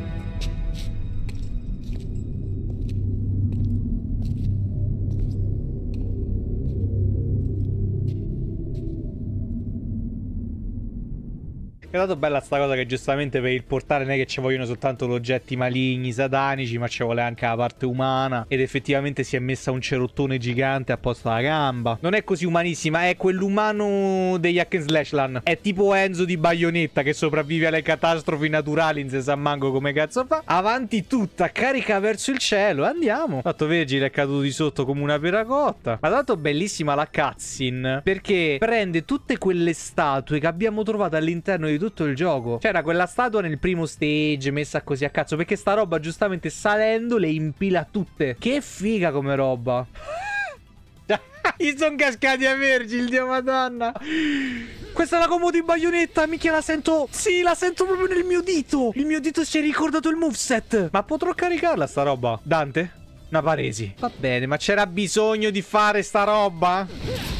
È dato bella sta cosa che giustamente per il portale non è che ci vogliono soltanto gli oggetti maligni, satanici, ma ci vuole anche la parte umana. Ed effettivamente si è messa un cerottone gigante apposta alla gamba. Non è così umanissima, è quell'umano degli hack and slashland. È tipo Enzo di Bayonetta che sopravvive alle catastrofi naturali, in se sa manco come cazzo fa. Avanti tutta, carica verso il cielo, andiamo. Tanto Virgil è caduto di sotto come una peracotta. Ma tanto bellissima la cutscene, perché prende tutte quelle statue che abbiamo trovato all'interno di tutto il gioco. C'era quella statua nel primo stage messa così a cazzo, perché sta roba giustamente salendo le impila tutte. Che figa come roba. Gli sono cascati a Virgil, Dio madonna. Questa è la combo di Bayonetta, mica la sento. Sì, la sento proprio nel mio dito. Il mio dito si è ricordato il moveset. Ma potrò caricarla sta roba? Dante? Una paresi. Va bene, ma c'era bisogno di fare sta roba?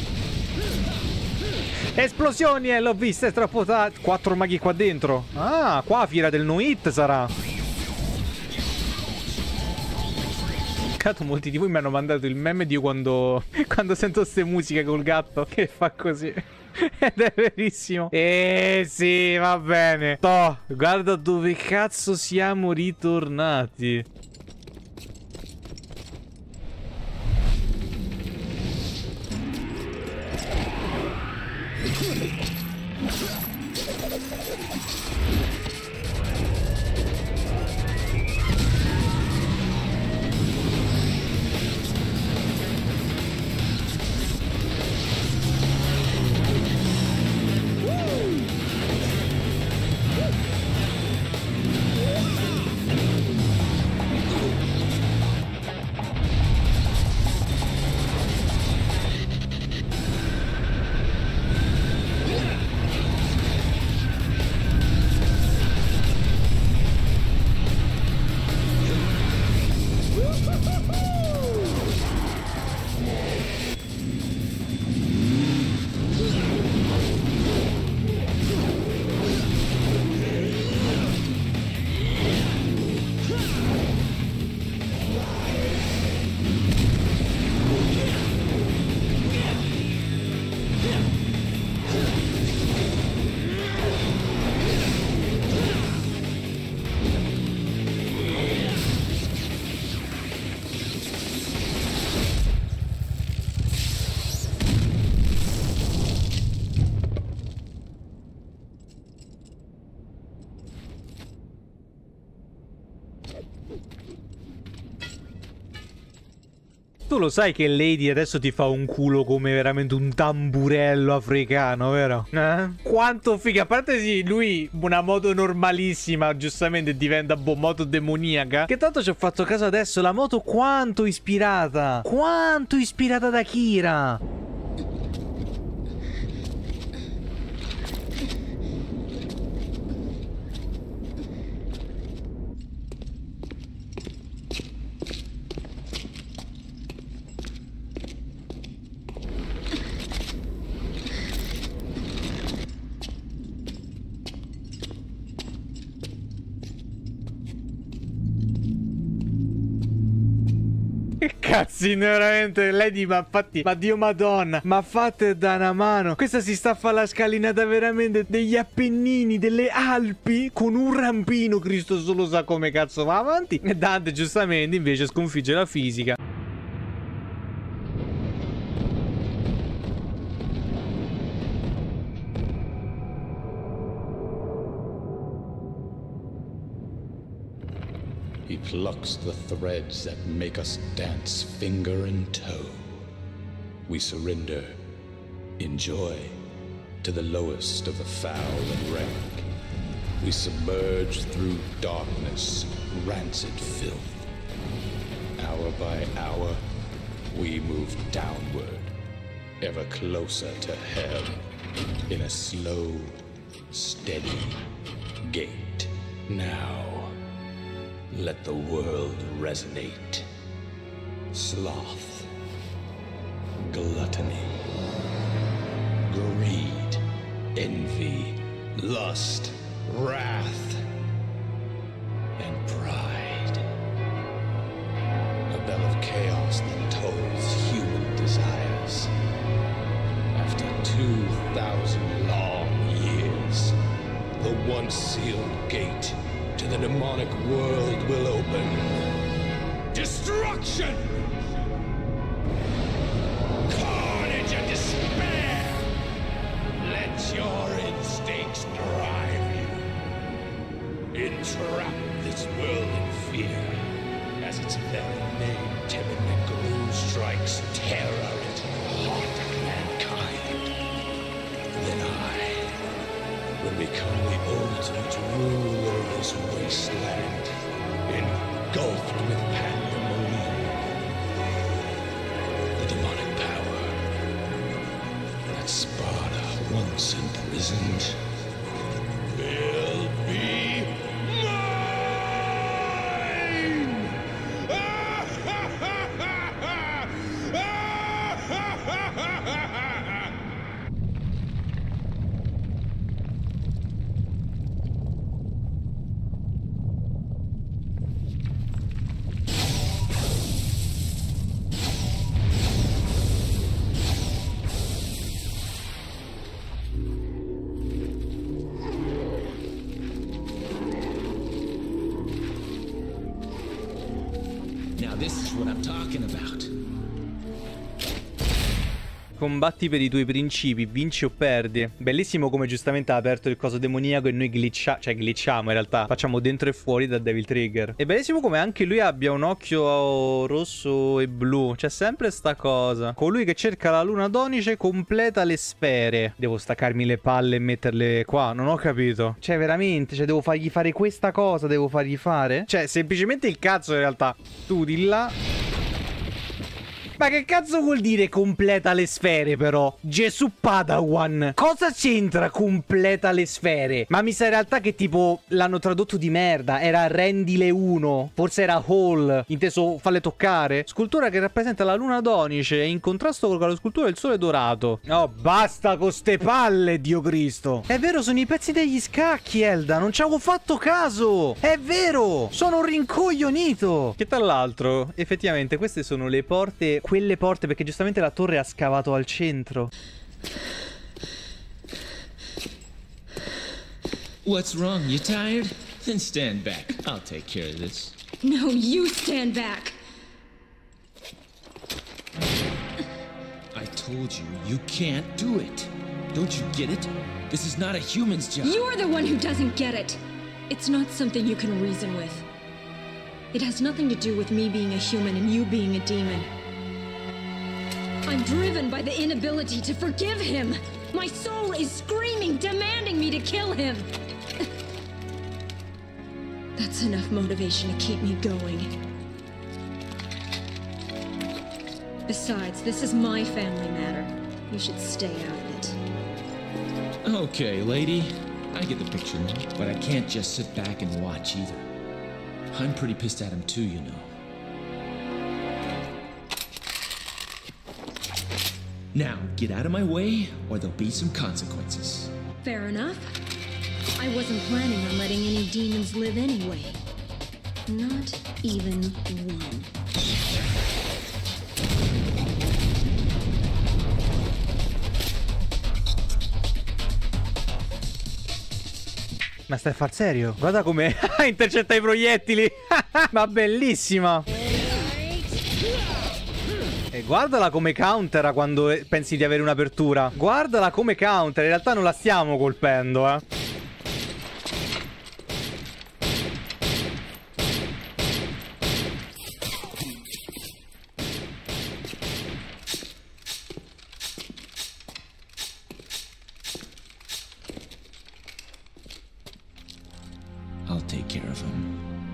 Esplosioni, eh, l'ho vista, è troppo tardi. Quattro maghi qua dentro. Ah, qua fiera del no hit sarà. Cazzo, molti di voi mi hanno mandato il meme di io quando, quando sento ste musiche col gatto che fa così. Ed è verissimo. Eh sì, va bene. Toh, guarda dove cazzo siamo ritornati. Tu lo sai che Lady adesso ti fa un culo come veramente un tamburello africano, vero? Eh? Quanto figa. A parte sì, lui una moto normalissima, giustamente diventa boh, moto demoniaca. Che tanto ci ho fatto caso adesso, la moto quanto ispirata. Quanto ispirata da Kira. Che cazzino, veramente. Lady, ma infatti, ma Dio madonna, ma fate da una mano. Questa si sta a fare la scalinata veramente degli Appennini, delle Alpi, con un rampino. Cristo solo sa come cazzo va avanti. E Dante giustamente invece sconfigge la fisica. He plucks the threads that make us dance finger and toe. We surrender, in joy, to the lowest of the foul and rank. We submerge through darkness, rancid filth. Hour by hour, we move downward, ever closer to hell, in a slow, steady gait. Now, let the world resonate. Sloth, gluttony, greed, envy, lust, wrath, and pride. A bell of chaos that tolls human desires. After two thousand long years, the once sealed gate to the demonic world will open. Destruction! Carnage and despair! Let your instincts drive you. Entrap this world in fear, as its very name, timid Neckaroo, strikes terror into the heart of mankind. Then I will become the ultimate ruler of this wasteland, engulfed with pandemonium. The demonic power that Sparta once imprisoned will be mine! Now this is what I'm talking about. Combatti per i tuoi principi, vinci o perdi. Bellissimo come giustamente ha aperto il coso demoniaco e noi glitcha cioè glitchiamo in realtà. Facciamo dentro e fuori da Devil Trigger. E bellissimo come anche lui abbia un occhio rosso e blu. C'è sempre sta cosa. Colui che cerca la luna donice completa le sfere. Devo staccarmi le palle e metterle qua. Non ho capito. Cioè veramente, cioè devo fargli fare questa cosa. Devo fargli fare. Cioè semplicemente il cazzo in realtà. Tu di là. Ma che cazzo vuol dire completa le sfere però? Gesù Padawan. Cosa c'entra completa le sfere? Ma mi sa in realtà che tipo l'hanno tradotto di merda. Era rendile uno. Forse era Hall. Inteso falle toccare. Scultura che rappresenta la luna donice in contrasto con la scultura del sole dorato. Oh basta con ste palle, Dio Cristo. È vero, sono i pezzi degli scacchi, Elda. Non ci avevo fatto caso. È vero. Sono un rincoglionito. Che tra l'altro effettivamente queste sono le porte. Quelle porte, perché giustamente la torre ha scavato al centro. What's wrong? You tired? Then stand back. I'll take care of this. No, you stand back. I told you, you can't do it. Don't you get it? This is not a human's job. You're the one who doesn't get it. It's not something you can reason with. It has nothing to do with me being a human and you being a demon. I'm driven by the inability to forgive him. My soul is screaming, demanding me to kill him. That's enough motivation to keep me going. Besides, this is my family matter. You should stay out of it. Okay, lady. I get the picture, but I can't just sit back and watch either. I'm pretty pissed at him too, you know. Now, get out of my way, or there'll be some consequences. Fair enough. I wasn't planning on letting any demons live anyway. Not even one. Ma stai a far serio? Guarda come intercetta i proiettili. Ma bellissima. E guardala come countera quando pensi di avere un'apertura. Guardala come counter. In realtà non la stiamo colpendo, eh. I'll take care of him.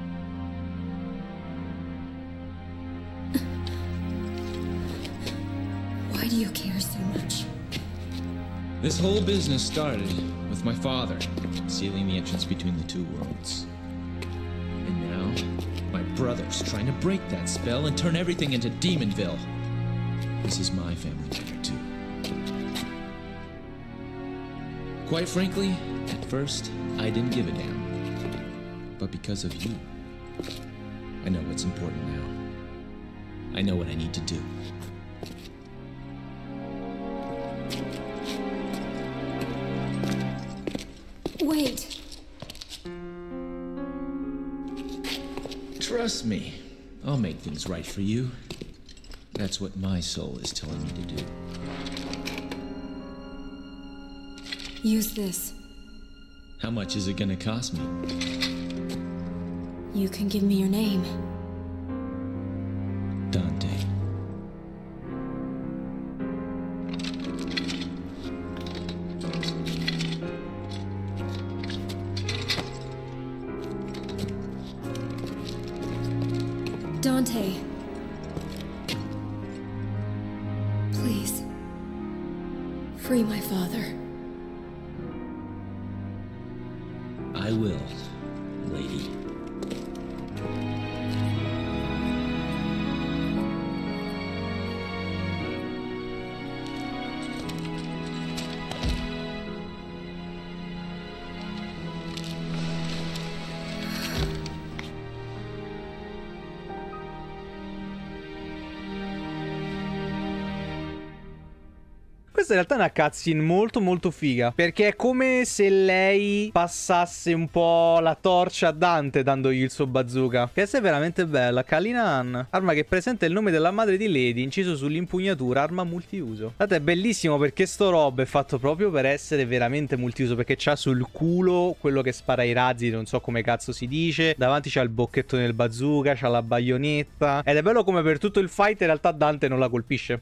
Why do you care so much? This whole business started with my father sealing the entrance between the two worlds. And now, my brother's trying to break that spell and turn everything into Demonville. This is my family matter, too. Quite frankly, at first, I didn't give a damn. But because of you, I know what's important now. I know what I need to do. Wait. Trust me, I'll make things right for you. That's what my soul is telling me to do. Use this. How much is it gonna cost me? You can give me your name. Dante. Dante. Please. Free my father. I will, lady. Questo Questa in realtà è una cutscene molto molto figa, perché è come se lei passasse un po' la torcia a Dante dandogli il suo bazooka. Questa è veramente bella. Kalinan, arma che presenta il nome della madre di Lady inciso sull'impugnatura, arma multiuso. Guardate, è bellissimo perché sto robo è fatto proprio per essere veramente multiuso, perché c'ha sul culo quello che spara i razzi, non so come cazzo si dice, davanti c'ha il bocchetto nel bazooka, c'ha la baionetta, ed è bello come per tutto il fight in realtà Dante non la colpisce.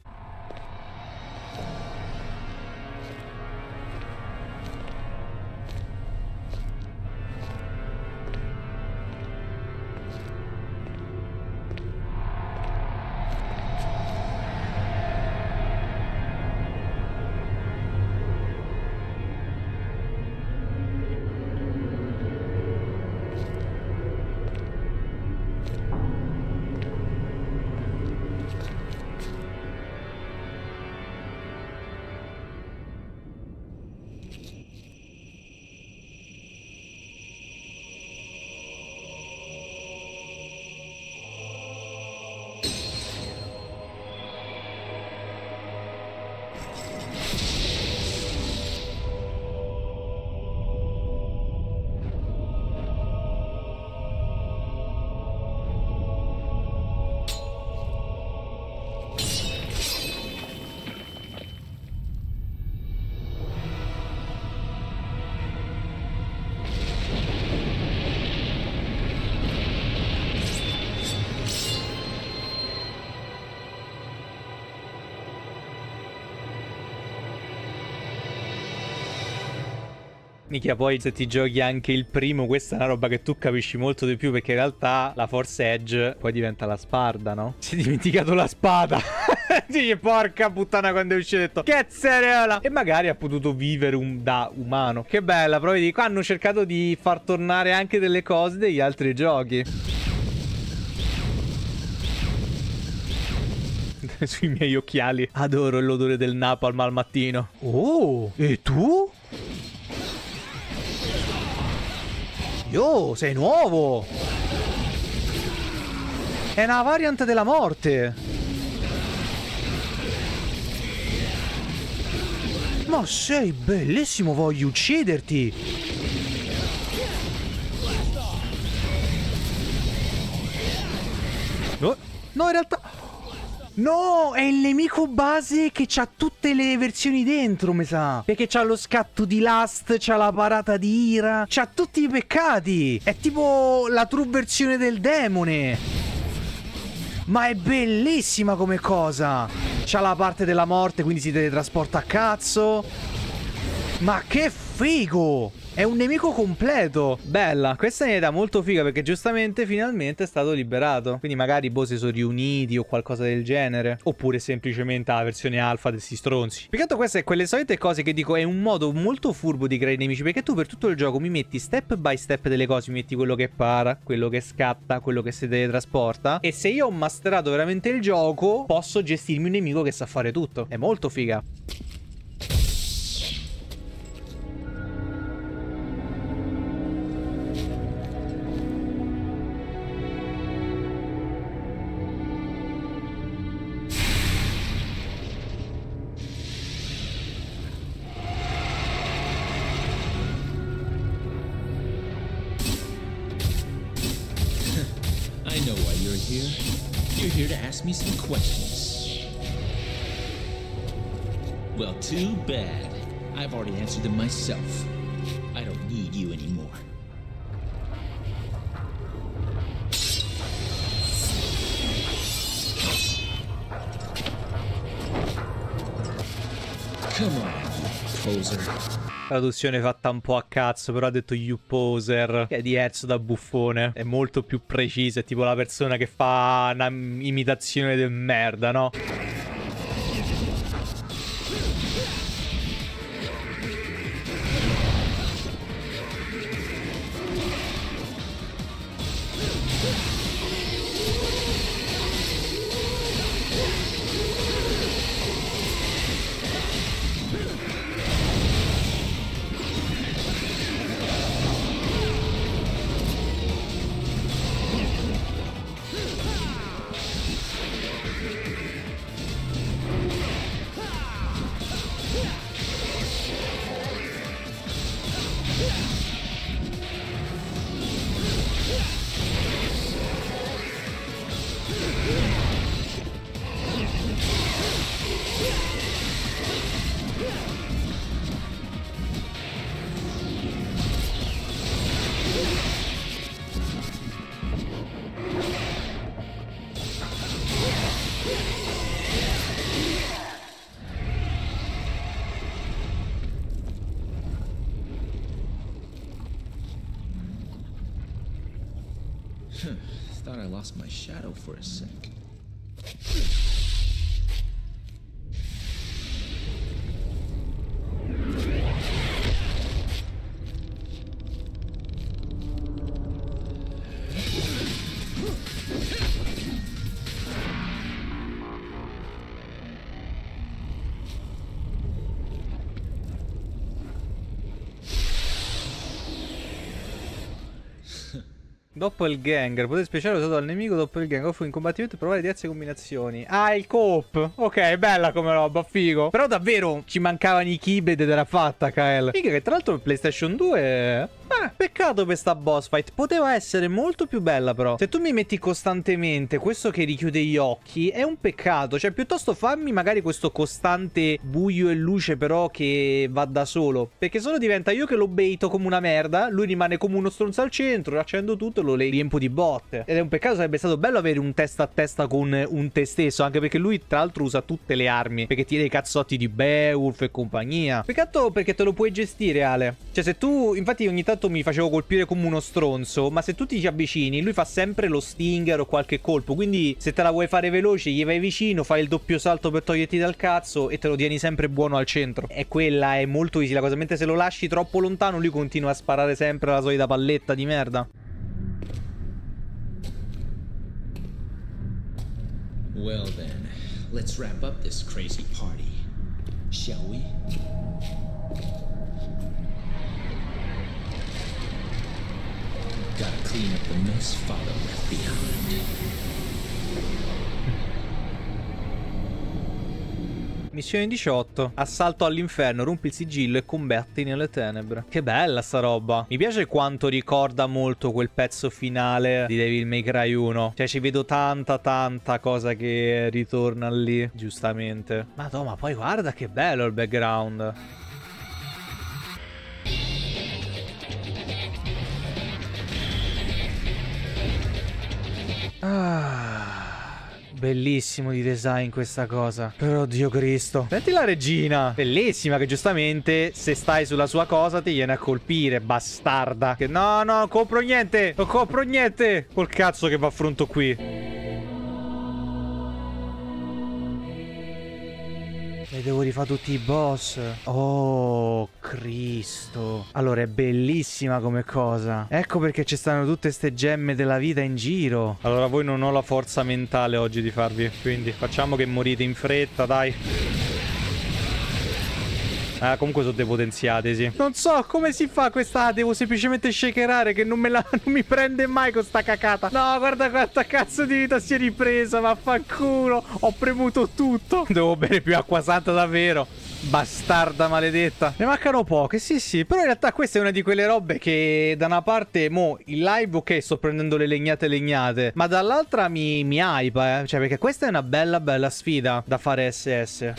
Minchia, poi se ti giochi anche il primo, questa è una roba che tu capisci molto di più, perché in realtà la Force Edge poi diventa la spada, no? Si è dimenticato la spada. Dici, porca puttana, quando è uscito ho detto che zereola. E magari ha potuto vivere un, da umano. Che bella, proprio di qua hanno cercato di far tornare anche delle cose degli altri giochi. Sui miei occhiali adoro l'odore del napalm al mattino. Oh, e tu? Yo, sei nuovo! È una variant della morte! Ma sei bellissimo, voglio ucciderti! No, no, in realtà... No, è il nemico base che c'ha tutte le versioni dentro, mi sa. Perché c'ha lo scatto di Last, c'ha la parata di ira, c'ha tutti i peccati. È tipo la true versione del demone. Ma è bellissima come cosa. C'ha la parte della morte, quindi si teletrasporta a cazzo. Ma che figo! È un nemico completo. Bella, questa è un'idea molto figa, perché giustamente finalmente è stato liberato. Quindi magari boh, si sono riuniti o qualcosa del genere. Oppure semplicemente la versione alfa di sti stronzi. Più che altro queste è quelle solite cose che dico, è un modo molto furbo di creare i nemici, perché tu per tutto il gioco mi metti step by step delle cose. Mi metti quello che para, quello che scatta, quello che si teletrasporta. E se io ho masterato veramente il gioco, posso gestirmi un nemico che sa fare tutto. È molto figa. I know why you're here. You're here to ask me some questions. Well, too bad. I've already answered them myself. I don't need you anymore. Come on, poser. Traduzione fatta un po' a cazzo, però ha detto you poser, che è diverso da buffone. È molto più preciso, è tipo la persona che fa una imitazione del merda, no? thought I lost my shadow for a sec. Doppelganger, potere speciale usato dal nemico Doppelganger, offre in combattimento e provare diverse combinazioni. Ah, il co-op. Ok, bella come roba, figo. Però davvero ci mancavano i keyblade ed era fatta, Kael. Figa che tra l'altro il PlayStation due... Eh, peccato per sta boss fight. Poteva essere molto più bella però. Se tu mi metti costantemente questo che richiude gli occhi, è un peccato. Cioè, piuttosto fammi magari questo costante buio e luce però che va da solo. Perché solo diventa io che lo baito come una merda, lui rimane come uno stronzo al centro, accendo tutto e lo riempo di botte. Ed è un peccato, sarebbe stato bello avere un testa a testa con un te stesso. Anche perché lui tra l'altro usa tutte le armi, perché tira i cazzotti di Beowulf e compagnia. Peccato perché te lo puoi gestire, Ale. Cioè se tu, infatti ogni tanto mi facevo colpire come uno stronzo, ma se tu ti ci avvicini lui fa sempre lo stinger o qualche colpo, quindi se te la vuoi fare veloce gli vai vicino, fai il doppio salto per toglierti dal cazzo e te lo tieni sempre buono al centro. E quella è molto easy la cosa, mentre se lo lasci troppo lontano lui continua a sparare sempre la solita palletta di merda. Well then, let's wrap up this crazy party, shall we? Gotta clean up the mess Father left behind. Missione diciotto. Assalto all'inferno, rompi il sigillo e combatti nelle tenebre. Che bella sta roba. Mi piace quanto ricorda molto quel pezzo finale di Devil May Cry uno. Cioè ci vedo tanta tanta cosa che ritorna lì, giustamente. Madonna, ma poi guarda che bello il background. Ah, bellissimo di design questa cosa. Però Dio Cristo. Senti la regina. Bellissima, che giustamente se stai sulla sua cosa ti viene a colpire, bastarda. Che no, no, non compro niente. Non compro niente. Col cazzo che va affronto qui. E devo rifare tutti i boss. Oh, Cristo. Allora, è bellissima come cosa. Ecco perché ci stanno tutte ste gemme della vita in giro. Allora, voi non ho la forza mentale oggi di farvi. Quindi facciamo che morite in fretta, dai. Ah, comunque sono depotenziate, sì. Non so come si fa questa. Devo semplicemente shakerare che non me la non mi prende mai con sta cacata. No, guarda quanta cazzo di vita si è ripresa. Vaffanculo. Ho premuto tutto. Devo bere più acqua santa davvero. Bastarda maledetta. Ne mancano poche, sì sì. Però in realtà questa è una di quelle robe che da una parte, mo, in live ok, sto prendendo le legnate legnate, ma dall'altra mi, mi hypa, eh. Cioè perché questa è una bella bella sfida da fare S S.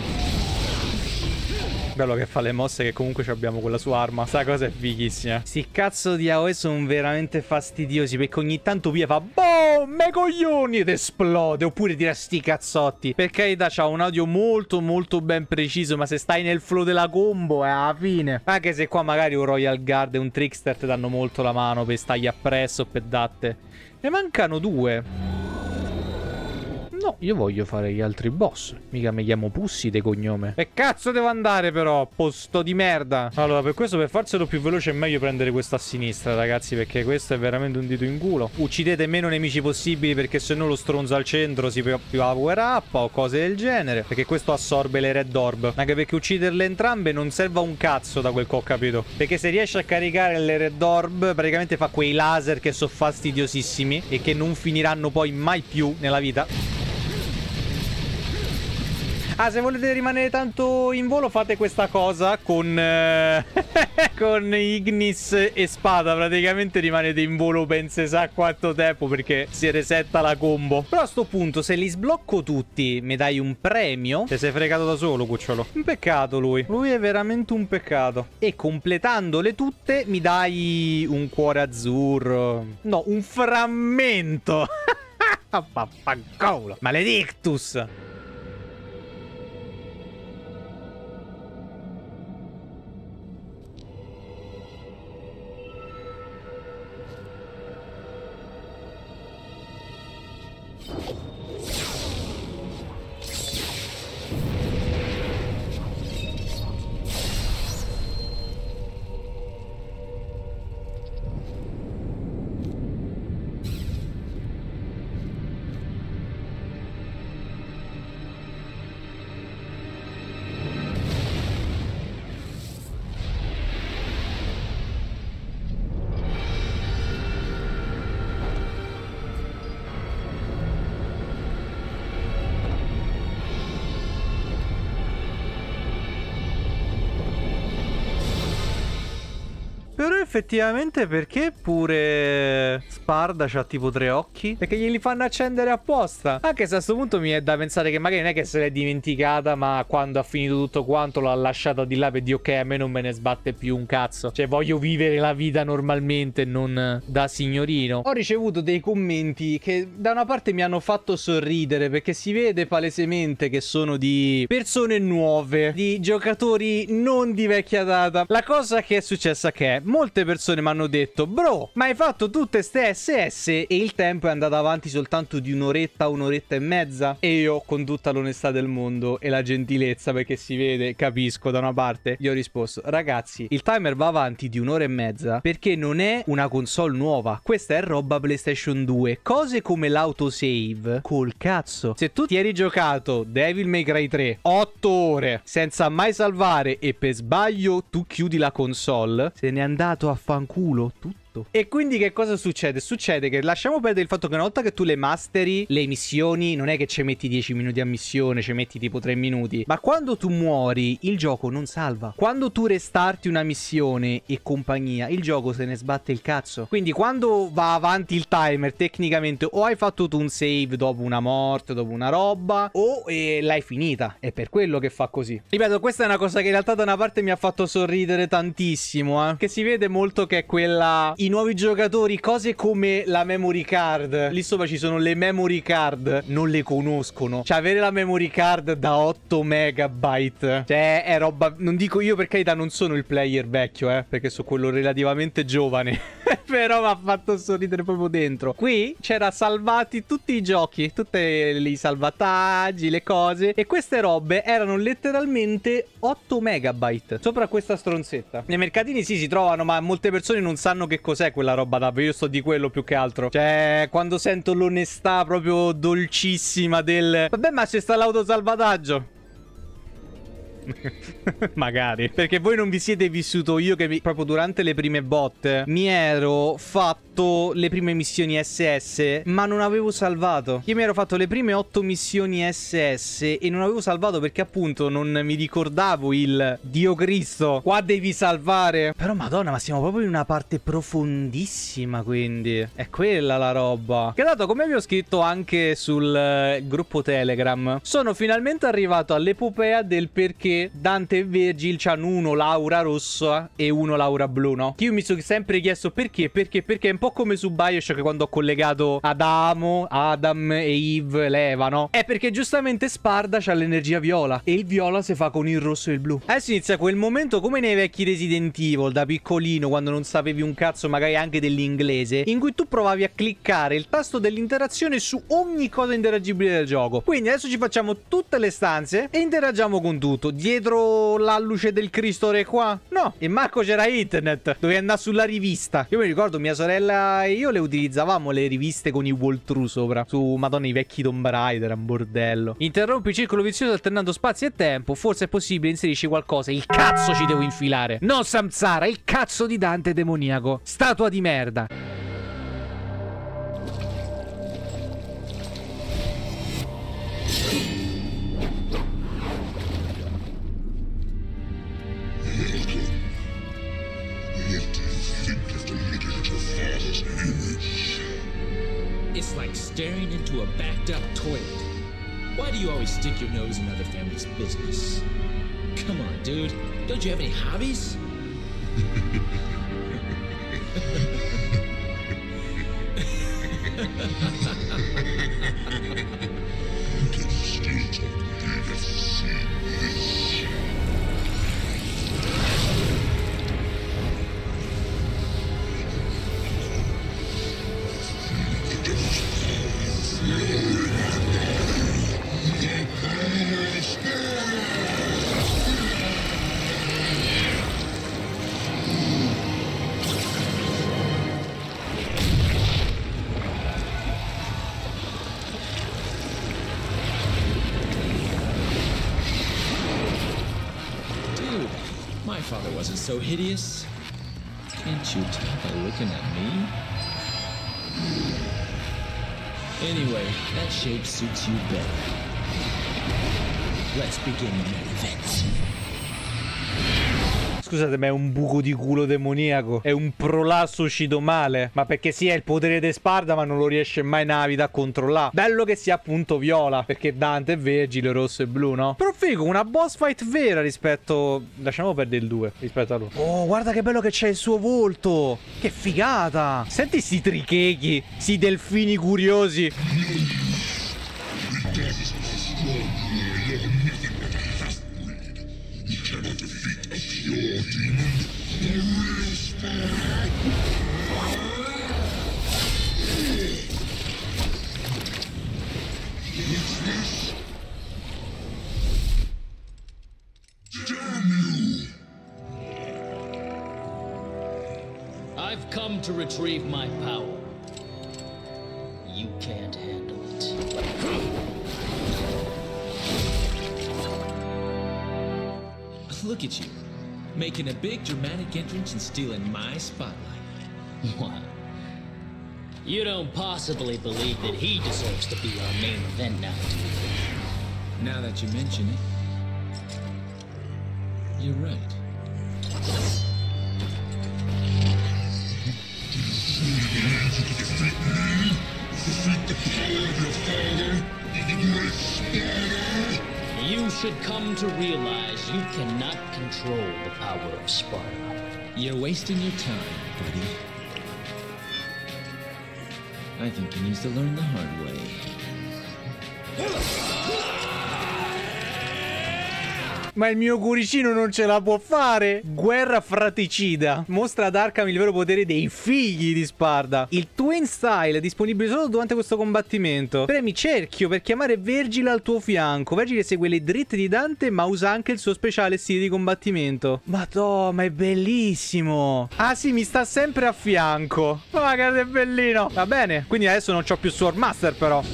Bello che fa le mosse che comunque abbiamo con la sua arma. Sta cosa è fighissima. Sti cazzo di A O E sono veramente fastidiosi perché ogni tanto via fa boom, me coglioni ed esplode. Oppure tira sti cazzotti. Per carità c'ha un audio molto molto ben preciso, ma se stai nel flow della combo è alla fine. Anche se qua magari un Royal Guard e un Trickster ti danno molto la mano per stargli appresso o per datte. Ne mancano due. No, io voglio fare gli altri boss. Mica mi chiamo Pussy de cognome. E cazzo devo andare però, posto di merda. Allora, per questo, per farselo più veloce è meglio prendere questo a sinistra, ragazzi, perché questo è veramente un dito in culo. Uccidete meno nemici possibili, perché se no lo stronzo al centro si più la power up o cose del genere. Perché questo assorbe le red orb. Anche perché ucciderle entrambe non serve a un cazzo, da quel che ho capito. Perché se riesce a caricare le red orb, praticamente fa quei laser che sono fastidiosissimi e che non finiranno poi mai più nella vita. Ah, se volete rimanere tanto in volo fate questa cosa con eh, con Ignis e spada. Praticamente rimanete in volo penso sa quanto tempo, perché si resetta la combo. Però a sto punto se li sblocco tutti mi dai un premio. Te sei fregato da solo, cucciolo. Un peccato lui. Lui è veramente un peccato. E completandole tutte mi dai un cuore azzurro. No, un frammento. Vaffanculo. Maledictus. Però effettivamente perché pure Sparda c'ha tipo tre occhi? Perché glieli fanno accendere apposta. Anche se a sto punto mi è da pensare che magari non è che se l'è dimenticata, ma quando ha finito tutto quanto l'ha lasciata di là per dire ok, a me non me ne sbatte più un cazzo. Cioè voglio vivere la vita normalmente, non da signorino. Ho ricevuto dei commenti che da una parte mi hanno fatto sorridere, perché si vede palesemente che sono di persone nuove, di giocatori non di vecchia data. La cosa che è successa che molte persone mi hanno detto bro, ma hai fatto tutte ste S S e il tempo è andato avanti soltanto di un'oretta, un'oretta e mezza? E io, con tutta l'onestà del mondo e la gentilezza, perché si vede, capisco da una parte, gli ho risposto ragazzi, il timer va avanti di un'ora e mezza perché non è una console nuova, questa è roba PlayStation due. Cose come l'autosave, col cazzo, se tu ti eri giocato Devil May Cry tre otto ore senza mai salvare e per sbaglio tu chiudi la console, se n'è andato a fanculo tutto. E quindi che cosa succede? Succede che lasciamo perdere il fatto che una volta che tu le masteri, le missioni, non è che ci metti dieci minuti a missione, ci metti tipo tre minuti, ma quando tu muori il gioco non salva. Quando tu restarti una missione e compagnia, il gioco se ne sbatte il cazzo. Quindi quando va avanti il timer, tecnicamente o hai fatto tu un save dopo una morte, dopo una roba, o eh, l'hai finita. È per quello che fa così. Ripeto, questa è una cosa che in realtà da una parte mi ha fatto sorridere tantissimo, eh? Che si vede molto che è quella... I nuovi giocatori, cose come la memory card, lì sopra ci sono le memory card, non le conoscono. Cioè avere la memory card da otto megabyte, cioè è roba, non dico io per carità, non sono il player vecchio, eh, perché sono quello relativamente giovane. Però mi ha fatto sorridere proprio dentro. Qui c'era salvati tutti i giochi, tutti i salvataggi, le cose, e queste robe erano letteralmente otto megabyte sopra questa stronzetta. Nei mercatini sì si trovano, ma molte persone non sanno che cos'è quella roba davvero. Io sto di quello più che altro. Cioè quando sento l'onestà proprio dolcissima del vabbè, ma c'è sta l'autosalvataggio. Magari perché voi non vi siete vissuto io che mi, proprio durante le prime bot mi ero fatto le prime missioni S S ma non avevo salvato. Io mi ero fatto le prime otto missioni S S e non avevo salvato perché appunto non mi ricordavo il Dio Cristo, qua devi salvare. Però madonna, ma siamo proprio in una parte profondissima, quindi è quella la roba. Che dato, come vi ho scritto anche sul eh, gruppo Telegram, sono finalmente arrivato all'epopea del perché Dante e Virgil c'hanno uno Laura rossa e uno Laura blu, no? Che io mi sono sempre chiesto perché, perché, perché è un po' come su Bioshock quando ho collegato Adamo, Adam e Eve, l'Eva, no? È perché giustamente Sparda c'ha l'energia viola e il viola si fa con il rosso e il blu. Adesso inizia quel momento come nei vecchi Resident Evil da piccolino, quando non sapevi un cazzo magari anche dell'inglese, in cui tu provavi a cliccare il tasto dell'interazione su ogni cosa interagibile del gioco. Quindi adesso ci facciamo tutte le stanze e interagiamo con tutto. Dietro la luce del Cristo Re qua? No. E Marco c'era internet, dovevi andare sulla rivista. Io mi ricordo mia sorella e io le utilizzavamo le riviste con i walkthrough sopra. Su, madonna, i vecchi Tomb Raider, un bordello. Interrompi il circolo vizioso alternando spazio e tempo. Forse è possibile, inserisci qualcosa. Il cazzo ci devo infilare. No, Samsara, il cazzo di Dante demoniaco. Statua di merda. It's like staring into a backed up toilet. Why do you always stick your nose in other families' business? Come on, dude. Don't you have any hobbies? My father wasn't so hideous. Can't you tell by looking at me? Anyway, that shape suits you better. Let's begin the main event. scusate, ma è un buco di culo demoniaco. È un prolasso uscito male. Ma perché sì, è il potere di Sparda, ma non lo riesce mai nella vita a controllare. Bello che sia appunto viola, perché Dante è Vergile, rosso e blu, no? Però figo, una boss fight vera rispetto... Lasciamo perdere il due rispetto a lui. Oh, guarda che bello che c'è il suo volto. Che figata. Senti sti trichechi, sti delfini curiosi. I've come to retrieve my power. You can't handle it. Look at you, making a big dramatic entrance and stealing my spotlight. What? You don't possibly believe that he deserves to be our main event now, do you? Now that you mention it, you're right. You should come to realize you cannot control the power of Sparta. You're wasting your time, buddy. I think he needs to learn the hard way. Ma il mio cuoricino non ce la può fare. Guerra fratricida. Mostra ad Arkham il vero potere dei figli di Sparda. Il Twin Style è disponibile solo durante questo combattimento. Premi cerchio per chiamare Vergile al tuo fianco. Vergile segue le dritte di Dante, ma usa anche il suo speciale stile di combattimento. Madonna, ma è bellissimo. Ah sì, mi sta sempre a fianco. Ma che è bellino. Va bene, quindi adesso non c'ho più Swordmaster però.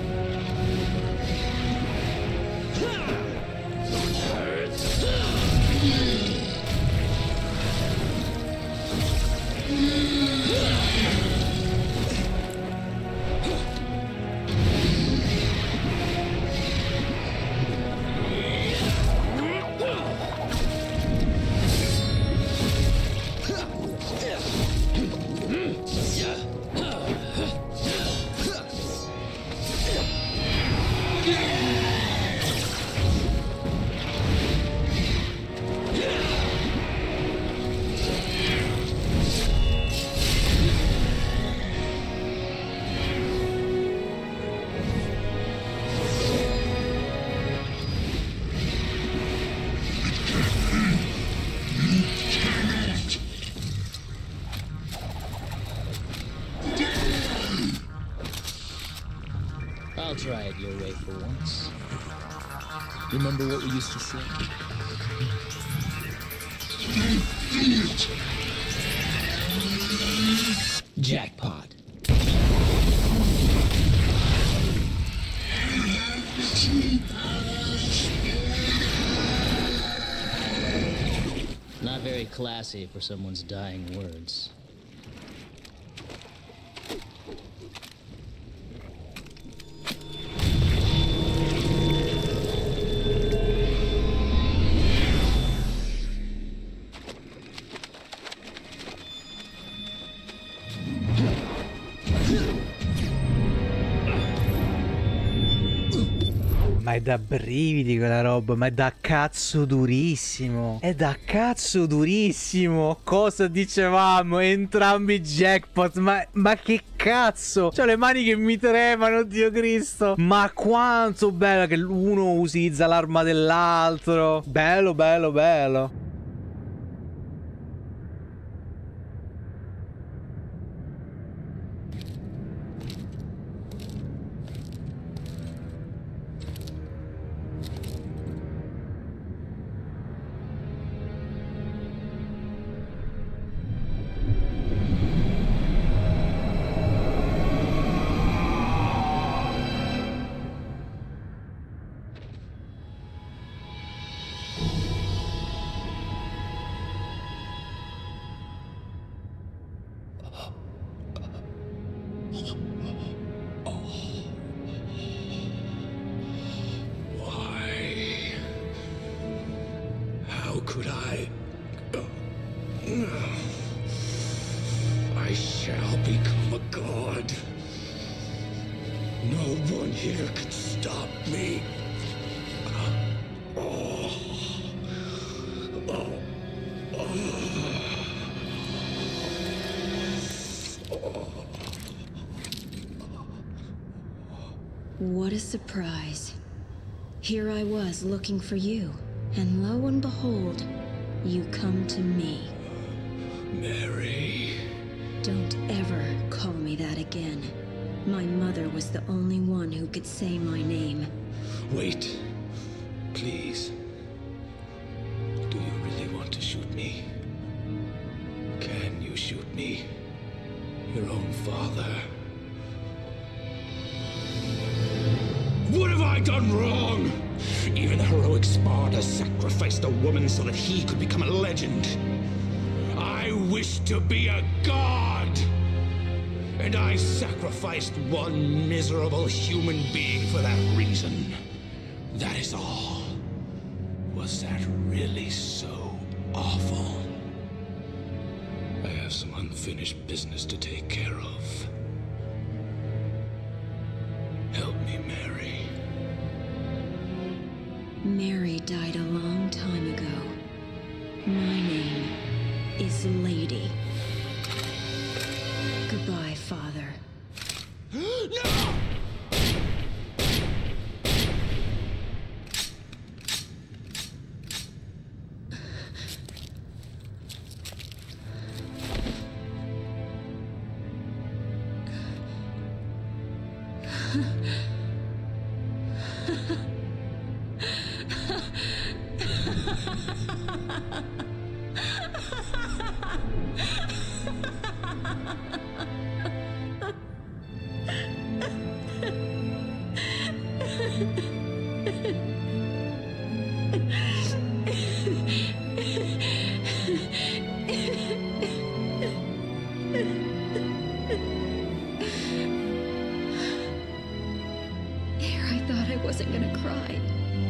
I'll try it your way for once. Remember what we used to say? Jackpot. Not very classy for someone's dying words. Ma è da brividi quella roba, ma è da cazzo durissimo. È da cazzo durissimo. Cosa dicevamo? Entrambi jackpot, ma, ma che cazzo? C'ho le mani che mi tremano, Dio Cristo. Ma quanto bello che uno utilizza l'arma dell'altro. Bello, bello, bello. I shall become a god. No one here can stop me. Oh. Oh. Oh. What a surprise. Here I was looking for you, and lo and behold, you come to me. Mary. Don't ever call me that again. My mother was the only one who could say my name. Wait. Please. Do you really want to shoot me? Can you shoot me? Your own father? What have I done wrong? Even heroic Sparta sacrificed a woman so that he could become a legend. I wish to be a god! And I sacrificed one miserable human being for that reason. That is all. Was that really so awful? I have some unfinished business to take care of. Help me, Mary. Mary died a long time ago. My name is Lady. Goodbye, Father. No! There, I thought I wasn't gonna cry.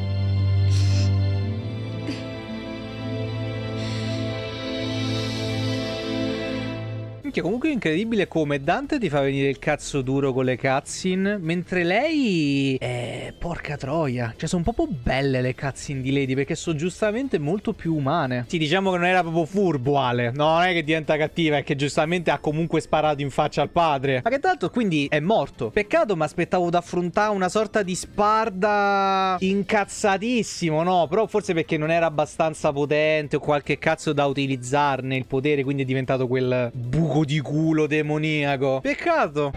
Minchia, comunque è incredibile come Dante ti fa venire il cazzo duro con le cutscene, mentre lei... Eh, porca troia. Cioè, sono proprio belle le cutscene di Lady, perché sono giustamente molto più umane. Sì, diciamo che non era proprio furbuale. No, non è che diventa cattiva, è che giustamente ha comunque sparato in faccia al padre. Ma che tra l'altro quindi è morto. Peccato, mi aspettavo di affrontare una sorta di Sparda incazzatissimo, no? Però forse perché non era abbastanza potente o qualche cazzo da utilizzarne il potere, quindi è diventato quel buco di culo demoniaco. Peccato.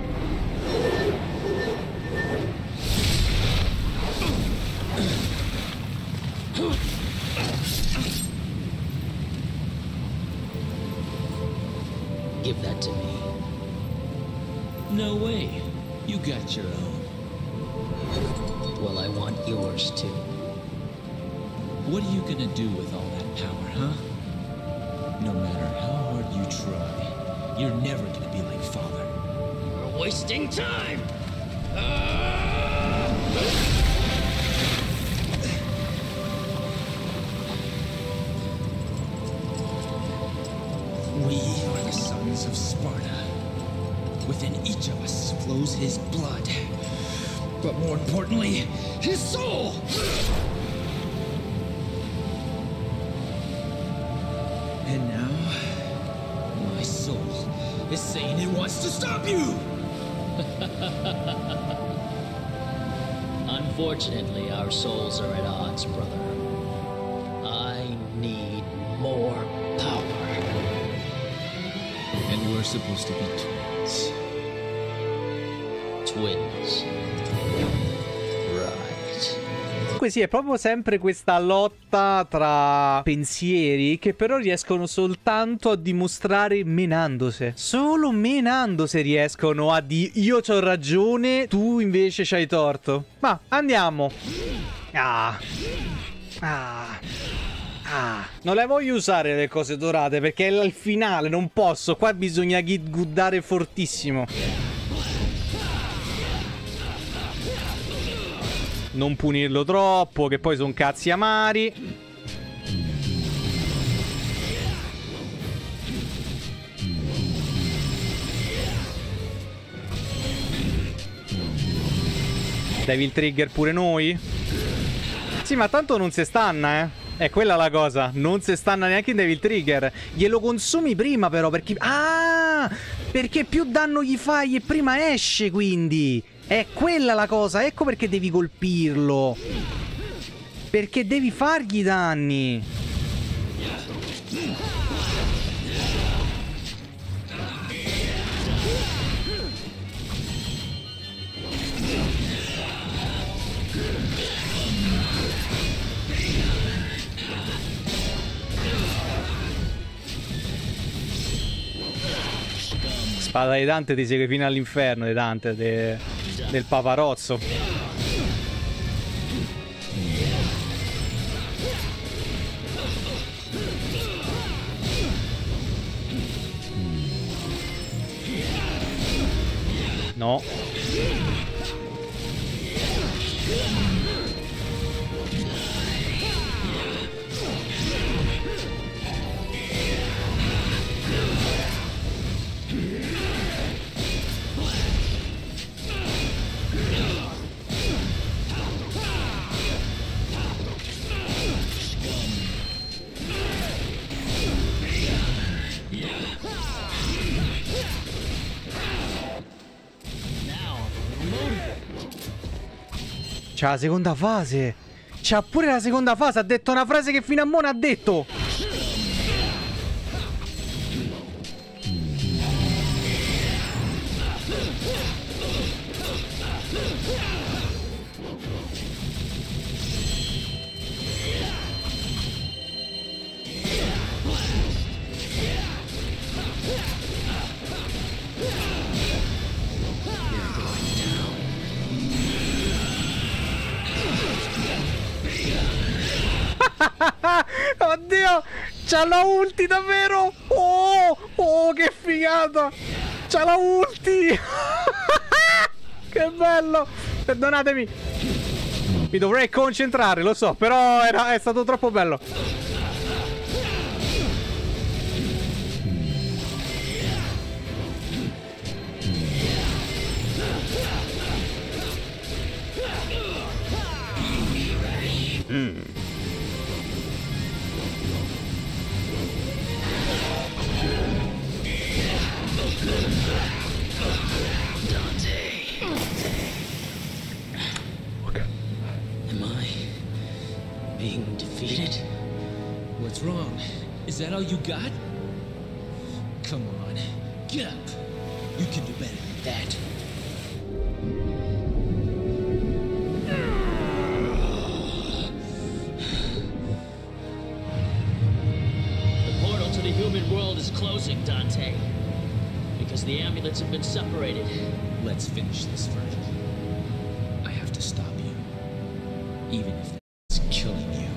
Give that to me. No way. You got your own. Well, I want yours too. What are you gonna do with all that power, huh? No matter how hard you try, you're never gonna be like Father. We're wasting time! We are the sons of Sparta. Within each of us flows his blood. But more importantly, his soul! And now, my soul is saying it wants to stop you! Unfortunately, our souls are at odds, brother. I need more power. And we're supposed to be twins. Twins. Right. Comunque sì, è proprio sempre questa lotta tra pensieri che però riescono soltanto a dimostrare menandose. Solo menandose riescono a dire io c'ho ragione, tu invece c'hai torto. Ma andiamo. Ah. Ah. Ah. Non le voglio usare le cose dorate perché è il finale, non posso. Qua bisogna guardare fortissimo. Non punirlo troppo, che poi sono cazzi amari. Devil Trigger pure noi? Sì, ma tanto non si stanna, eh. È quella la cosa, non si stanna neanche in Devil Trigger. Glielo consumi prima però, perché... Ah! Perché più danno gli fai e prima esce, quindi. È quella la cosa, ecco perché devi colpirlo. Perché devi fargli danni. Spada di Dante ti segue fino all'inferno, di Dante, de, del paparozzo. No. C'ha la seconda fase. C'ha pure la seconda fase. Ha detto una frase che fino a mo' non ha detto. Oddio, c'ha la ulti davvero. Oh, oh, che figata. C'ha la ulti. Che bello. Perdonatemi. Mi dovrei concentrare, lo so, però era, è stato troppo bello. Mm. Am I being defeated? What's wrong? Is that all you got? Come on, get up. You can do better than that. The portal to the human world is closing, Dante. Because the amulets have been separated. Let's finish this, Virgil. I have to stop you. Even if that's killing you.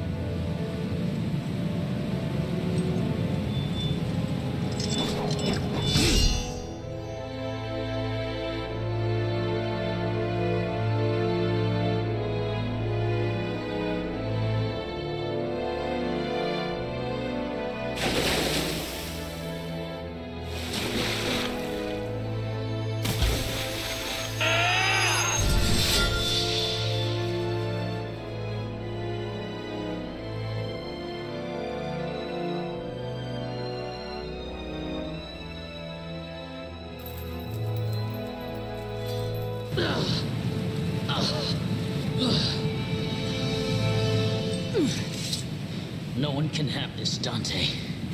No one can have this, Dante.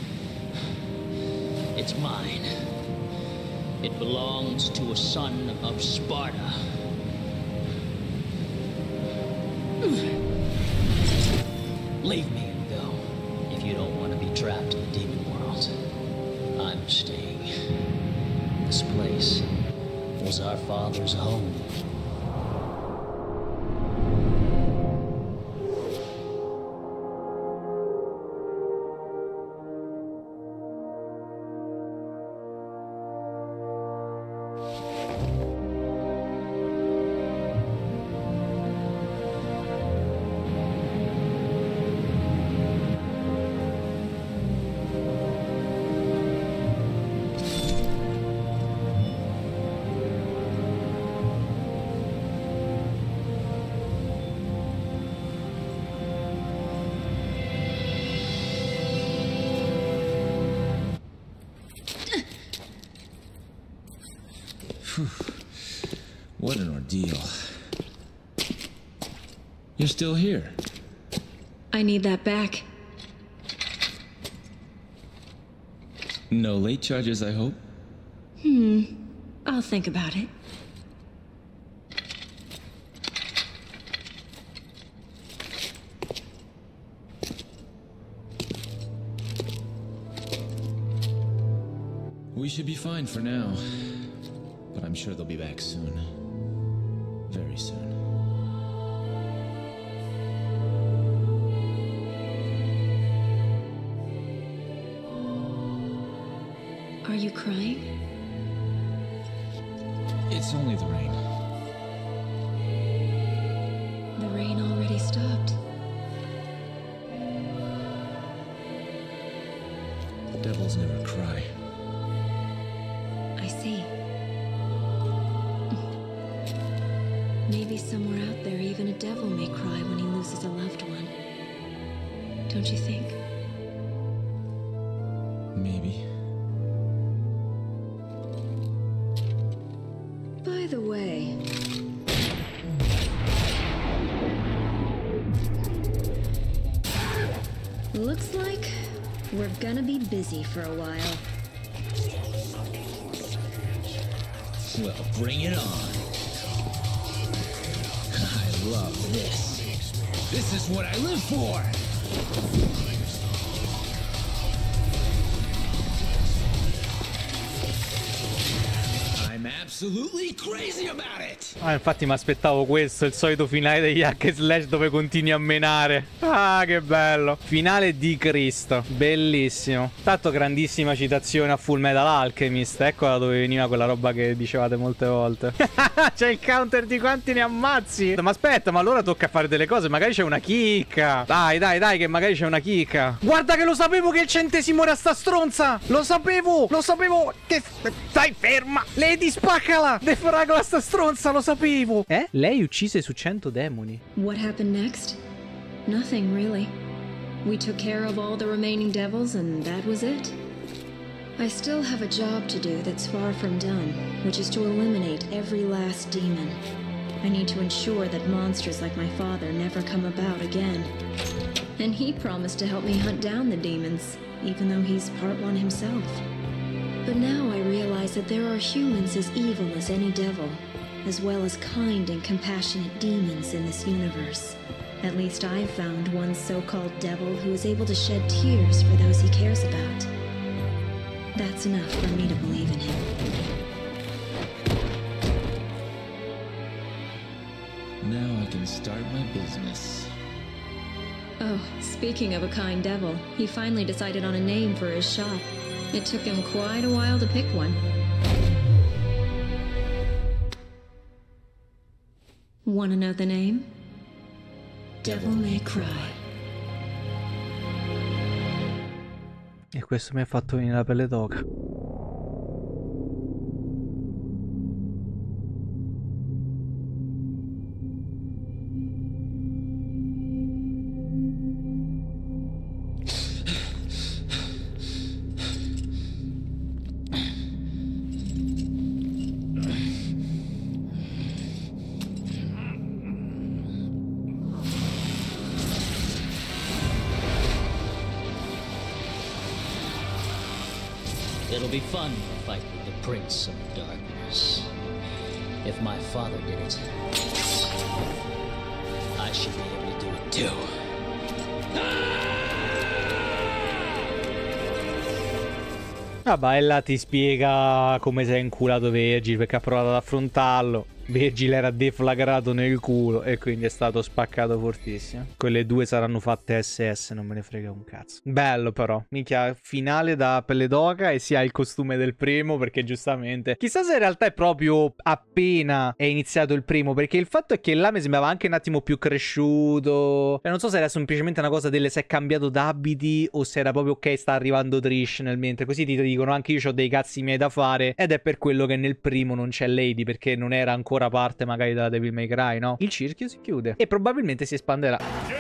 It's mine. It belongs to a son of Sparta. Leave me and go, if you don't want to be trapped in the demon world. I'm staying. This place was our father's home. What an ordeal. You're still here. I need that back. No late charges, I hope? Hmm. I'll think about it. We should be fine for now. But I'm sure they'll be back soon. Very soon. Are you crying? It's only the rain. The rain already stopped. Devils never cry. I see. Maybe somewhere out there, even a devil may cry when he loses a loved one. Don't you think? Maybe. By the way... Looks like we're gonna be busy for a while. Well, bring it on. I love this. This is what I live for! I'm absolutely crazy about it! Ah, infatti mi aspettavo questo, il solito finale degli hack and slash dove continui a menare. Ah, che bello. Finale di Cristo. Bellissimo. Tanto grandissima citazione a Full Metal Alchemist. Ecco da dove veniva quella roba che dicevate molte volte. C'è il counter di quanti ne ammazzi. Ma aspetta, ma allora tocca fare delle cose. Magari c'è una chicca. Dai, dai, dai, che magari c'è una chicca. Guarda che lo sapevo che il centesimo era sta stronza. Lo sapevo, lo sapevo. Che... Stai ferma. Lady, spaccala. Defragola sta stronza, lo sapevo. Eh? Lei uccise su cento demoni. What happened next? Nothing, really. We took care of all the remaining devils, and that was it. I still have a job to do that's far from done, which is to eliminate every last demon. I need to ensure that monsters like my father never come about again. And he promised to help me hunt down the demons, even though he's part one himself. But now I realize that there are humans as evil as any devil, as well as kind and compassionate demons in this universe. At least I've found one so-called devil who is able to shed tears for those he cares about. That's enough for me to believe in him. Now I can start my business. Oh, speaking of a kind devil, he finally decided on a name for his shop. It took him quite a while to pick one. Wanna know the name? Devil May Cry. E questo mi ha fatto venire la pelle d'oca. It'll be fun to fight with the Prince of Darkness. If my father did it, I should be able to do it too. Vabbè, e là ti spiega come si è inculato Virgil, perché ha provato ad affrontarlo. Virgil era deflagrato nel culo e quindi è stato spaccato fortissimo. Quelle due saranno fatte S S, non me ne frega un cazzo. Bello però, minchia, finale da pelle d'oca e si ha il costume del primo, perché giustamente... Chissà se in realtà è proprio appena è iniziato il primo, perché il fatto è che là mi sembrava anche un attimo più cresciuto. E non so se era semplicemente una cosa delle se è cambiato d'abiti o se era proprio ok, sta arrivando Trish nel mentre. Così ti dicono anche io ho dei cazzi miei da fare, ed è per quello che nel primo non c'è Lady, perché non era ancora parte magari della Devil May Cry, no? Il cerchio si chiude e probabilmente si espanderà.